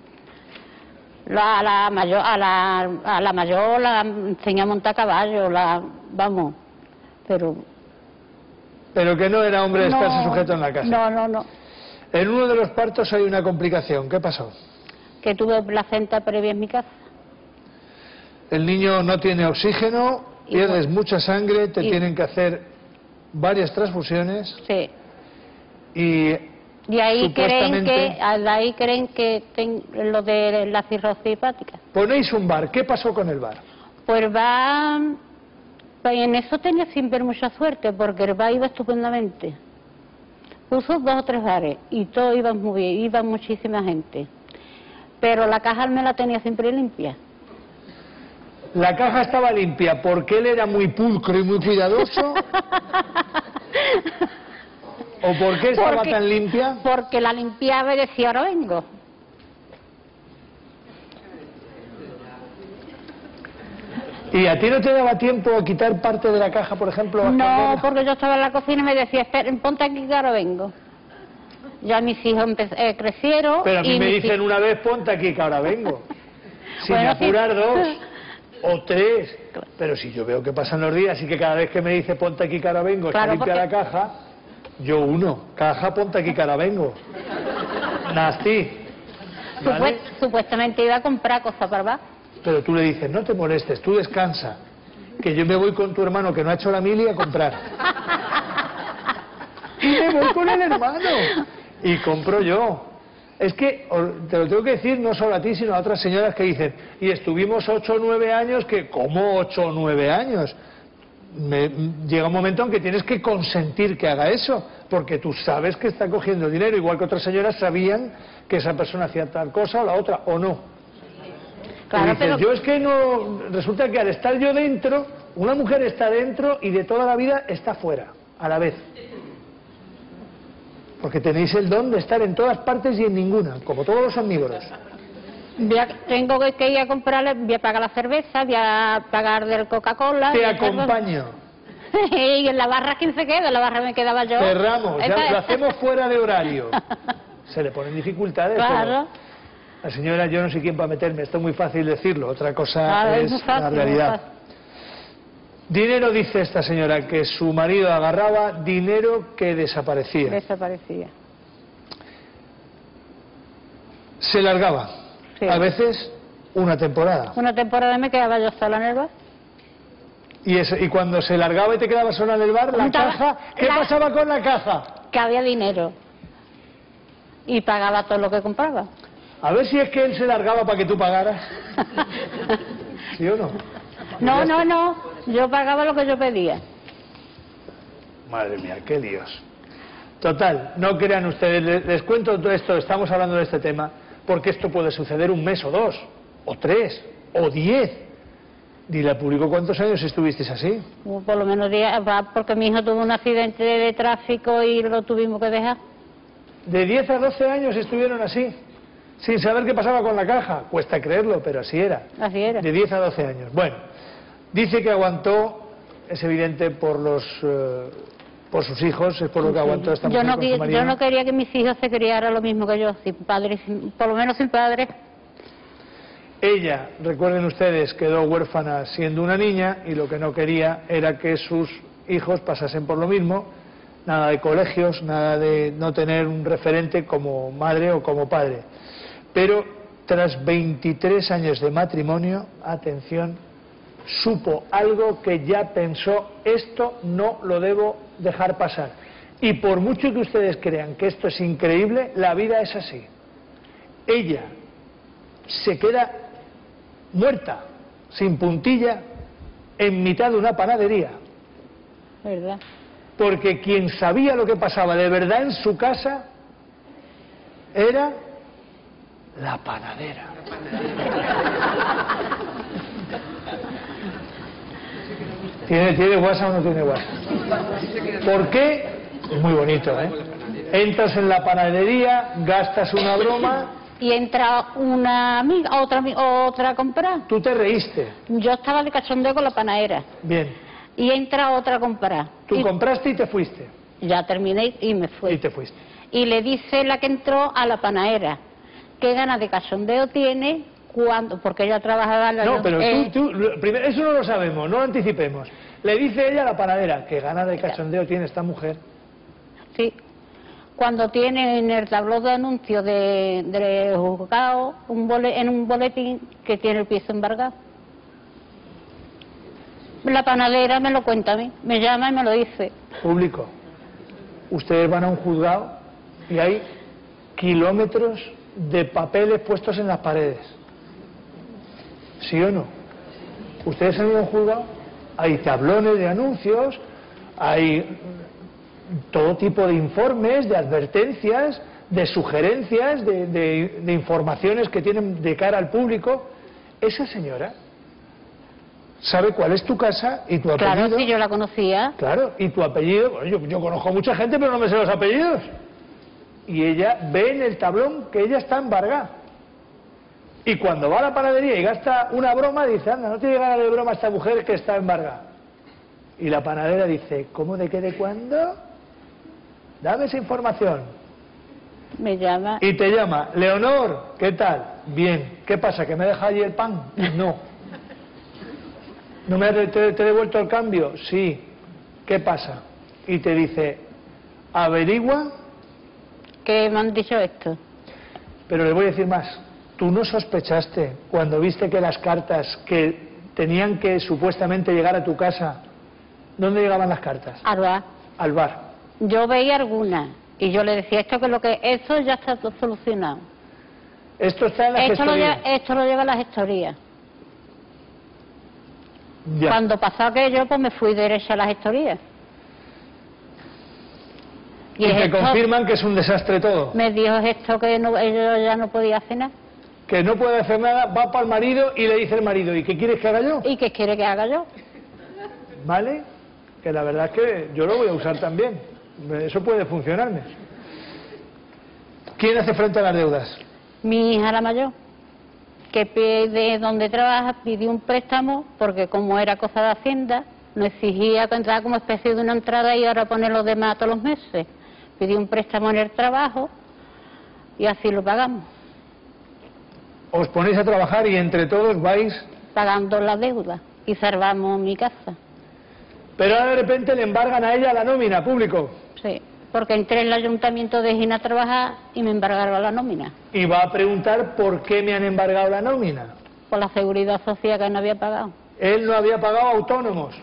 A la mayor la enseñó a montar caballo, vamos, pero que no era hombre de estarse sujeto en la casa. No. En uno de los partos hay una complicación. ¿Qué pasó? Que tuve placenta previa en mi casa. El niño no tiene oxígeno, pierdes mucha sangre, te tienen que hacer varias transfusiones. Sí. Y ahí creen que lo de la cirrosis hepática. Ponéis un bar. ¿Qué pasó con el bar? Pues el bar, en eso tenía siempre mucha suerte, porque el bar iba estupendamente. Puso 2 o 3 bares y todo iba muy bien, iba muchísima gente. Pero la caja me la tenía siempre limpia. La caja estaba limpia porque él era muy pulcro y muy cuidadoso. ¿O por qué estaba tan limpia? Porque la limpiaba y decía, ahora vengo. ¿Y a ti no te daba tiempo a quitar parte de la caja, por ejemplo? No, porque yo estaba en la cocina y me decía, espera, ponte aquí que ahora vengo. Ya mis hijos crecieron. Pero a mí me dicen una vez, ponte aquí que ahora vengo. Sin apurar 2 o 3. Pero si yo veo que pasan los días y que cada vez que me dice ponte aquí que ahora vengo, está limpia la caja, yo caja, ponte aquí que ahora vengo. Nasty. ¿Vale? Supuestamente iba a comprar cosas para abajo. Pero tú le dices, no te molestes, tú descansa, que yo me voy con tu hermano que no ha hecho la mili a comprar. Y me voy con el hermano. Y compro yo. Es que, te lo tengo que decir no solo a ti, sino a otras señoras que dicen, y estuvimos 8 o 9 años, que ¿cómo 8 o 9 años? Llega un momento en que tienes que consentir que haga eso, porque tú sabes que está cogiendo dinero, igual que otras señoras sabían que esa persona hacía tal cosa o la otra, o no. Claro, dices, pero yo es que no, resulta que al estar yo dentro, una mujer está dentro y de toda la vida está fuera, a la vez. Porque tenéis el don de estar en todas partes y en ninguna, como todos los omnívoros. Tengo que ir a comprarle, voy a pagar la cerveza, voy a pagar del Coca-Cola. Te acompaño. Y en la barra, ¿quién se queda? En la barra me quedaba yo. Cerramos, ya lo hacemos fuera de horario. se le ponen dificultades. Claro. La señora, yo no sé quién para meterme, esto es muy fácil decirlo, otra cosa Claro, es fácil, la realidad. Dinero, dice esta señora, que su marido agarraba dinero que desaparecía. Desaparecía. Se largaba, Sí. a veces una temporada. Una temporada me quedaba yo sola en el bar. Y cuando se largaba y te quedabas sola en el bar, la caja, ¿qué pasaba con la caja? Que había dinero. Y pagaba todo lo que compraba. A ver si es que él se largaba para que tú pagaras. ¿Sí o no? No. Yo pagaba lo que yo pedía. Madre mía, qué líos. Total, no crean ustedes, les cuento todo esto, estamos hablando de este tema, porque esto puede suceder un mes o dos, o 3, o 10. Dile al público cuántos años estuvisteis así. Por lo menos 10, porque mi hijo tuvo un accidente de tráfico y lo tuvimos que dejar. De 10 a 12 años estuvieron así, sin saber qué pasaba con la caja. Cuesta creerlo, pero así era. Así era. De 10 a 12 años. Bueno, dice que aguantó, es evidente, por sus hijos, es por lo que aguantó esta mujer con su marido. Yo no quería que mis hijos se criaran lo mismo que yo, sin padre, por lo menos sin padre. Ella, recuerden ustedes, quedó huérfana siendo una niña y lo que no quería era que sus hijos pasasen por lo mismo. Nada de colegios, nada de no tener un referente como madre o como padre. Pero tras 23 años de matrimonio, atención, supo algo que ya pensó, esto no lo debo dejar pasar. Y por mucho que ustedes crean que esto es increíble, la vida es así. Ella se queda muerta, sin puntilla, en mitad de una panadería. ¿Verdad? Porque quien sabía lo que pasaba de verdad en su casa era la panadera. ¿Tiene WhatsApp o no tiene WhatsApp? ¿Por qué? Es muy bonito, ¿eh? Entras en la panadería, gastas una broma. Y entra una amiga, otra a comprar. ¿Tú te reíste? Yo estaba de cachondeo con la panadera. Bien. Y entra otra a comprar. Tú compraste y te fuiste. Ya terminé y me fui. Y te fuiste. Y le dice la que entró a la panadera, ¿qué ganas de cachondeo tiene cuando? Porque ella trabajaba en la... No, pero primero, eso no lo sabemos, no lo anticipemos. Le dice ella a la panadera, ¿qué ganas de cachondeo tiene esta mujer? Sí. Cuando tiene en el tablón de anuncios de juzgado en un boletín que tiene el piso embargado. La panadera me lo cuenta a mí, me llama y me lo dice. Público, ustedes van a un juzgado y hay kilómetros de papeles puestos en las paredes. ¿Sí o no? Ustedes han ido a un juzgado, hay tablones de anuncios, hay todo tipo de informes, de advertencias, de sugerencias, de informaciones que tienen de cara al público. Esa señora sabe cuál es tu casa y tu apellido. Claro, sí, yo la conocía. Claro, y tu apellido. Bueno, yo conozco a mucha gente, pero no me sé los apellidos. Y ella ve en el tablón que ella está embargada. Y cuando va a la panadería y gasta una broma, dice, anda, no tiene ganas de broma esta mujer que está embargada. Y la panadera dice, ¿cómo de qué de cuándo? Dame esa información. Me llama. Y te llama, Leonor, ¿qué tal? Bien. ¿Qué pasa, que me deja allí el pan? No. ¿No me te he devuelto el cambio? Sí. ¿Qué pasa? Y te dice, averigua. ¿Qué me han dicho esto? Pero le voy a decir más. Tú no sospechaste cuando viste que las cartas que tenían que supuestamente llegar a tu casa, ¿dónde llegaban las cartas? Al bar. Al bar. Yo veía algunas y yo le decía esto ya está todo solucionado. Esto está en la gestoría. Esto lo lleva a la gestoría. Ya. Cuando pasó aquello, pues me fui derecha a la gestoría. Y te confirman que es un desastre todo. Me dijo esto que ella ya no podía hacer nada. Que no puede hacer nada, va para el marido y le dice el marido, ¿y qué quieres que haga yo? ¿Y qué quiere que haga yo? ¿Vale? Que la verdad es que yo lo voy a usar también. Eso puede funcionarme. ¿Quién hace frente a las deudas? Mi hija la mayor, que de donde trabaja pidió un préstamo porque como era cosa de Hacienda, no exigía que entrara como especie de una entrada y ahora poner los demás todos los meses. Pidió un préstamo en el trabajo y así lo pagamos. Os ponéis a trabajar y entre todos vais... Pagando la deuda y salvamos mi casa. Pero ahora de repente le embargan a ella la nómina, público. Sí, porque entré en el ayuntamiento de Gina a trabajar y me embargaron la nómina. Y va a preguntar por qué me han embargado la nómina. Por la seguridad social que no había pagado. Él no había pagado autónomos.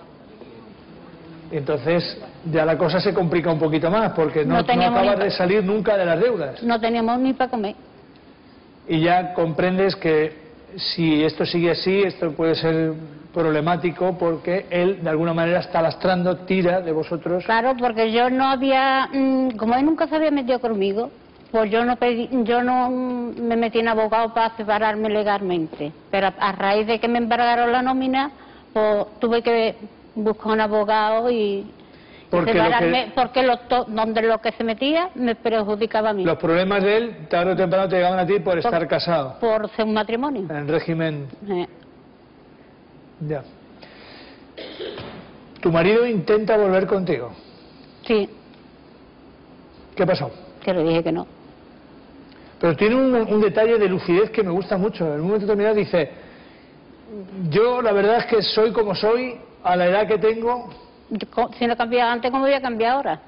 Entonces ya la cosa se complica un poquito más, porque no acabas de salir nunca de las deudas. No teníamos ni para comer. Y ya comprendes que si esto sigue así, esto puede ser problemático, porque él de alguna manera está lastrando, tira de vosotros. Claro, porque yo no había, como él nunca se había metido conmigo, pues yo no me metí en abogado para separarme legalmente. Pero a raíz de que me embargaron la nómina, pues tuve que buscar un abogado y separarme, porque donde lo que se metía me perjudicaba a mí. Los problemas de él, tarde o temprano te llegaban a ti por estar casado. Por ser un matrimonio. En régimen... Ya. ¿Tu marido intenta volver contigo? Sí. ¿Qué pasó? Que le dije que no. Pero tiene un detalle de lucidez que me gusta mucho. En un momento determinado dice: yo la verdad es que soy como soy, a la edad que tengo... Si no cambiaba antes, ¿cómo voy a cambiar ahora?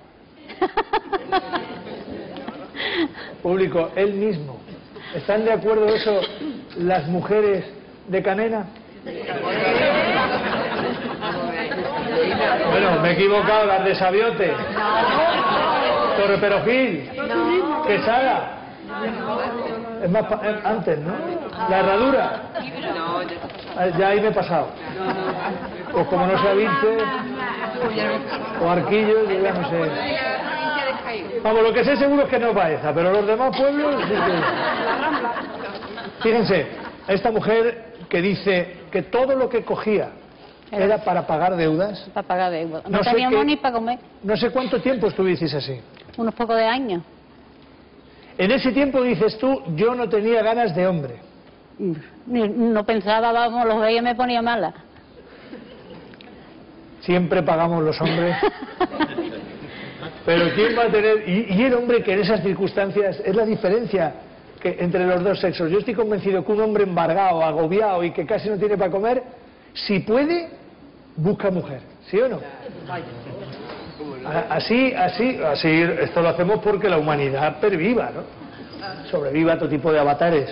Público, él mismo. ¿Están de acuerdo eso las mujeres de Canena? Bueno, me he equivocado, las de Sabiote, Torre Perojil, Quesada. Es más antes, ¿no? La Herradura. Ya ahí me he pasado. Pues como no sea Vince o Arquillos, yo ya no sé. Vamos, lo que sé seguro es que no va esa, pero los demás pueblos... Sí que... Fíjense, esta mujer que dice que todo lo que cogía era para pagar deudas. Para pagar deudas. No teníamos ni para comer. No sé cuánto tiempo estuvisteis así. Unos pocos de años. En ese tiempo, dices tú, yo no tenía ganas de hombre. No pensaba, vamos, los veía y me ponía mala. Siempre pagamos los hombres. Pero ¿quién va a tener...? Y el hombre que en esas circunstancias es la diferencia que entre los dos sexos. Yo estoy convencido que un hombre embargado, agobiado y que casi no tiene para comer, si puede, busca mujer. ¿Sí o no? Así, esto lo hacemos porque la humanidad perviva, ¿no? Sobreviva a todo tipo de avatares.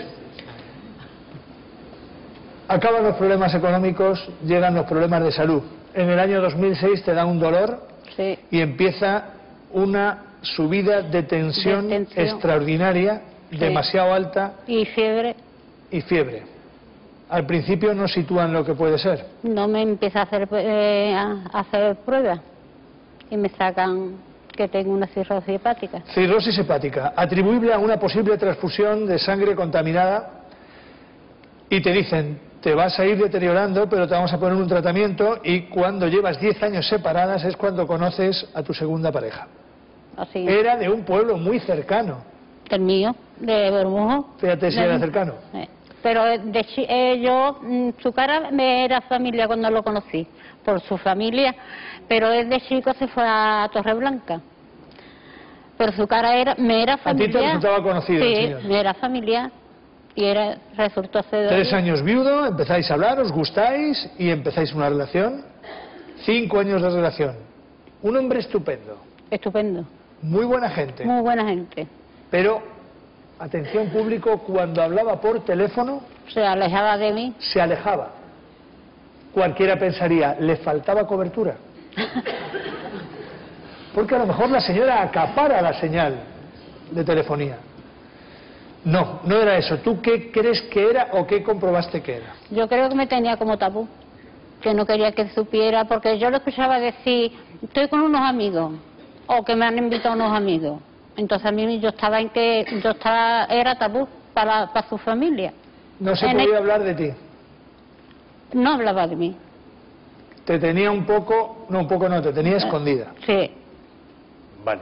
Acaban los problemas económicos, llegan los problemas de salud. En el año 2006 te da un dolor y empieza una subida de tensión extraordinaria, demasiado alta. Y fiebre. Y fiebre. Al principio no sitúan lo que puede ser. No me empieza a hacer pruebas y me sacan que tengo una cirrosis hepática. Cirrosis hepática, atribuible a una posible transfusión de sangre contaminada, y te dicen, te vas a ir deteriorando, pero te vamos a poner un tratamiento, y cuando llevas 10 años separadas es cuando conoces a tu segunda pareja. Así es. Era de un pueblo muy cercano. El mío, de Bermujo. Fíjate si era cercano. Pero su cara me era familia cuando lo conocí, por su familia, pero él de chico se fue a Torreblanca. Pero su cara me era familiar. ¿A ti te resultaba conocido? Sí, me era familiar. Y resultó ser... 3 años viudo, empezáis a hablar, os gustáis y empezáis una relación. 5 años de relación. Un hombre estupendo. Estupendo. Muy buena gente. Muy buena gente. Pero, atención público, cuando hablaba por teléfono... Se alejaba de mí. Se alejaba. Cualquiera pensaría, ¿le faltaba cobertura? Porque a lo mejor la señora acapara la señal de telefonía. No, no era eso. ¿Tú qué crees que era o qué comprobaste que era? Yo creo que me tenía como tabú, que no quería que supiera, porque yo lo escuchaba decir, estoy con unos amigos, o que me han invitado unos amigos. Entonces a mí era tabú para su familia. ¿No se podía hablar de ti? No hablaba de mí. Te tenía un poco, no, te tenía escondida. Sí. Vale.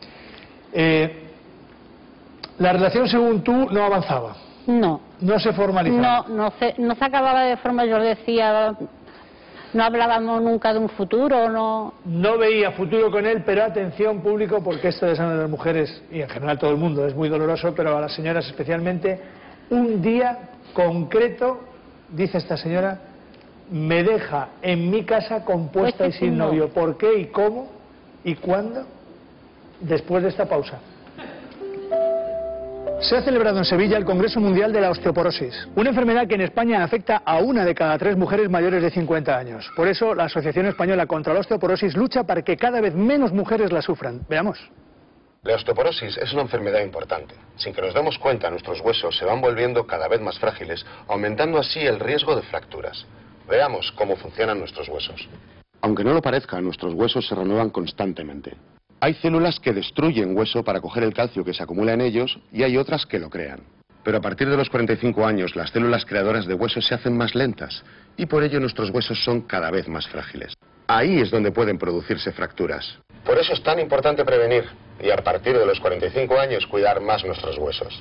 La relación, según tú, no avanzaba. No. No se formalizaba. No se acababa de formar. Yo decía, No hablábamos nunca de un futuro, no... No veía futuro con él, pero atención público, porque esto de sanar a las mujeres, y en general todo el mundo, es muy doloroso, pero a las señoras especialmente, un día concreto, dice esta señora, me deja en mi casa compuesta y sin novio. ¿Por qué y cómo y cuándo? Después de esta pausa. Se ha celebrado en Sevilla el Congreso Mundial de la Osteoporosis, una enfermedad que en España afecta a 1 de cada 3 mujeres mayores de 50 años. Por eso, la Asociación Española contra la Osteoporosis lucha para que cada vez menos mujeres la sufran. Veamos. La osteoporosis es una enfermedad importante. Sin que nos demos cuenta, nuestros huesos se van volviendo cada vez más frágiles, aumentando así el riesgo de fracturas. Veamos cómo funcionan nuestros huesos. Aunque no lo parezca, nuestros huesos se renuevan constantemente. Hay células que destruyen hueso para coger el calcio que se acumula en ellos y hay otras que lo crean. Pero a partir de los 45 años las células creadoras de hueso se hacen más lentas y por ello nuestros huesos son cada vez más frágiles. Ahí es donde pueden producirse fracturas. Por eso es tan importante prevenir y a partir de los 45 años cuidar más nuestros huesos.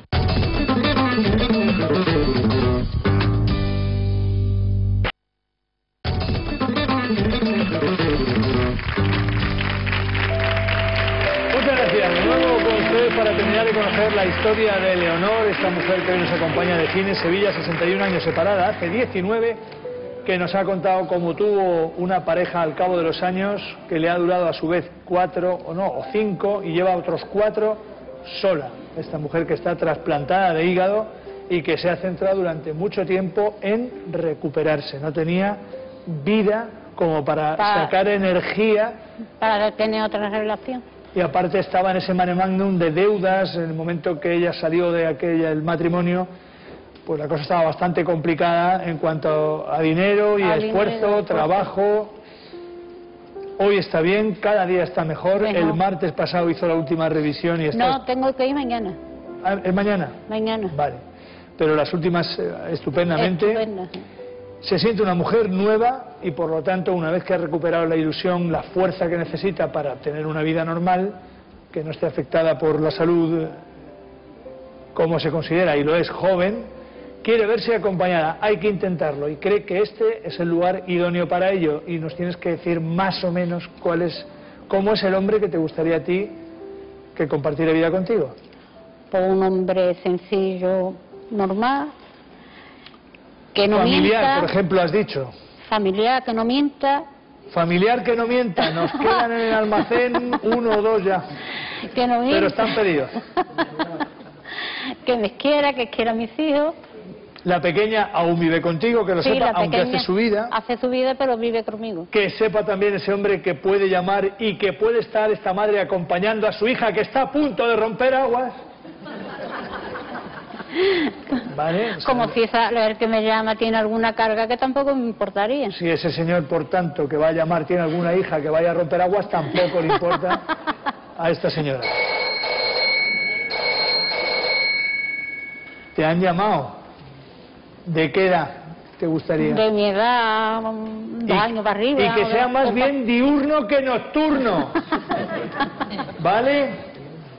Para terminar de conocer la historia de Leonor, esta mujer que hoy nos acompaña de Gines, Sevilla, 61 años separada, hace 19, que nos ha contado cómo tuvo una pareja al cabo de los años, que le ha durado a su vez 4 o 5 y lleva otros 4 sola. Esta mujer que está trasplantada de hígado y que se ha centrado durante mucho tiempo en recuperarse. No tenía vida como para sacar energía. Para tener otra relación. Y aparte estaba en ese mare magnum de deudas. En el momento que ella salió de el matrimonio, pues la cosa estaba bastante complicada en cuanto a dinero y a esfuerzo, trabajo. Hoy está bien, cada día está mejor. Bueno. El martes pasado hizo la última revisión y está... No, tengo que ir mañana. ¿Es mañana? Mañana. Vale. Pero las últimas estupendamente. Estupenda. Se siente una mujer nueva y por lo tanto, una vez que ha recuperado la ilusión, la fuerza que necesita para tener una vida normal, que no esté afectada por la salud como se considera y lo es joven, quiere verse acompañada. Hay que intentarlo y cree que este es el lugar idóneo para ello. Y nos tienes que decir más o menos cómo es el hombre que te gustaría a ti que compartiera vida contigo. Pues un hombre sencillo, normal, que no familiar, mienta, por ejemplo, has dicho. Familiar, que no mienta. Familiar, que no mienta. Nos quedan en el almacén 1 o 2 ya. Que no mienta. Pero están pedidos. Que me quiera, que quiera a mis hijos. La pequeña aún vive contigo, que lo sepa, aunque hace su vida. Hace su vida, pero vive conmigo. Que sepa también ese hombre que puede llamar y que puede estar esta madre acompañando a su hija que está a punto de romper aguas. ¿Vale? Como si el que me llama tiene alguna carga, que tampoco me importaría. Si ese señor, por tanto, que va a llamar tiene alguna hija que vaya a romper aguas, tampoco le importa a esta señora. ¿Te han llamado? ¿De qué edad te gustaría? De mi edad, 2 años para arriba. Y que sea más bien diurno que nocturno. ¿Vale?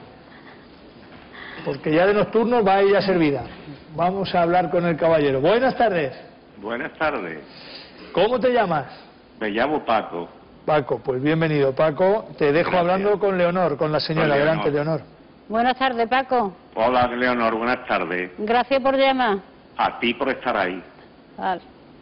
Porque ya de nocturno va ella servida. Vamos a hablar con el caballero. Buenas tardes. Buenas tardes. ¿Cómo te llamas? Me llamo Paco. Paco, pues bienvenido, Paco. Te dejo hablando con Leonor, con la señora. Adelante, Leonor. Buenas tardes, Paco. Hola, Leonor, buenas tardes. Gracias por llamar. A ti por estar ahí. Vale.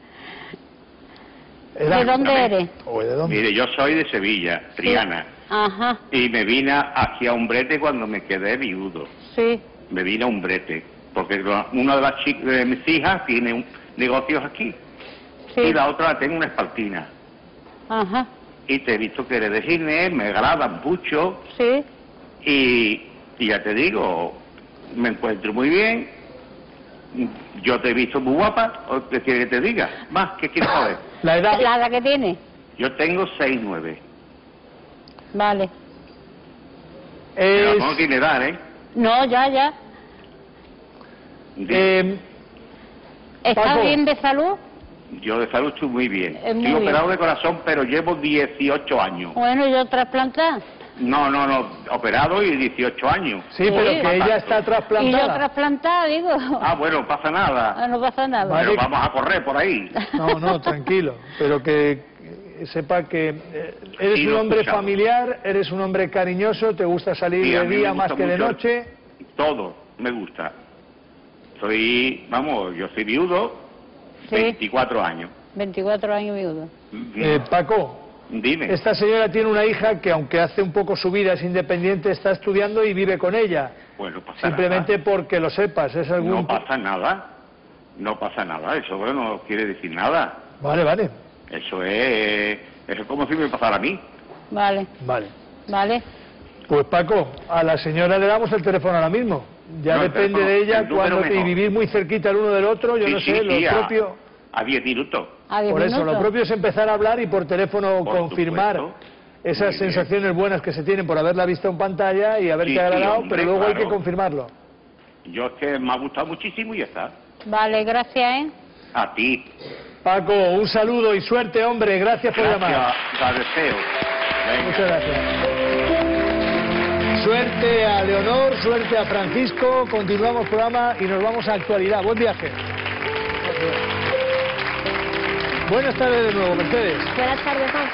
¿De dónde eres? ¿De dónde? Mire, yo soy de Sevilla, Triana. Sí. Ajá. Y me vine aquí a Umbrete cuando me quedé viudo. Sí. Me vine a Umbrete, porque una de mis hijas tiene negocios aquí. Sí. Y la otra tengo una espaltina. Ajá. Y te he visto que eres de Gines, me agradan mucho. Sí. Y ya te digo, me encuentro muy bien. Yo te he visto muy guapa. ¿O qué quieres que te diga? Más, ¿qué quieres saber? ¿La edad que tiene? Yo tengo 6'9". Vale. Pero no tiene edad, ¿eh? No, ya. ¿Está Paco, bien de salud? Yo de salud estoy muy bien. Muy Estoy operado bien. de corazón, pero llevo 18 años. Bueno, ¿y yo trasplantada? No, operado y 18 años. Sí, pero que ella está trasplantada. Y yo trasplantada, digo. Ah, bueno, no pasa nada. No pasa nada. Pero vamos a correr por ahí. No, tranquilo. Pero que sepa que eres Sí, un lo he hombre escuchado. familiar, eres un hombre cariñoso, te gusta salir Sí, a de mí me día gusta más que de mucho. noche. Todo me gusta. Yo soy viudo, Sí. 24 años. 24 años viudo. Paco, Dime. esta señora tiene una hija que, aunque hace un poco su vida, es independiente, está estudiando y vive con ella. Pues no pasa Simplemente porque lo sepas, es nada. algún... No pasa nada. No pasa nada. Eso no quiere decir nada. Vale, vale. Eso es como si me pasara a mí. Vale, Vale. vale. Pues Paco, a la señora le damos el teléfono ahora mismo. Ya No, el depende teléfono, de ella el número cuando y mejor. vivir muy cerquita el uno del otro, yo Sí, no sí, sé, sí, lo propio... a 10 minutos. Por eso, lo propio es empezar a hablar y por teléfono Por confirmar supuesto. esas Muy bien. sensaciones buenas que se tienen por haberla visto en pantalla y haberte Sí, sí, agradado, hombre, pero luego hay claro. que confirmarlo. Yo es que me ha gustado muchísimo y ya está. Vale, gracias, A ti. Paco, un saludo y suerte, hombre. Gracias por llamar. Gracias, te deseo. Venga. Muchas gracias. Suerte a Leonor, suerte a Francisco. Continuamos programa y nos vamos a actualidad. Buen viaje. Buenas tardes de nuevo, Mercedes. Buenas tardes, Juan.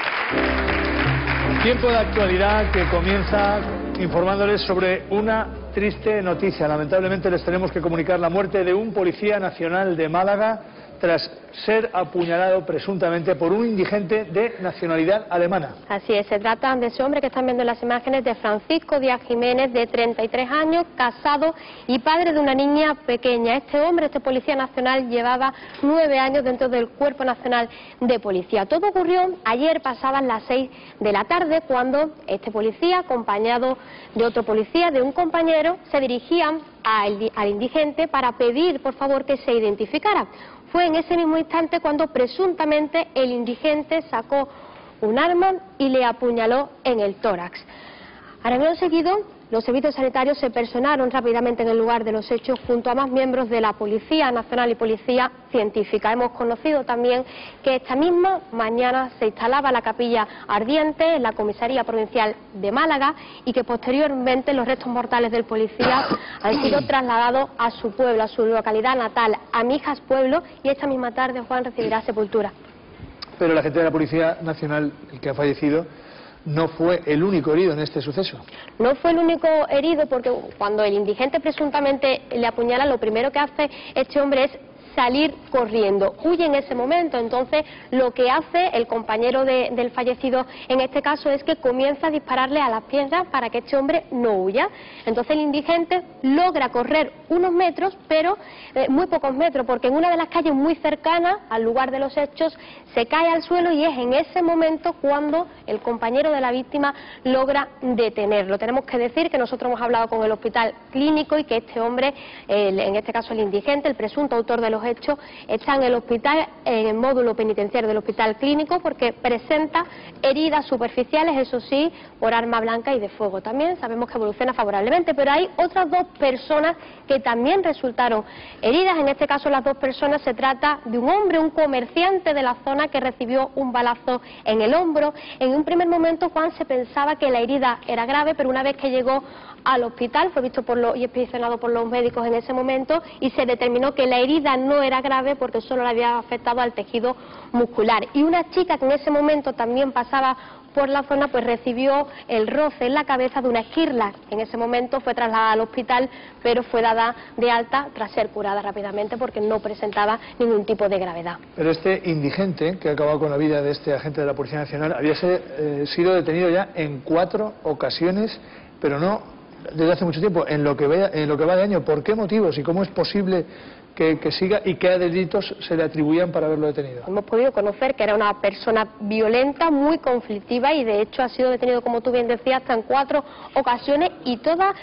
Tiempo de actualidad que comienza informándoles sobre una triste noticia. Lamentablemente les tenemos que comunicar la muerte de un policía nacional de Málaga tras ser apuñalado presuntamente por un indigente de nacionalidad alemana. Así es, se trata de ese hombre que están viendo en las imágenes, de Francisco Díaz Jiménez, de 33 años, casado y padre de una niña pequeña. Este hombre, este policía nacional, llevaba 9 años dentro del Cuerpo Nacional de Policía. Todo ocurrió ayer pasadas las 6 de la tarde, cuando este policía, acompañado de otro policía, de un compañero, se dirigían al indigente para pedir, por favor, que se identificara. Fue en ese mismo instante cuando presuntamente el indigente sacó un arma y le apuñaló en el tórax. Al menos seguido, los servicios sanitarios se personaron rápidamente en el lugar de los hechos junto a más miembros de la Policía Nacional y Policía Científica. Hemos conocido también que esta misma mañana se instalaba la capilla ardiente en la Comisaría Provincial de Málaga y que posteriormente los restos mortales del policía han sido trasladados a su pueblo, a su localidad natal, a Mijas Pueblo, y esta misma tarde Juan recibirá sepultura. Pero la gente de la Policía Nacional, el que ha fallecido, no fue el único herido en este suceso. No fue el único herido, porque cuando el indigente presuntamente le apuñala, lo primero que hace este hombre es salir corriendo, huye en ese momento. Entonces lo que hace el compañero del fallecido en este caso es que comienza a dispararle a las piernas para que este hombre no huya. Entonces el indigente logra correr unos metros, pero muy pocos metros, porque en una de las calles muy cercanas al lugar de los hechos se cae al suelo, y es en ese momento cuando el compañero de la víctima logra detenerlo. Tenemos que decir que nosotros hemos hablado con el hospital clínico y que este hombre, en este caso el indigente, el presunto autor de los hechos, está en el hospital, en el módulo penitenciario del hospital clínico, porque presenta heridas superficiales, eso sí, por arma blanca y de fuego. También sabemos que evoluciona favorablemente, pero hay otras 2 personas que también resultaron heridas. En este caso las 2 personas, se trata de un hombre, un comerciante de la zona, que recibió un balazo en el hombro. En un primer momento, Juan, se pensaba que la herida era grave, pero una vez que llegó al hospital, fue visto y inspeccionado por los médicos en ese momento, y se determinó que la herida no era grave porque solo le había afectado al tejido muscular. Y una chica que en ese momento también pasaba por la zona, pues recibió el roce en la cabeza de una esquirla. En ese momento fue trasladada al hospital, pero fue dada de alta tras ser curada rápidamente porque no presentaba ningún tipo de gravedad. Pero este indigente, que ha acabado con la vida de este agente de la Policía Nacional, había sido detenido ya en 4 ocasiones, pero no desde hace mucho tiempo, en lo que va de año. ¿Por qué motivos y cómo es posible que siga, y qué delitos se le atribuían para haberlo detenido? Hemos podido conocer que era una persona violenta, muy conflictiva, y de hecho ha sido detenido, como tú bien decías, hasta en 4 ocasiones, y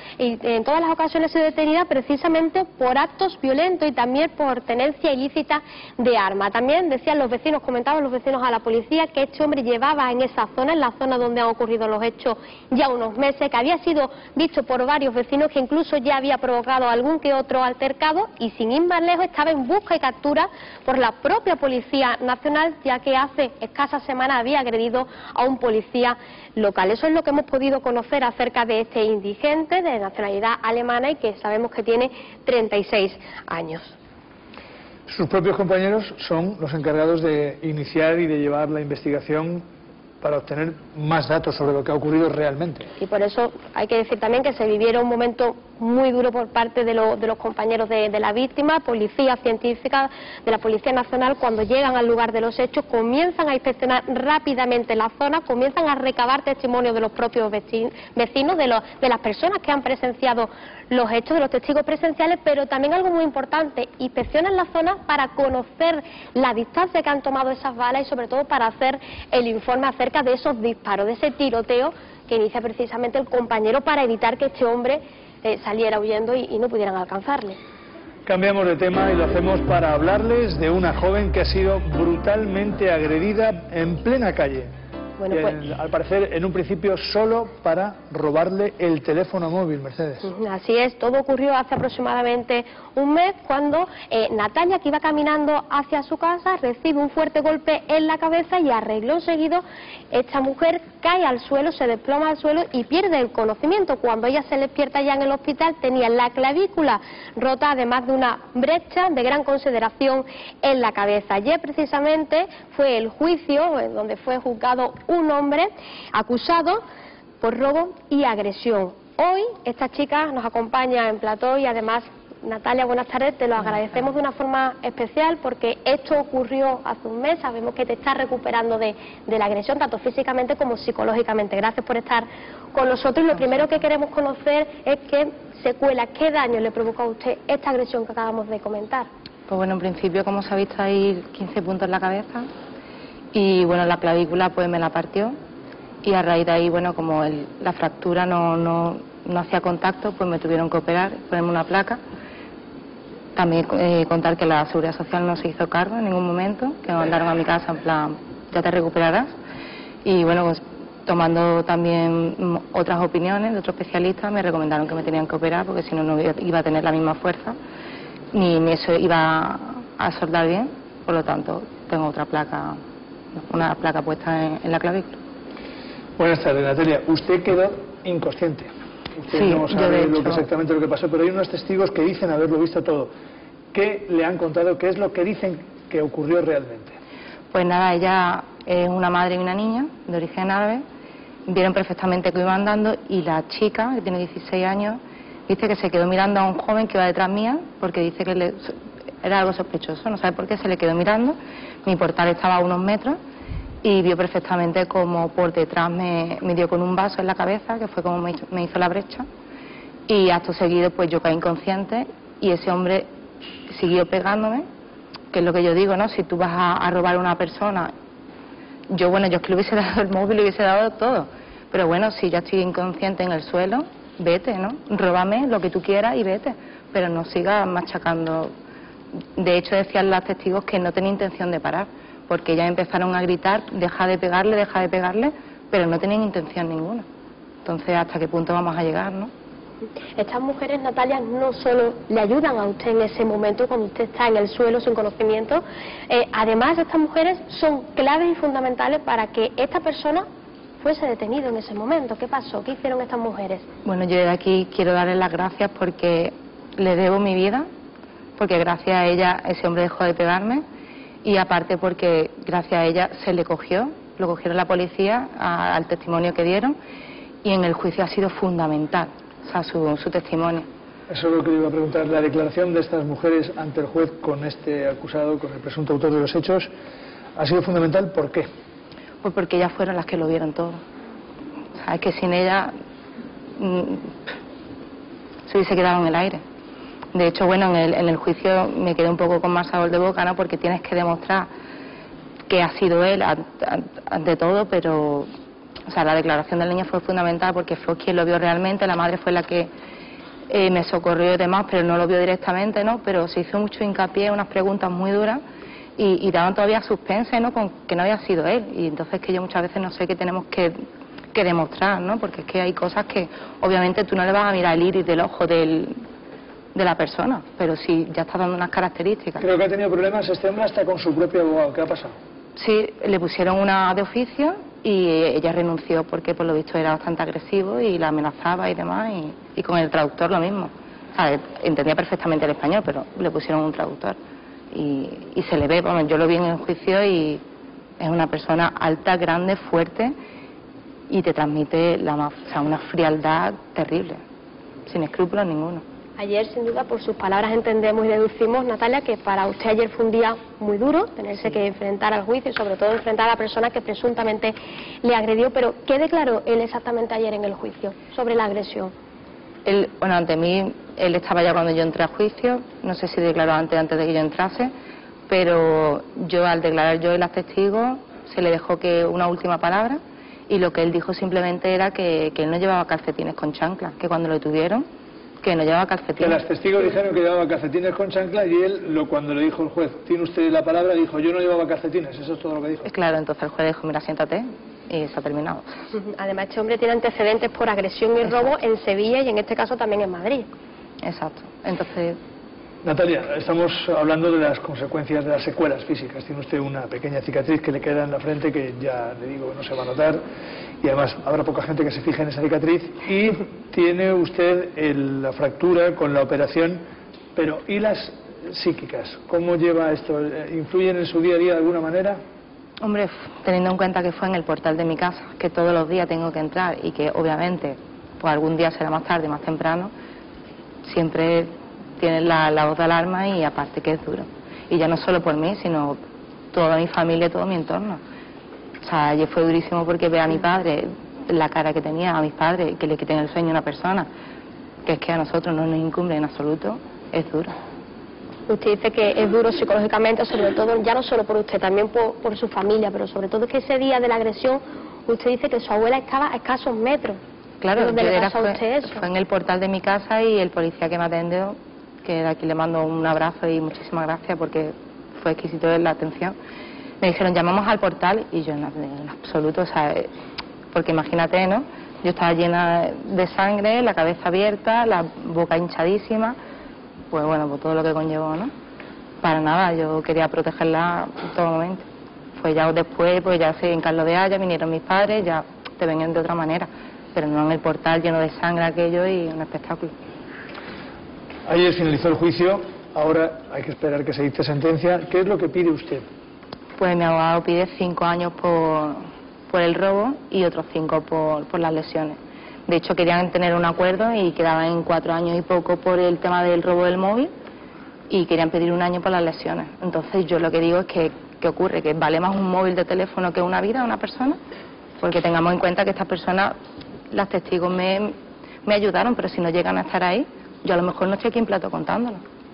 en todas las ocasiones ha sido detenida precisamente por actos violentos y también por tenencia ilícita de arma. También decían los vecinos, comentaban los vecinos a la policía, que este hombre llevaba en esa zona, en la zona donde han ocurrido los hechos, ya unos meses, que había sido visto por varios vecinos, que incluso ya había provocado algún que otro altercado, y sin ir más lejos estaba en busca y captura por la propia Policía Nacional, ya que hace escasas semanas había agredido a un policía local. Eso es lo que hemos podido conocer acerca de este indigente de nacionalidad alemana y que sabemos que tiene 36 años. Sus propios compañeros son los encargados de iniciar y de llevar la investigación para obtener más datos sobre lo que ha ocurrido realmente. Y por eso hay que decir también que se viviera un momento muy duro por parte de los compañeros de la víctima, policía científica de la Policía Nacional. Cuando llegan al lugar de los hechos comienzan a inspeccionar rápidamente la zona, comienzan a recabar testimonios de los propios vecinos, de las personas que han presenciado los hechos, de los testigos presenciales, pero también algo muy importante, inspeccionan la zona para conocer la distancia que han tomado esas balas y sobre todo para hacer el informe acerca de esos disparos, de ese tiroteo que inicia precisamente el compañero para evitar que este hombre saliera huyendo y no pudieran alcanzarle. Cambiamos de tema y lo hacemos para hablarles de una joven que ha sido brutalmente agredida en plena calle. Bueno, al parecer, en un principio, solo para robarle el teléfono móvil, Mercedes. Así es, todo ocurrió hace aproximadamente un mes, cuando Natalia, que iba caminando hacia su casa, recibe un fuerte golpe en la cabeza y a renglón seguido esta mujer cae al suelo, se desploma al suelo y pierde el conocimiento. Cuando ella se despierta ya en el hospital, tenía la clavícula rota, además de una brecha de gran consideración en la cabeza. Ayer precisamente fue el juicio donde fue juzgado un hombre acusado por robo y agresión. Hoy esta chica nos acompaña en plató y además, Natalia, buenas tardes, te lo agradecemos de una forma especial porque esto ocurrió hace un mes, sabemos que te estás recuperando de la agresión, tanto físicamente como psicológicamente. Gracias por estar con nosotros. Lo primero que queremos conocer es qué secuela, qué daño le provocó a usted esta agresión que acabamos de comentar. Pues bueno, en principio, como se ha visto, hay 15 puntos en la cabeza y bueno, la clavícula pues me la partió y a raíz de ahí, bueno, como la fractura no hacía contacto, pues me tuvieron que operar, ponerme una placa. También contar que la Seguridad Social no se hizo cargo en ningún momento, que me mandaron a mi casa en plan, ya te recuperarás. Y bueno, pues tomando también otras opiniones de otros especialistas, me recomendaron que me tenían que operar porque si no, no iba a tener la misma fuerza, ni eso iba a soldar bien, por lo tanto tengo otra placa, una placa puesta en la clavícula. Buenas tardes, Natalia. Usted quedó inconsciente. Usted sí, no sabe exactamente lo que pasó, pero hay unos testigos que dicen haberlo visto todo. ¿Qué le han contado? ¿Qué es lo que dicen que ocurrió realmente? Pues nada, ella es una madre y una niña de origen árabe. Vieron perfectamente que iba andando y la chica, que tiene 16 años, dice que se quedó mirando a un joven que iba detrás mía porque dice que era algo sospechoso, no sabe por qué, se le quedó mirando. Mi portal estaba a unos metros y vio perfectamente como por detrás me dio con un vaso en la cabeza, que fue como me hizo la brecha, y acto seguido pues yo caí inconsciente y ese hombre siguió pegándome, que es lo que yo digo, ¿no? Si tú vas a robar a una persona, yo es que le hubiese dado el móvil, le hubiese dado todo, pero bueno, si ya estoy inconsciente en el suelo, vete, ¿no? Róbame lo que tú quieras y vete, pero no sigas machacando. De hecho decían los testigos que no tenía intención de parar, porque ya empezaron a gritar, deja de pegarle, pero no tenían intención ninguna. Entonces, ¿hasta qué punto vamos a llegar, no? Estas mujeres, Natalia, no solo le ayudan a usted en ese momento cuando usted está en el suelo sin conocimiento, además estas mujeres son claves y fundamentales para que esta persona fuese detenido en ese momento. ¿Qué pasó? ¿Qué hicieron estas mujeres? Bueno, yo de aquí quiero darles las gracias porque le debo mi vida, porque gracias a ella ese hombre dejó de pegarme. Y aparte porque gracias a ella se le cogió, lo cogieron la policía al testimonio que dieron y en el juicio ha sido fundamental, o sea, su testimonio. Eso es lo que le iba a preguntar. La declaración de estas mujeres ante el juez con este acusado, con el presunto autor de los hechos, ha sido fundamental. ¿Por qué? Pues porque ellas fueron las que lo vieron todo. O sea, es que sin ella se hubiese quedado en el aire. De hecho, bueno, en el juicio me quedé un poco con más sabor de boca, ¿no? Porque tienes que demostrar que ha sido él ante todo, pero, o sea, la declaración del niño fue fundamental porque fue quien lo vio realmente, la madre fue la que me socorrió y demás, pero no lo vio directamente, ¿no? Pero se hizo mucho hincapié, unas preguntas muy duras y daban todavía suspense, ¿no? Con que no había sido él. Y entonces que yo muchas veces no sé qué tenemos que demostrar, ¿no? Porque es que hay cosas que obviamente tú no le vas a mirar el iris del ojo de la persona, pero sí ya está dando unas características. Creo que ha tenido problemas este hombre hasta con su propio abogado. ¿Qué ha pasado? Sí, le pusieron una de oficio y ella renunció porque por lo visto era bastante agresivo y la amenazaba y demás, y con el traductor lo mismo. O sea, entendía perfectamente el español, pero le pusieron un traductor y se le ve, bueno, yo lo vi en el juicio y es una persona alta, grande, fuerte y te transmite una frialdad terrible, sin escrúpulos ninguno. Ayer, sin duda, por sus palabras entendemos y deducimos, Natalia, que para usted ayer fue un día muy duro, tenerse que enfrentar al juicio y sobre todo enfrentar a la persona que presuntamente le agredió. Pero, ¿qué declaró él exactamente ayer en el juicio sobre la agresión? Él, bueno, ante mí, él estaba ya cuando yo entré al juicio, no sé si declaró antes de que yo entrase, pero yo al declarar yo y las testigos se le dejó que una última palabra y lo que él dijo simplemente era que él no llevaba calcetines con chanclas, que cuando lo detuvieron, que no llevaba calcetines. Que las testigos dijeron que llevaba calcetines con chanclas y él, cuando le dijo el juez, ¿tiene usted la palabra?, dijo, yo no llevaba calcetines, eso es todo lo que dijo. Claro, entonces el juez dijo, mira, siéntate, y se ha terminado. Además, este hombre tiene antecedentes por agresión y robo en Sevilla y en este caso también en Madrid. Exacto, entonces... Natalia, estamos hablando de las consecuencias de las secuelas físicas. Tiene usted una pequeña cicatriz que le queda en la frente que ya le digo no se va a notar y además habrá poca gente que se fije en esa cicatriz y tiene usted la fractura con la operación, pero ¿y las psíquicas? ¿Cómo lleva esto? ¿Influyen en su día a día de alguna manera? Hombre, teniendo en cuenta que fue en el portal de mi casa, que todos los días tengo que entrar y que obviamente pues algún día será más tarde, más temprano, siempre tienes la voz de alarma y aparte que es duro. Y ya no solo por mí, sino toda mi familia, todo mi entorno. O sea, ayer fue durísimo porque ve a mi padre, la cara que tenía, a mis padres, que le quiten el sueño a una persona, que es que a nosotros no nos incumbe en absoluto, es duro. Usted dice que es duro psicológicamente, sobre todo, ya no solo por usted, también por su familia, pero sobre todo es que ese día de la agresión, usted dice que su abuela estaba a escasos metros. Claro, ¿Dónde le pasa a usted eso? Fue en el portal de mi casa y el policía que me atendió, que de aquí le mando un abrazo y muchísimas gracias porque fue exquisito la atención. Me dijeron, llamamos al portal y yo en absoluto, o sea, porque imagínate, ¿no? Yo estaba llena de sangre, la cabeza abierta, la boca hinchadísima, pues bueno, pues todo lo que conllevó, ¿no? Para nada, yo quería protegerla en todo momento. Pues ya después, pues ya en Carlos de Haya vinieron mis padres, ya te venían de otra manera, pero no en el portal lleno de sangre aquello y un espectáculo. Ayer finalizó el juicio, ahora hay que esperar que se dicte sentencia. ¿Qué es lo que pide usted? Pues mi abogado pide 5 años por el robo y otros 5 por las lesiones. De hecho querían tener un acuerdo y quedaban en 4 años y poco por el tema del robo del móvil y querían pedir 1 año por las lesiones. Entonces yo lo que digo es que ¿qué ocurre? ¿Que vale más un móvil de teléfono que una vida de una persona? Porque tengamos en cuenta que estas personas, las testigos me ayudaron, pero si no llegan a estar ahí, yo a lo mejor no estoy aquí en plato contándolo.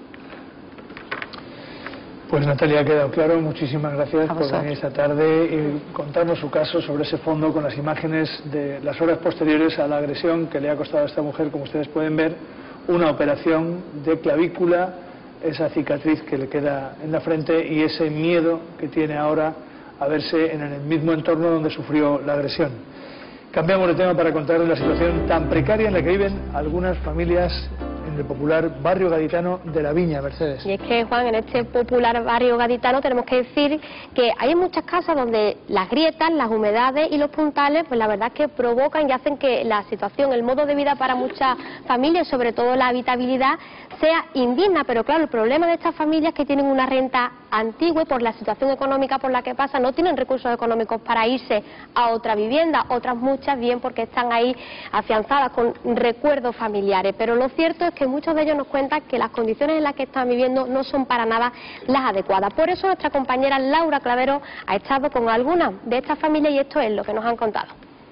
Pues Natalia, ha quedado claro. Muchísimas gracias por venir esta tarde y contarnos su caso sobre ese fondo con las imágenes de las horas posteriores a la agresión que le ha costado a esta mujer, como ustedes pueden ver, una operación de clavícula, esa cicatriz que le queda en la frente y ese miedo que tiene ahora a verse en el mismo entorno donde sufrió la agresión. Cambiamos de tema para contarles la situación tan precaria en la que viven algunas familias en el popular barrio gaditano de La Viña, Mercedes. Y es que, Juan, en este popular barrio gaditano tenemos que decir que hay muchas casas donde las grietas, las humedades y los puntales, pues la verdad es que provocan y hacen que la situación, el modo de vida para muchas familias, sobre todo la habitabilidad, sea indigna. Pero claro, el problema de estas familias es que tienen una renta antigua y por la situación económica por la que pasan no tienen recursos económicos para irse a otra vivienda, otras muchas bien porque están ahí afianzadas con recuerdos familiares. Pero lo cierto es que muchos de ellos nos cuentan que las condiciones en las que están viviendo no son para nada las adecuadas. Por eso nuestra compañera Laura Clavero ha estado con algunas de estas familias y esto es lo que nos han contado.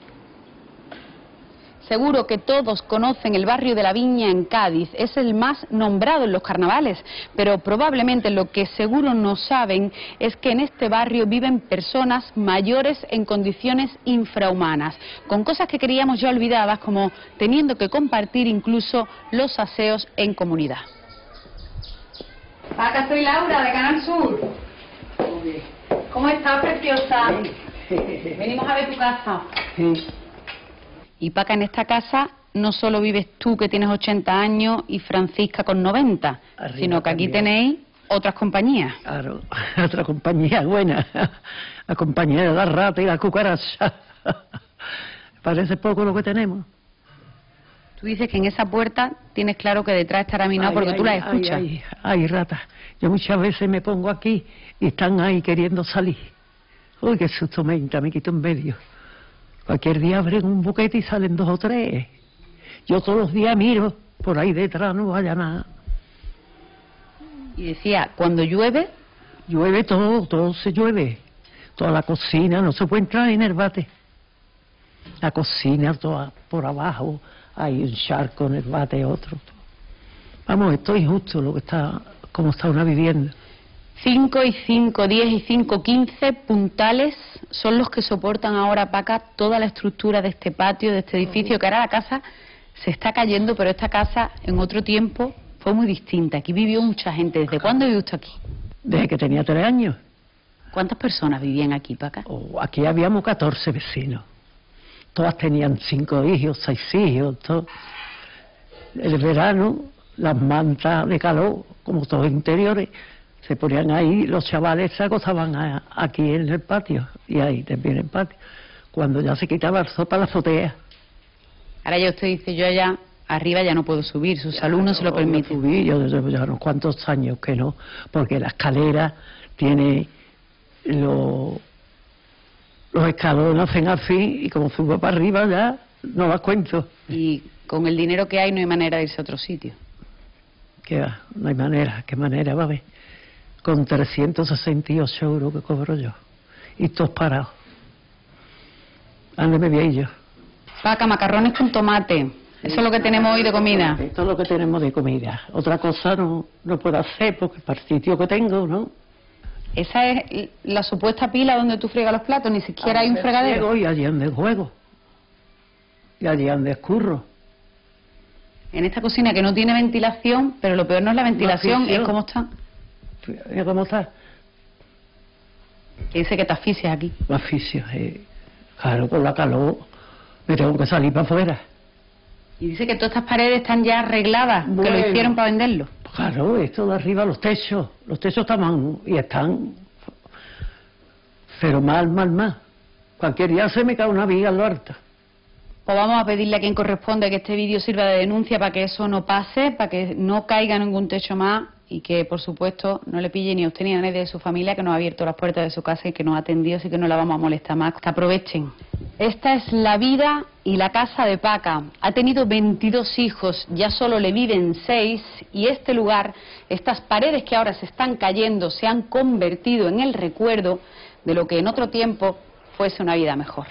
Seguro que todos conocen el barrio de La Viña en Cádiz, es el más nombrado en los carnavales, pero probablemente lo que seguro no saben es que en este barrio viven personas mayores en condiciones infrahumanas, con cosas que creíamos ya olvidadas, como teniendo que compartir incluso los aseos en comunidad. Acá soy Laura, de Canal Sur. ¿Cómo estás, preciosa? Venimos a ver tu casa. Y Paca, en esta casa no solo vives tú, que tienes 80 años, y Francisca con 90, arriba, sino que aquí tenéis otras compañías. Claro, otra compañía buena, la compañía de la rata y la cucaracha. Parece poco lo que tenemos. Tú dices que en esa puerta tienes claro que detrás estará minado porque tú la escuchas. Ay, rata. Yo muchas veces me pongo aquí y están ahí queriendo salir. Uy, qué susto me quito en medio. Cualquier día abren un boquete y salen 2 o 3. Yo todos los días miro, por ahí detrás no vaya nada. Y decía, cuando llueve... Llueve todo se llueve. Toda la cocina, no se puede entrar en el bate. La cocina toda por abajo, hay un charco en el bate, otro. Vamos, esto es injusto lo que está, como está una vivienda. 5 y 5, 10 y 5, 15 puntales son los que soportan ahora, Paca, toda la estructura de este patio, de este edificio, que ahora la casa se está cayendo, pero esta casa en otro tiempo fue muy distinta. Aquí vivió mucha gente. ¿Desde cuándo vive usted aquí? Desde que tenía 3 años. ¿Cuántas personas vivían aquí, Paca? Aquí habíamos 14 vecinos. Todas tenían 5 hijos, 6 hijos, todo. El verano, las mantas de calor, como todos interiores, se ponían ahí, los chavales se acostaban aquí en el patio, y ahí también en el patio. Cuando ya se quitaba el sol para la azotea. Ahora ya usted dice, yo allá arriba ya no puedo subir, su salud no se lo permite. Subí, yo desde ya unos cuantos años que no, porque la escalera tiene los escalones hacen así, y como subo para arriba ya no las cuento. Y con el dinero que hay no hay manera de irse a otro sitio. ¿Qué va? No hay manera, ¿qué manera va a haber? Con 368 euros que cobro yo, y todos parados. ¿Dónde me voy yo? Paca, macarrones con tomate. Eso es lo que tenemos hoy de comida. Esto es lo que tenemos de comida. Otra cosa no puedo hacer porque para el sitio que tengo, ¿no? Esa es la supuesta pila donde tú friegas los platos, ni siquiera hay un fregadero. Y allí donde juego. Y allí donde escurro. En esta cocina que no tiene ventilación, pero lo peor no es la ventilación, es cómo está. ¿Cómo está? Que dice que te asfixias aquí. Me asfixio, claro, con la calor me tengo que salir para afuera. Y dice que todas estas paredes están ya arregladas, que lo hicieron para venderlo. Claro, esto de arriba, los techos están y están, pero mal. Cualquier día se me cae una viga en lo alto. Pues vamos a pedirle a quien corresponde que este vídeo sirva de denuncia para que eso no pase, para que no caiga ningún techo más y que, por supuesto, no le pille ni a usted ni a nadie de su familia que nos ha abierto las puertas de su casa y que nos ha atendido, así que no la vamos a molestar más. Que aprovechen. Esta es la vida y la casa de Paca. Ha tenido 22 hijos, ya solo le viven 6 y este lugar, estas paredes que ahora se están cayendo, se han convertido en el recuerdo de lo que en otro tiempo fuese una vida mejor.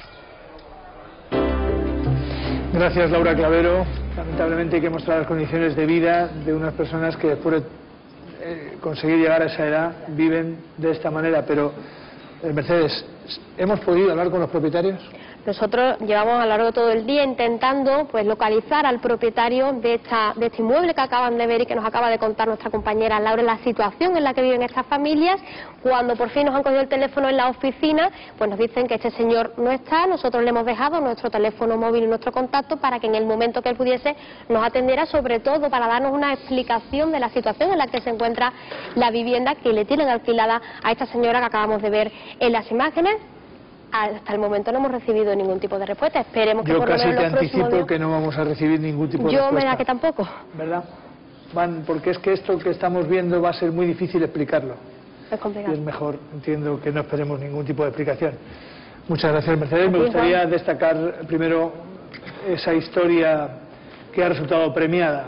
Gracias, Laura Clavero. Lamentablemente hay que mostrar las condiciones de vida de unas personas que después de conseguir llegar a esa edad viven de esta manera. Pero, Mercedes, ¿hemos podido hablar con los propietarios? Nosotros llevamos a lo largo de todo el día intentando localizar al propietario de este inmueble que acaban de ver y que nos acaba de contar nuestra compañera Laura, la situación en la que viven estas familias. Cuando por fin nos han cogido el teléfono en la oficina, pues nos dicen que este señor no está. Nosotros le hemos dejado nuestro teléfono móvil y nuestro contacto para que en el momento que él pudiese nos atendiera, sobre todo para darnos una explicación de la situación en la que se encuentra la vivienda que le tienen alquilada a esta señora que acabamos de ver en las imágenes. Hasta el momento no hemos recibido ningún tipo de respuesta. Esperemos que por lo menos Yo casi te anticipo que no vamos a recibir ningún tipo de respuesta. Yo me da que tampoco. ¿Verdad? Porque es que esto que estamos viendo va a ser muy difícil explicarlo. Es complicado. Y es mejor, entiendo, que no esperemos ningún tipo de explicación. Muchas gracias, Mercedes. Me gustaría destacar primero esa historia que ha resultado premiada,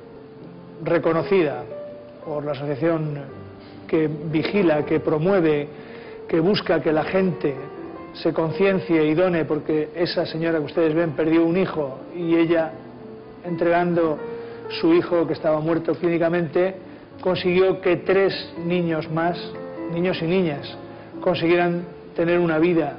reconocida por la asociación que vigila, que promueve, que busca que la gente se conciencie y done, porque esa señora que ustedes ven perdió un hijo y ella, entregando su hijo que estaba muerto clínicamente, consiguió que 3 niños más, niños y niñas, consiguieran tener una vida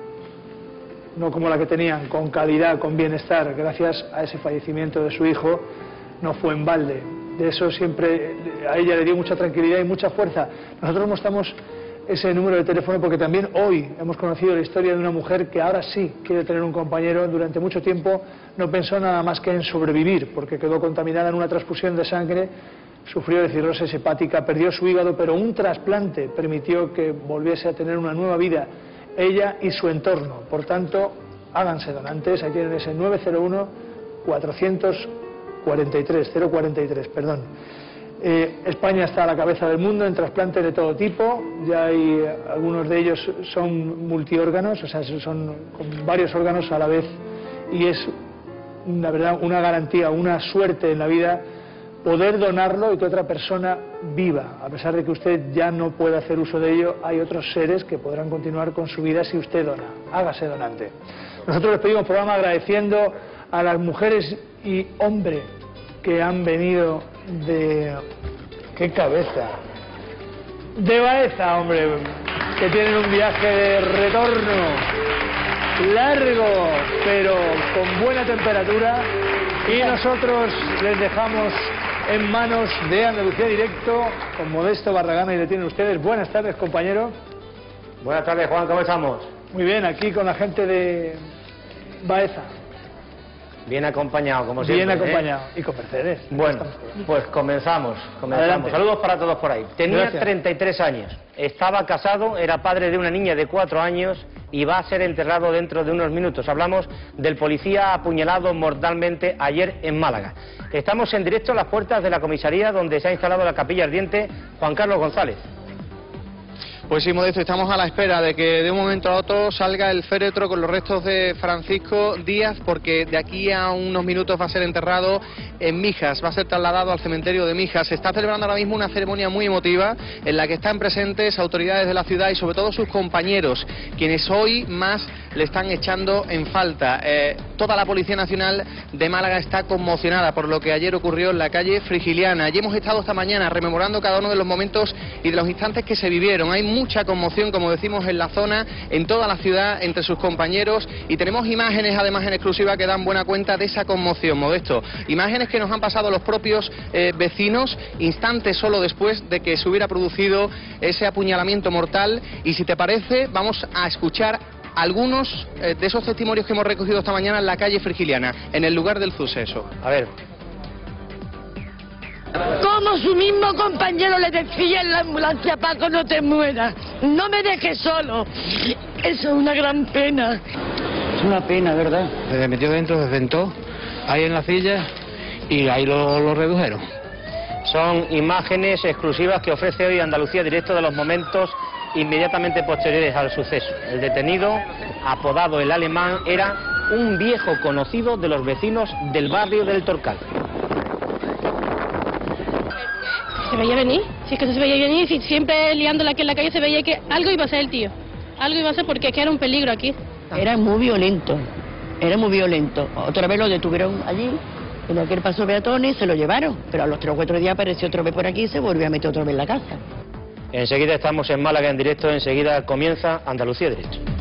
no como la que tenían, con calidad, con bienestar. Gracias a ese fallecimiento de su hijo, no fue en balde. De eso siempre a ella le dio mucha tranquilidad y mucha fuerza. Nosotros mostramos ese número de teléfono porque también hoy hemos conocido la historia de una mujer que ahora sí quiere tener un compañero. Durante mucho tiempo no pensó nada más que en sobrevivir, porque quedó contaminada en una transfusión de sangre, sufrió de cirrosis hepática, perdió su hígado, pero un trasplante permitió que volviese a tener una nueva vida, ella y su entorno. Por tanto, háganse donantes. Ahí tienen ese 901 043, perdón. España está a la cabeza del mundo en trasplantes de todo tipo, ya hay algunos de ellos son multiórganos, o sea, son con varios órganos a la vez, y es, la verdad, una garantía, una suerte en la vida poder donarlo y que otra persona viva. A pesar de que usted ya no puede hacer uso de ello, hay otros seres que podrán continuar con su vida si usted dona. Hágase donante. Nosotros les pedimos programa agradeciendo a las mujeres y hombres que han venido de... ¡Qué cabeza! De Baeza, hombre, que tienen un viaje de retorno largo, pero con buena temperatura, y nosotros les dejamos en manos de Andalucía Directo con Modesto Barragán, y le tienen ustedes. Buenas tardes, compañero. Buenas tardes, Juan, ¿cómo estamos? Muy bien, aquí con la gente de Baeza. Bien acompañado, como siempre. Bien acompañado, y con Mercedes. Bueno, pues comenzamos. Adelante. Saludos para todos por ahí. Tenía Gracias. 33 años, estaba casado, era padre de una niña de 4 años y va a ser enterrado dentro de unos minutos. Hablamos del policía apuñalado mortalmente ayer en Málaga. Estamos en directo a las puertas de la comisaría donde se ha instalado la capilla ardiente. Juan Carlos González. Pues sí, Modesto, estamos a la espera de que de un momento a otro salga el féretro con los restos de Francisco Díaz, porque de aquí a unos minutos va a ser enterrado en Mijas, va a ser trasladado al cementerio de Mijas. Se está celebrando ahora mismo una ceremonia muy emotiva en la que están presentes autoridades de la ciudad y sobre todo sus compañeros, quienes hoy más le están echando en falta. Toda la Policía Nacional de Málaga está conmocionada por lo que ayer ocurrió en la calle Frigiliana. Allí hemos estado esta mañana rememorando cada uno de los momentos y de los instantes que se vivieron. Hay mucha conmoción, como decimos, en la zona, en toda la ciudad, entre sus compañeros, y tenemos imágenes además en exclusiva que dan buena cuenta de esa conmoción, Modesto. Imágenes que nos han pasado los propios vecinos instantes solo después de que se hubiera producido ese apuñalamiento mortal, y si te parece vamos a escuchar algunos de esos testimonios que hemos recogido esta mañana en la calle Frigiliana, en el lugar del suceso. A ver. Como su mismo compañero le decía en la ambulancia: Paco, no te mueras, no me dejes solo. Eso es una gran pena. Es una pena, ¿verdad? Se metió dentro, se sentó ahí en la silla y ahí lo redujeron. Son imágenes exclusivas que ofrece hoy Andalucía Directo de los momentos inmediatamente posteriores al suceso. El detenido, apodado el Alemán, era un viejo conocido de los vecinos del barrio del Torcal. Se veía venir, si es que se veía venir, si siempre liándola aquí en la calle se veía que algo iba a ser el tío, algo iba a ser, porque es que era un peligro aquí. Era muy violento, Otra vez lo detuvieron allí, en aquel paso peatones, se lo llevaron, pero a los 3 o 4 días apareció otra vez por aquí y se volvió a meter otra vez en la casa. Enseguida estamos en Málaga en directo, enseguida comienza Andalucía Directo.